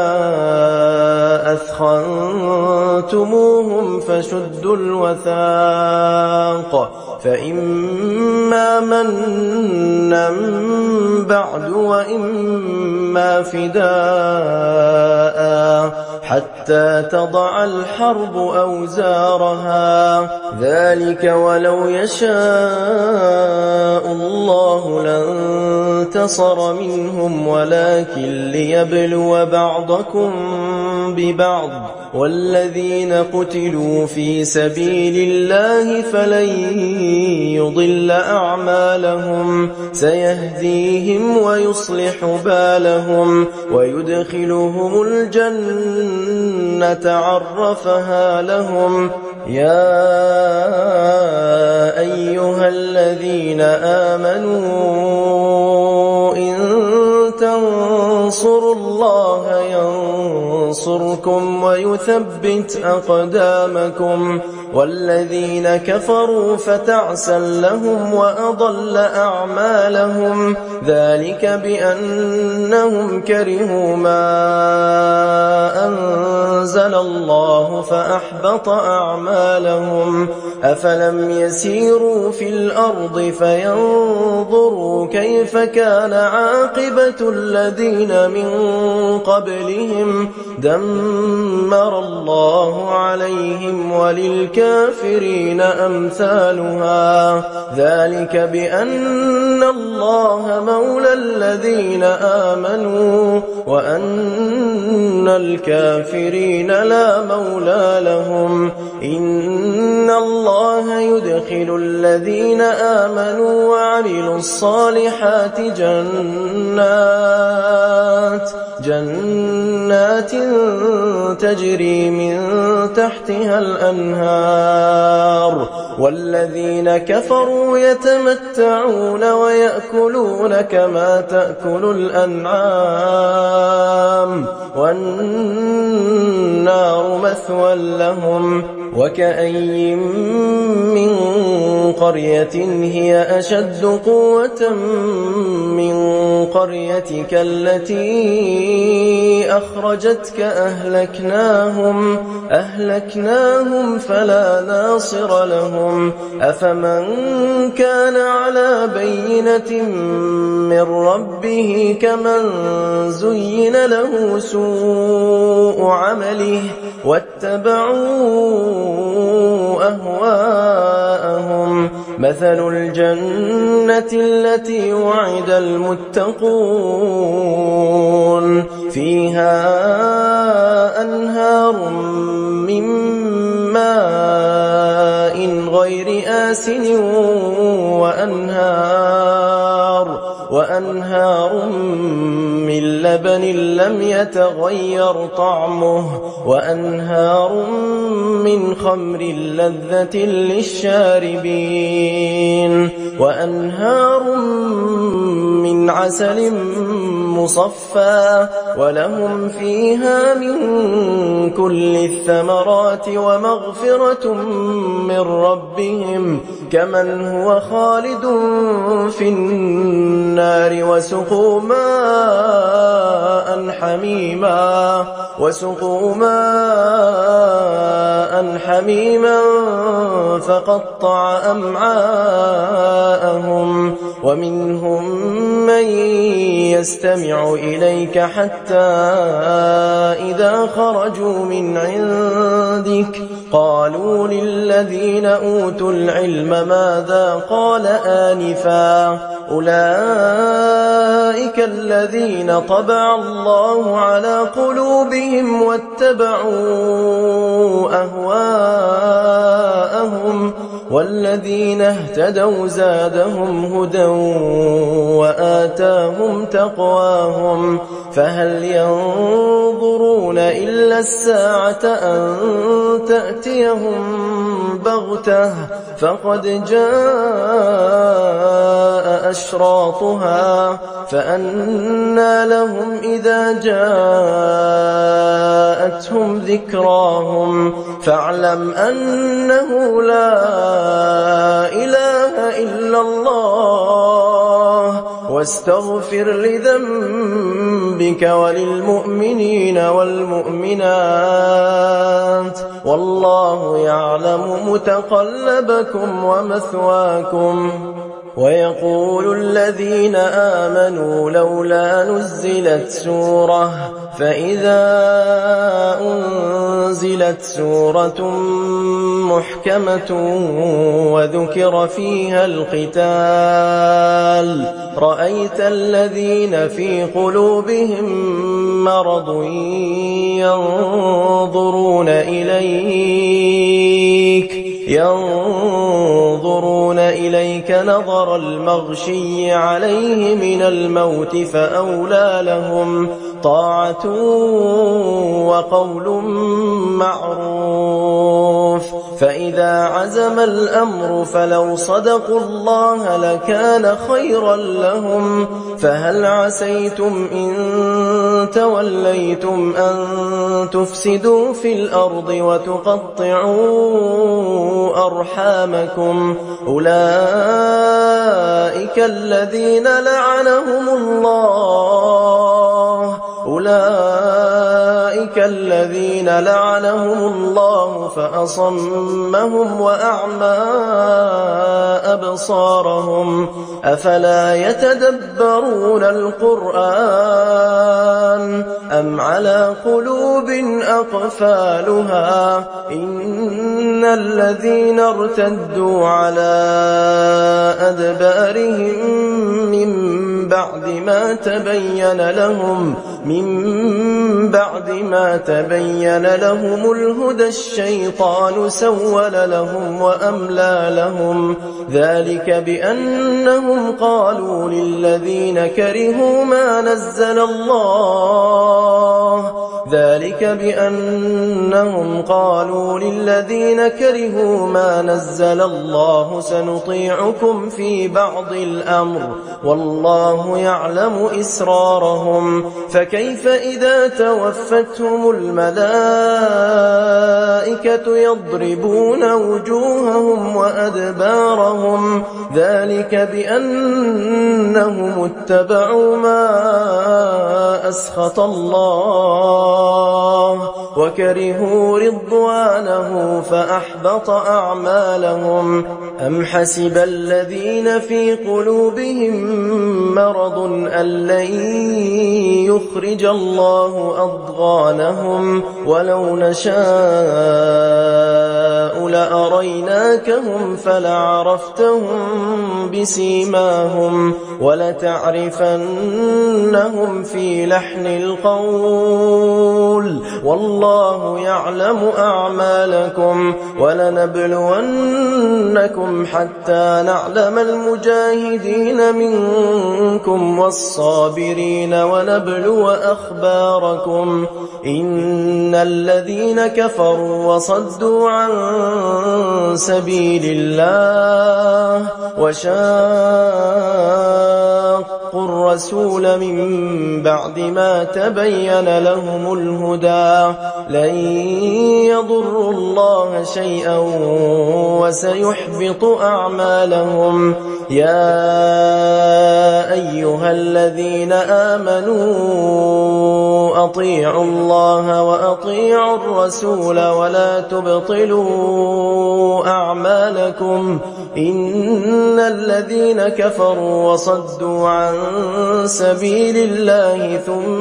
أثخنتموهم فشدوا الوثاق فإما منا بعد وإما فداء حتى تضع الحرب أوزارها ذلك ولو يشاء الله لانتصر منهم ولكن ليبلو بعضكم ببعض والذين قتلوا في سبيل الله فلن يضل أعمالهم سيهديهم ويصلح بالهم ويدخلهم الجنة عرفها لهم. يا أيها الذين آمنوا إن تنصروا الله ينصركم ويثبت أقدامكم والذين كفروا فتعسا لهم وأضل أعمالهم ذلك بأنهم كرهوا ما أنزل الله فأحبط أعمالهم. أفلم يسيروا في الأرض فينظروا كيف كان عاقبة الذين من قبلهم دمر الله عليهم وللكافرين أمثالها ذلك بأن الله مولى الذين آمنوا وأن الكافرين لا مولى لهم إن الله يدخل الذين آمنوا وعملوا الصالحات جنات تجري من تحتها الأنهار والذين كفروا يتمتعون ويأكلون كما تأكل الأنعام والنار مثوى لهم وكأي من قرية هي أشد قوة من قريتك التي أخرجتك أهلكناهم فلا ناصر لهم أفمن كان على بينة من ربه كمن زين له سوء عمله واتبعوا أهواءهم مثل الجنة التي وعد المتقون فيها أنهار من ماء غير آسن وأنهار من لبن لم يتغير طعمه وأنهار من خمر لذة للشاربين وأنهار من عسل مصفى ولهم فيها من كل الثمرات ومغفرة من ربهم كمن هو خالد في النار وسقوا ماء حميما فقطع أمعاءهم ومنهم من يستمع إليك حتى إذا خرجوا من عندك قالوا للذين أوتوا العلم ماذا قال آنفا أولئك الذين طبع الله على قلوبهم واتبعوا أهواءهم والذين اهتدوا زادهم هدى وآتاهم تقواهم فهل ينظرون إلا الساعة أن تأتيهم بغتة فقد جاء أشراطها فأنى لهم إذا جاءتهم ذكراهم فاعلم أنه لا إله إلا الله واستغفر لذنبك وللمؤمنين والمؤمنات والله يعلم متقلبكم ومثواكم ويقول الذين آمنوا لولا نزلت سورة فإذا أنزلت سورة محكمة وذكر فيها القتال رأيت الذين في قلوبهم مرض ينظرون إليك نظر المغشي عليه من الموت فأولى لهم طاعة وقول معروف فإذا عزم الأمر فلو صدقوا الله لكان خيرا لهم فهل عسيتم إن توليتم أن تفسدوا في الأرض وتقطعوا أرحامكم أولئك الذين لعنهم الله فأصمهم وأعمى أبصارهم أفلا يتدبرون القرآن أم على قلوب أقفالها إن الذين ارتدوا على أدبارهم من بعد ما تبين لهم الهدى الشيطان سول لهم وأملى لهم ذلك بأنهم قالوا للذين كرهوا ما نزل الله سنطيعكم في بعض الأمر والله يعلم إسرارهم فكيف إذا توفتهم الملائكة يضربون وجوههم وأدبارهم ذلك بأنهم اتبعوا ما أسخط الله وكرهوا رضوانه فأحبط أعمالهم أم حسب الذين في قلوبهم مرض أن لن يخرج الله أضغانهم ولو نشاء لأريناكهم فلعرفتهم بسيماهم ولتعرفنهم في لحن القول والله يعلم أعمالكم ولنبلونكم حتى نعلم المجاهدين منكم والصابرين ونبلو أخباركم إن الذين كفروا وصدوا عن سبيل الله وشاقوا الرسول من بعد ما تبين لهم الهدى لن يضروا الله شيئا وسيحبط أعمالهم يا أيها الذين آمنوا أطيعوا الله وأطيعوا الرسول ولا تبطلوا أعمالكم إن الذين كفروا وصدوا عن سبيل الله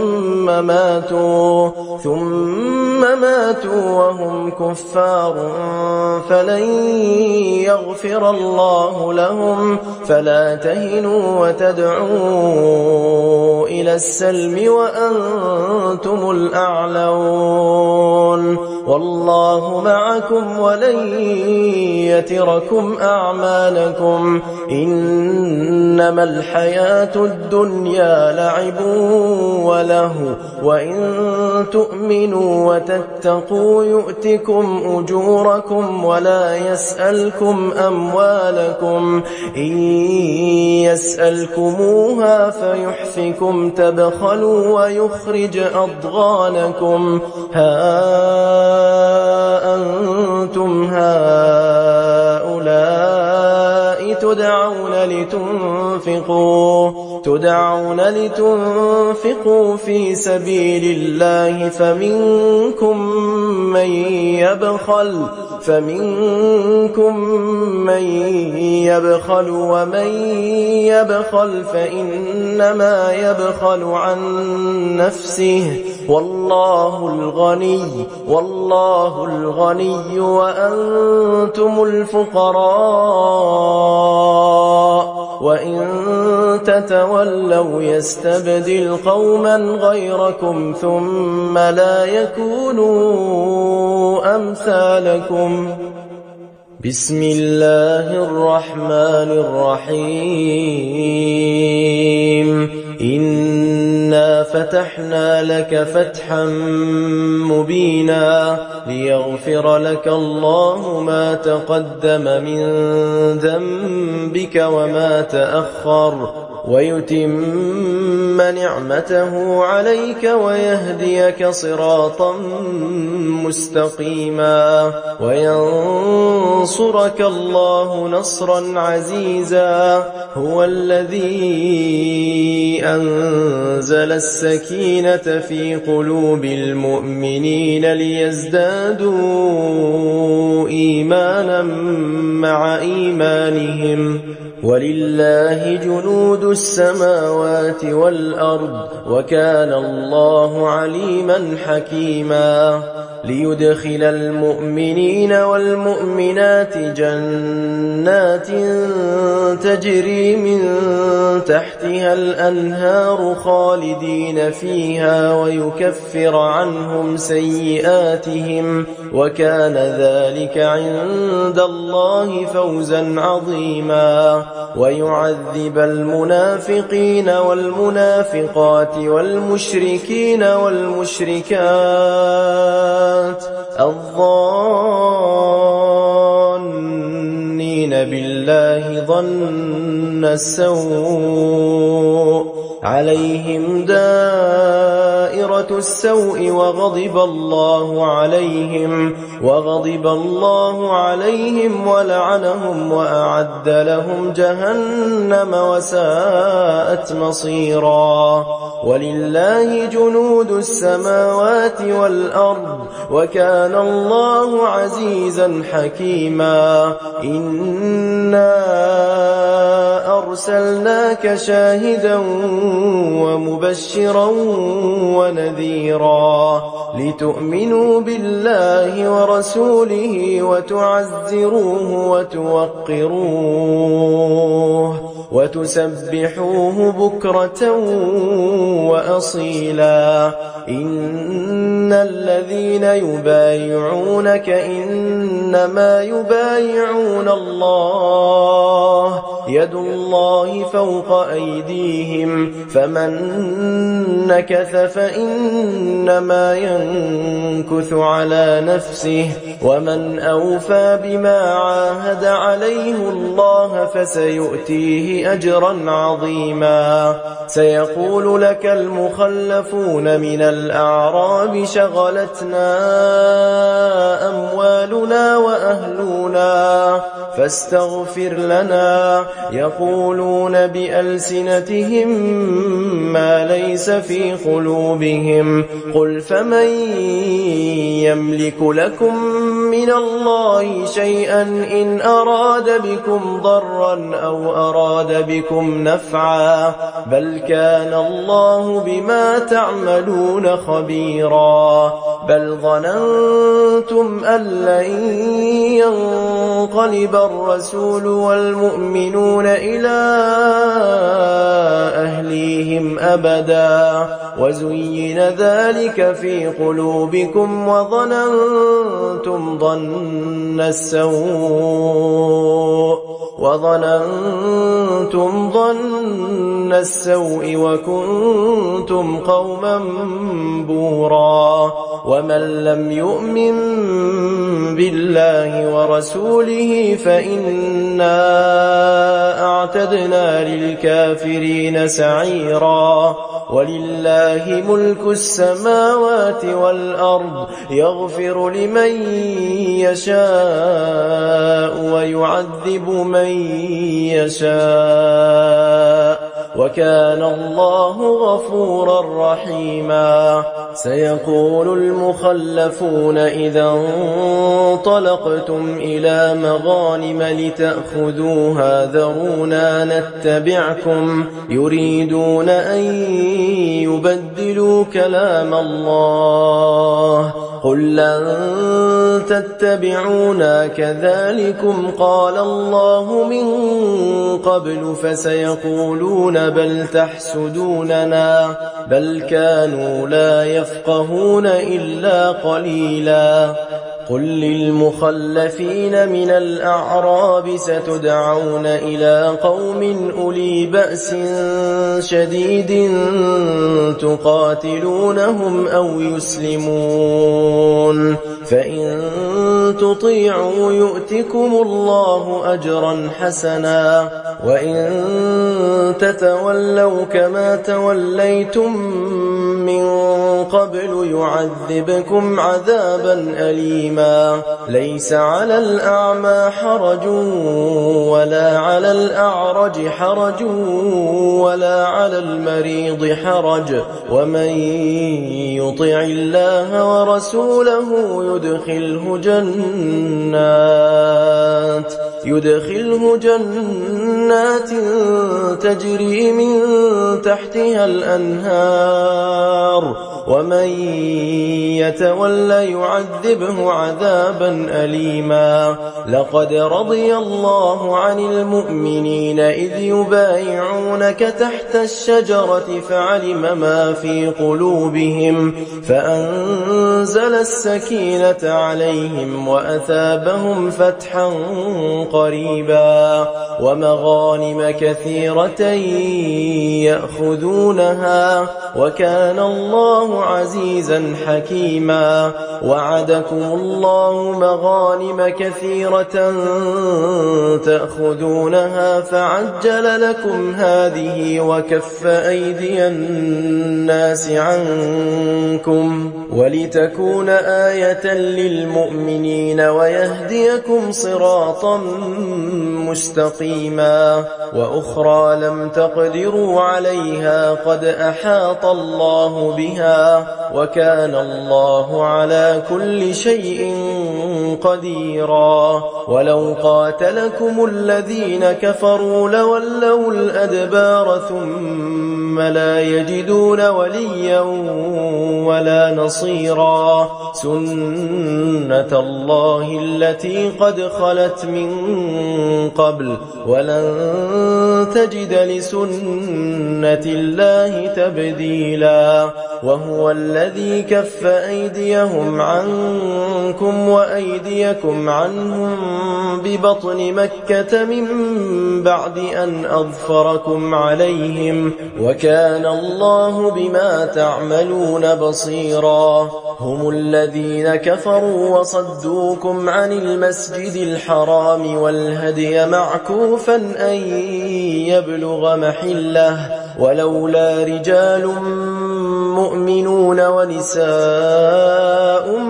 ثم ماتوا وهم كفار فلن يغفر الله لهم فلا تهنوا وتدعوا إلى السلم وأنتم الأعلون والله معكم ولن يتركم أعمالكم إنما الحياة الدنيا لعب وله وإن تؤمنوا وتتقوا يؤتكم أجوركم ولا يسألكم أموالكم إن يسألكموها فيحفكم تبخلوا ويخرج أضغانكم ها أنتم هؤلاء تدعون لتنفقوا في سبيل الله فمنكم من يبخل ومن يبخل فإنما يبخل عن نفسه والله الغني وأنتم الفقراء وإن تتولوا يستبدل قوما غيركم ثم لا يكونوا أمثالكم بسم الله الرحمن الرحيم إنا فتحنا لك فتحا مبينا ليغفر لك الله ما تقدم من ذنبك وما تأخر ويتم نعمته عليك ويهديك صراطا مستقيما وينصرك الله نصرا عزيزا هو الذي أنزل السكينة في قلوب المؤمنين ليزدادوا إيمانا مع إيمانهم ولله جنود السماوات والأرض وكان الله عليما حكيما ليدخل المؤمنين والمؤمنات جنات تجري من تحتها الأنهار خالدين فيها ويكفر عنهم سيئاتهم وكان ذلك عند الله فوزا عظيما ويعذب المنافقين والمنافقات والمشركين والمشركات الظانين بالله ظن السوء عليهم دائرة السوء وغضب الله عليهم ولعنهم وأعد لهم جهنم وساءت مصيرا ولله جنود السماوات والأرض وكان الله عزيزا حكيما إنا أرسلناك شاهدا ومبشرا ونذيرا لتؤمنوا بالله ورسوله وتعزروه وتوقروه وتسبحوه بكرة وأصيلا إن الذين يبايعونك إنما يبايعون الله يد الله فوق أيديهم فمن نكث فإنما ينكث على نفسه ومن أوفى بما عاهد عليه الله فسيؤتيه أجرا عظيما سيقول لك المخلفون من الأعراب شغلتنا أموالنا وأهلنا فاستغفر لنا يقولون بألسنتهم ما ليس في قلوبهم قل فمن يملك لكم من الله شيئا إن أراد بكم ضرا أو أراد بكم نفعا بل كان الله بما تعملون خبيرا بل ظننتم أن لن ينقلب الرسول والمؤمنون إلى أهليهم أبدا وزين ذلك في قلوبكم وظننتم ظن السوء وكنتم قوما بورا ومن لم يؤمن بالله ورسوله فإنا أعتدنا للكافرين سعيرا ولله ملك السماوات والأرض يغفر لمن يشاء ويعذب من يشاء وكان الله غفورا رحيما سيقول المخلفون إذا انطلقتم إلى مغانم لتأخذوها ذرونا نتبعكم يريدون أن يبدلوا كلام الله قل لن تتبعونا كذلكم قال الله من قبل فسيقولون بل تحسدوننا بل كانوا لا يفقهون إلا قليلا قل للمخلفين من الأعراب ستدعون إلى قوم أولي بأس شديد تقاتلونهم أو يسلمون فإن تطيعوا يؤتكم الله أجرا حسنا وإن تتولوا كما توليتم من قبل يعذبكم عذابا أليما ليس على الأعمى حرج ولا على الأعرج حرج ولا على المريض حرج ومن يطع الله ورسوله يدخله يدخله جنات تجري من تحتها الأنهار ومن يتولى يعذبه عذابا أليما لقد رضي الله عن المؤمنين إذ يبايعونك تحت الشجرة فعلم ما في قلوبهم فأنزل السكينة عليهم وأثابهم فتحا قريبا ومغانم كثيرة يأخذونها وكان الله عزيزا حكيما وعدكم الله مغانم كثيرة تأخذونها فعجل لكم هذه وكف أيدي الناس عنكم ولتكون آية للمؤمنين ويهديكم صراطا مستقيما وأخرى لم تقدروا عليها قد أحاط الله بها وكان الله على كل شيء قديرا ولو قاتلكم الذين كفروا لولوا الأدبار ثم لا يجدون وليا ولا نصيرا سنة الله التي قد خلت من قبل ولن تجد لسنة الله تبديلا وهو الذي كف أيديهم عنكم وأيديكم عنهم ببطن مكة من بعد أن أظفركم عليهم وكان الله بما تعملون بصيرا هم الذين كفروا وصدوكم عن المسجد الحرام والهدي معكوفا أن يبلغ محله ولولا رجال مؤمنون ونساء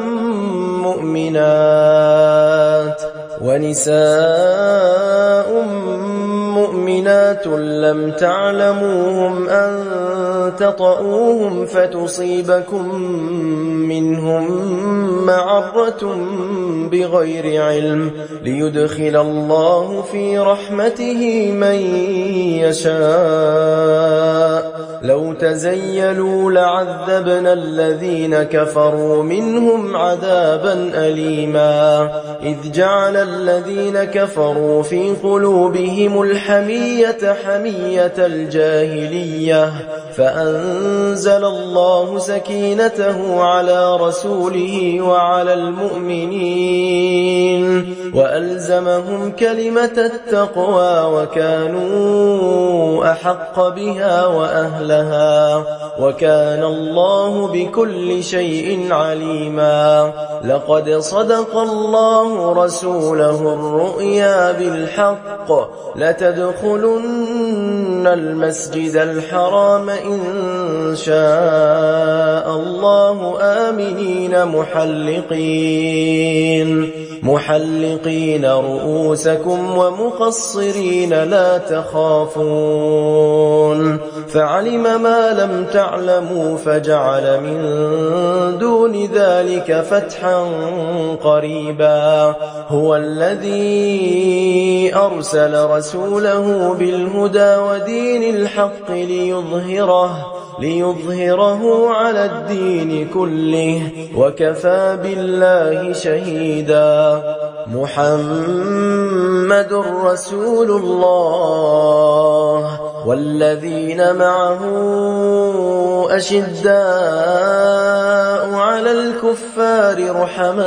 مؤمنات لم تعلموهم أن تطؤوهم فتصيبكم منهم معرة بغير علم ليدخل الله في رحمته من يشاء لو تزيلوا لعذبنا الذين كفروا منهم عذابا أليما إذ جعل الذين كفروا في قلوبهم الحمية حمية الجاهلية فأنزل الله سكينته على رسوله وعلى المؤمنين وألزمهم كلمة التقوى وكانوا أحق بها وأهلها وكان الله بكل شيء عليما لقد صدق الله رسوله الرؤيا بالحق لتدخلن المسجد الحرام إن شاء الله آمنين محلقين رؤوسكم ومقصرين لا تخافون فعلم ما لم تعلموا فجعل من دون ذلك فتحا قريبا هو الذي أرسل رسوله بالهدى ودين الحق ليظهره على الدين كله وكفى بالله شهيدا محمد رسول الله والذين معه أشداء على الكفار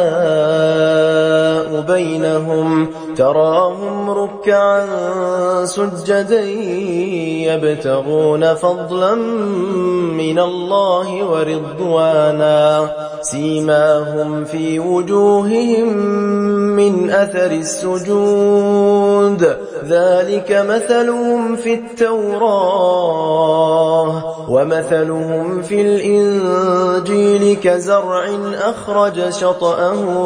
رحماء بينهم تراهم ركعا سجدا يبتغون فضلا من الله ورضوانا سيماهم في وجوههم من أثر السجود ذلك مثلهم في التوراة ومثلهم في الإنجيل كزرع أخرج شطأه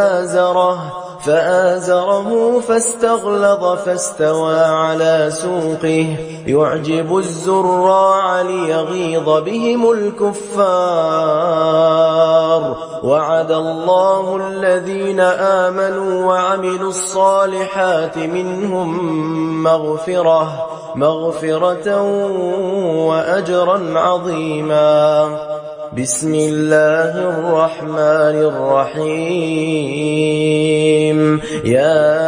فآزره فاستغلظ فاستوى على سوقه يعجب الزراع ليغيظ بهم الكفار وعد وعد الله الذين آمنوا وعملوا الصالحات منهم مغفرة وأجرا عظيما. بسم الله الرحمن الرحيم. يا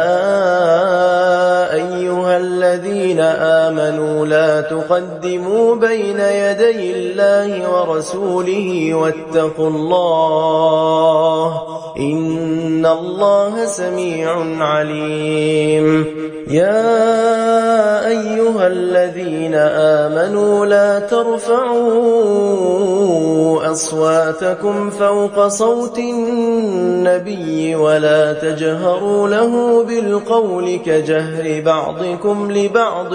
أيها الذين آمنوا لا تقدموا بين يدي الله ورسوله واتقوا الله إن الله سميع عليم. يا أيها الذين آمنوا لا ترفعوا أصواتكم فوق صوت النبي ولا تجهروا له بالقول كجهر بعضكم لبعض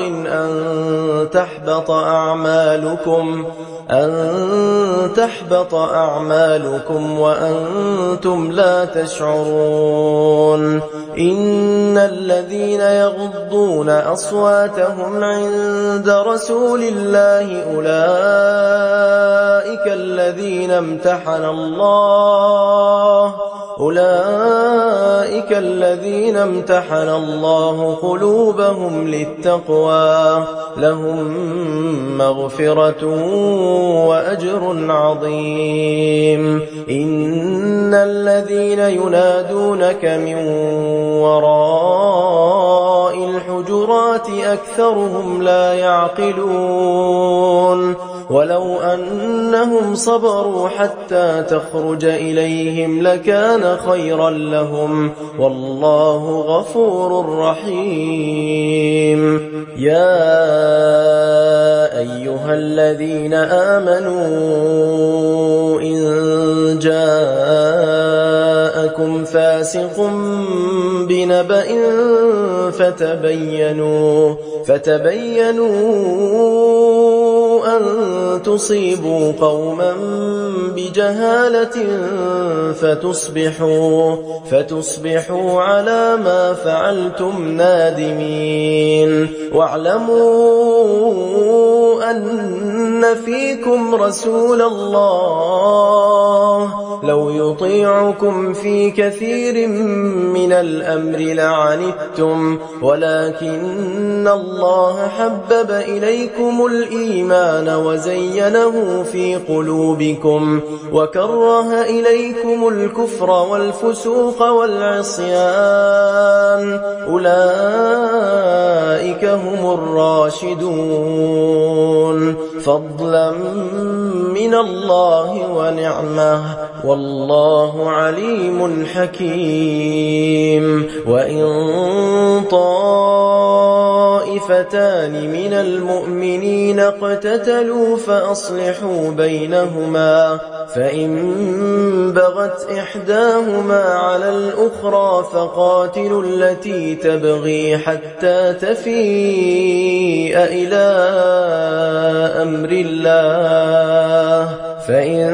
أن تحبط أعمالكم وأنتم لا تشعرون. إن الذين يغضون أصواتهم عند رسول الله أولئك الذين امتحن الله قلوبهم للتقوى لهم مغفرة وأجر عظيم. إن الذين ينادونك من وراء الحجرات أكثرهم لا يعقلون. ولو أنهم صبروا حتى تخرج إليهم لكان خيرا لهم والله غفور رحيم. يا أيها الذين آمنوا إن جاءكم فاسق بنبأ فتبينوا أن تصيبوا قوما بجهالة فتصبحوا على ما فعلتم نادمين. واعلموا أن فيكم رسول الله لو يطيعكم في كثير من الأمر لعنتم ولكن الله حبب إليكم الإيمان وزينه في قلوبكم وكره إليكم الكفر والفسوق والعصيان أولئك هم الراشدون فضلا من الله ونعمه والله عليم حكيم. وإن طائفتان من المؤمنين اقتتلوا فأصلحوا بينهما فإن بغت إحداهما على الأخرى فقاتلوا التي تبغي حتى تفيء إلى أمر الله فإن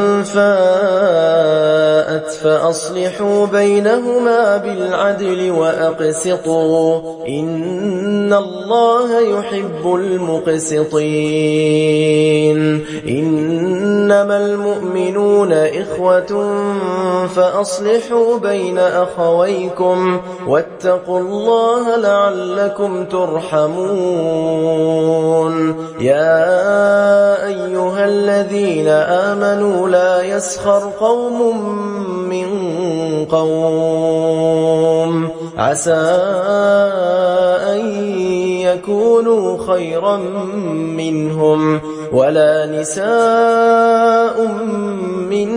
فاءت فأصلحوا بينهما بالعدل وأقسطوا إن الله يحب المقسطين. إنما المؤمنون إخوة فأصلحوا بين أخويكم واتقوا الله لعلكم ترحمون. يا أيها الذين آمنوا لا يسخر قوم من قوم عسى أن يكونوا خيرا منهم ولا نساء من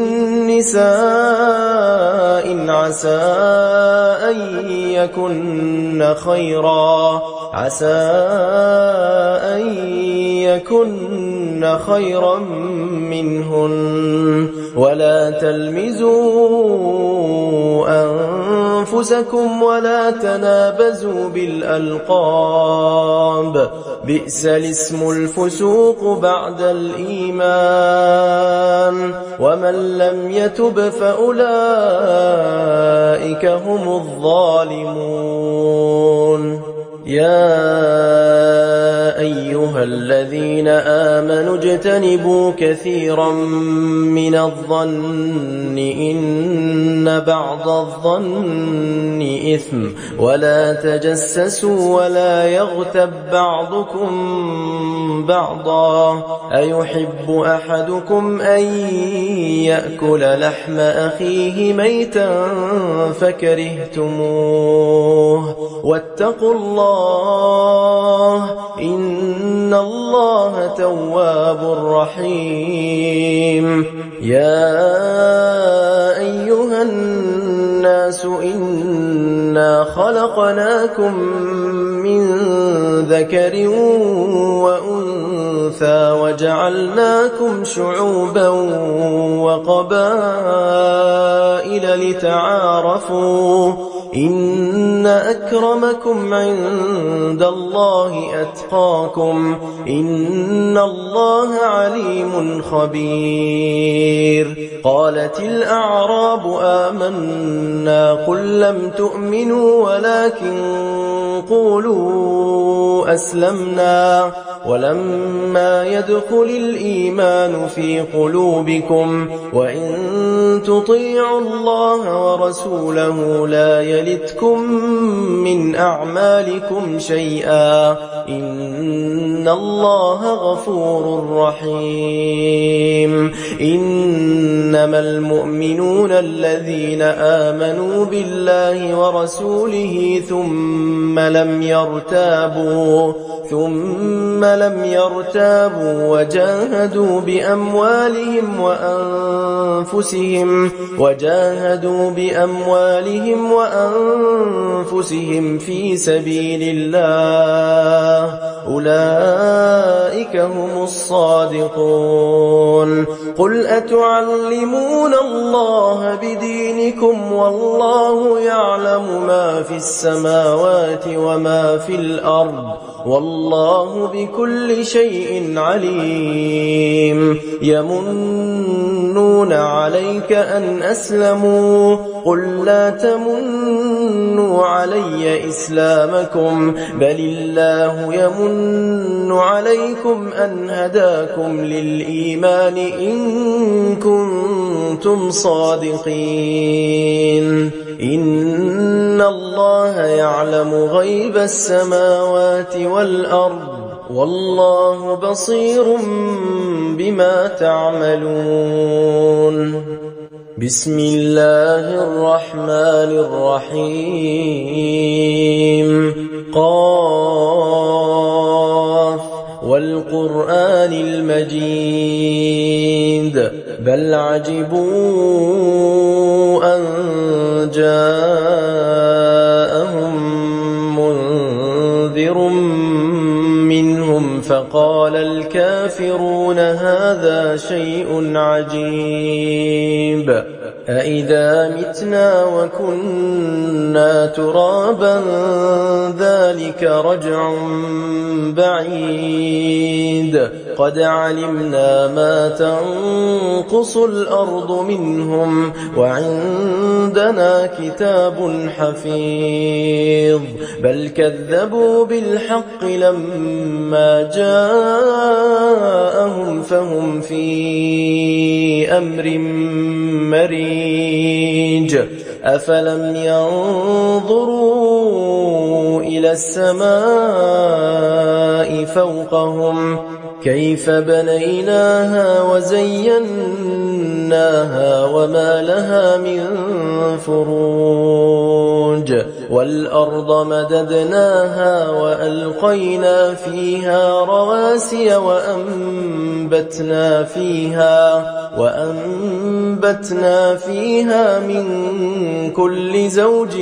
نساء عسى أن يكن خيرا منهن ولا تلمزوا أنفسكم ولا تنابزوا بالألقاب بئس الاسم الفسوق بعد الإيمان ومن لم يتب فأولئك هم الظالمون. يا أيها الذين آمنوا اجتنبوا كثيرا من الظن إن بعض الظن إثم ولا تجسسوا ولا يغتب بعضكم بعضا أيحب أحدكم أن يأكل لحم أخيه ميتا فكرهتموه واتقوا الله إن الله تواب رحيم يا أيها الناس إنا خلقناكم من ذكر وأنثى وجعلناكم شعوبا وقبائل لتعارفوا إن أكرمكم عند الله أتقاكم إن الله عليم خبير قالت الأعراب آمنا قل لم تؤمنوا ولكن قولوا أسلمنا ولما يدخل الإيمان في قلوبكم وإن تطيعوا الله ورسوله لا يلتكم من أعمالكم شيئا إن الله غفور رحيم إنما المؤمنون الذين آمنوا بالله ورسوله ثم لم يرتابوا وجاهدوا بأموالهم وأنفسهم في سبيل الله أولئك هم الصادقون قل أتعلمون الله بدينكم والله يعلم ما في السماوات وما في الأرض والله بكل شيء عليم يمنون عليك أن أسلموا قل لا تمنوا علي إسلامكم بل الله يمن عليكم أن هداكم للإيمان إن كنتم صادقين إن الله يعلم غيب السماوات والأرض والله بصير بما تعملون بسم الله الرحمن الرحيم قاف والقرآن المجيد بل عجبوا أن جاءهم منذر منهم فقال الكافرون هذا شيء عجيب أإذا متنا وكنا ترابا ذلك رجع بعيد قد علمنا ما تنقص الأرض منهم وعندنا كتاب حفيظ بل كذبوا بالحق لما جاءهم فهم في أمر مريج أفلم ينظروا إلى السماء فوقهم كيف بنيناها وزيناها وما لها من فروج والأرض مددناها وألقينا فيها رواسي وأنبتنا فيها من كل زوج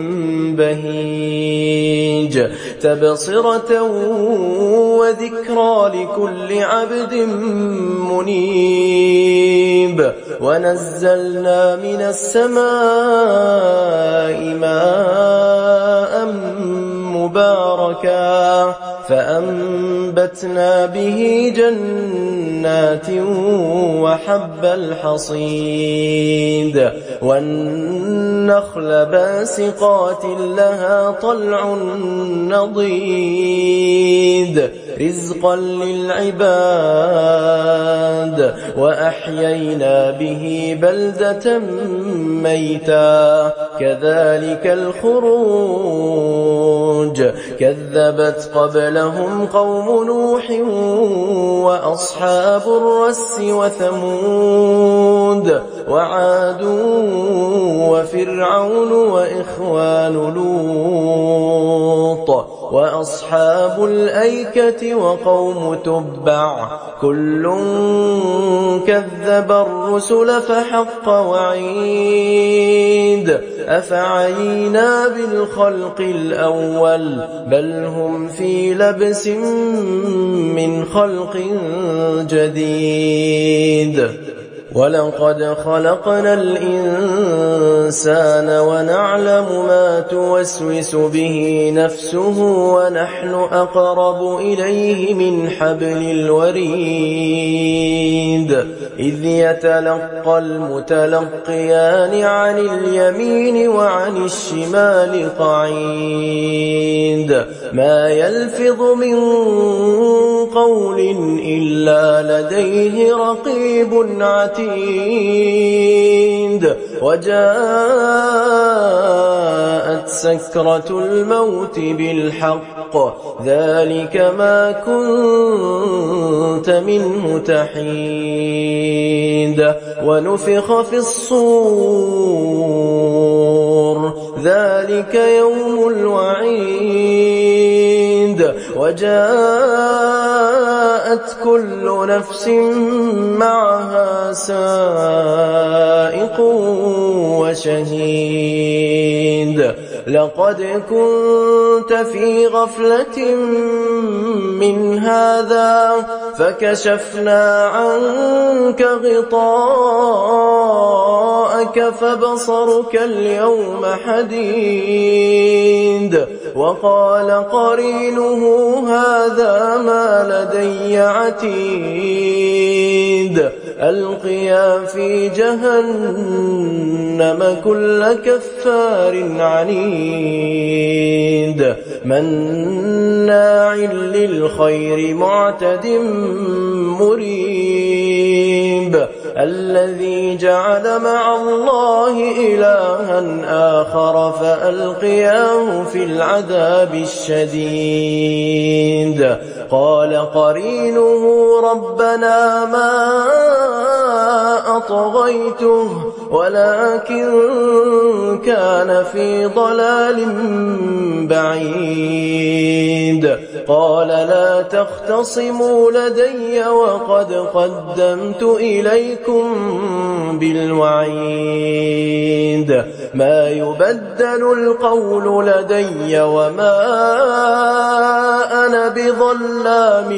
بهيج تبصرة وذكرى لكل عبد منيب ونزلنا من السماء ماء مباركا فأنبتنا به جنات وحب الحصيد والنخل باسقات لها طلع نضيد رزقا للعباد وأحيينا به بلدة ميتا كذلك الخروج كذبت قبلهم قوم نوح وأصحاب الرس وثمود وعاد وفرعون وإخوان لوط وأصحاب الأيكة وقوم تبع كل كذب الرسل فحق وعيد أفعينا بالخلق الأول بل هم في لبس من خلق جديد ولقد خلقنا الإنسان ونعلم ما توسوس به نفسه ونحن أقرب إليه من حبل الوريد إذ يتلقى المتلقيان عن اليمين وعن الشمال قعيد ما يلفظ من قول إلا لديه رقيب عتيد وجاءت سكرة الموت بالحق ذلك ما كنت منه تحيد ونفخ في الصور ذلك يوم الوعيد وجاءت كل نفس معها سائق وشهيد لقد كنت في غفلة من هذا فكشفنا عنك غطاءك فبصرك اليوم حديد وقال قرينه هذا ما لدي عتيد ألقيا في جهنم كل كفار عنيد مناع للخير معتد مريب الذي جعل مع الله إلها آخر فألقياه في العذاب الشديد قال قرينه ربنا ما أطغيته ولكن كان في ضلال بعيد قال لا تختصموا لدي وقد قدمت إليكم بالوعيد ما يبدل القول لدي وما أنا بظلام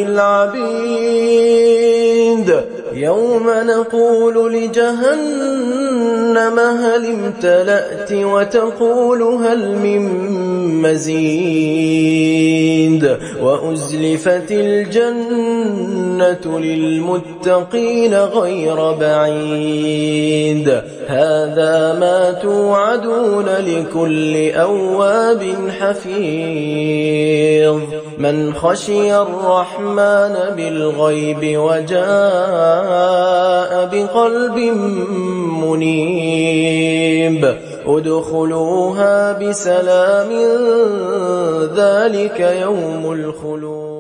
للعبيد يوم نقول لجهنم هل امتلأت وتقول هل من مزيد وأزلفت الجنة للمتقين غير بعيد هذا ما توعدون لكل أواب حفيظ من خشي الرحمن بالغيب وجاء بقلب منيب ادخلوها بسلام ذلك يوم الخلود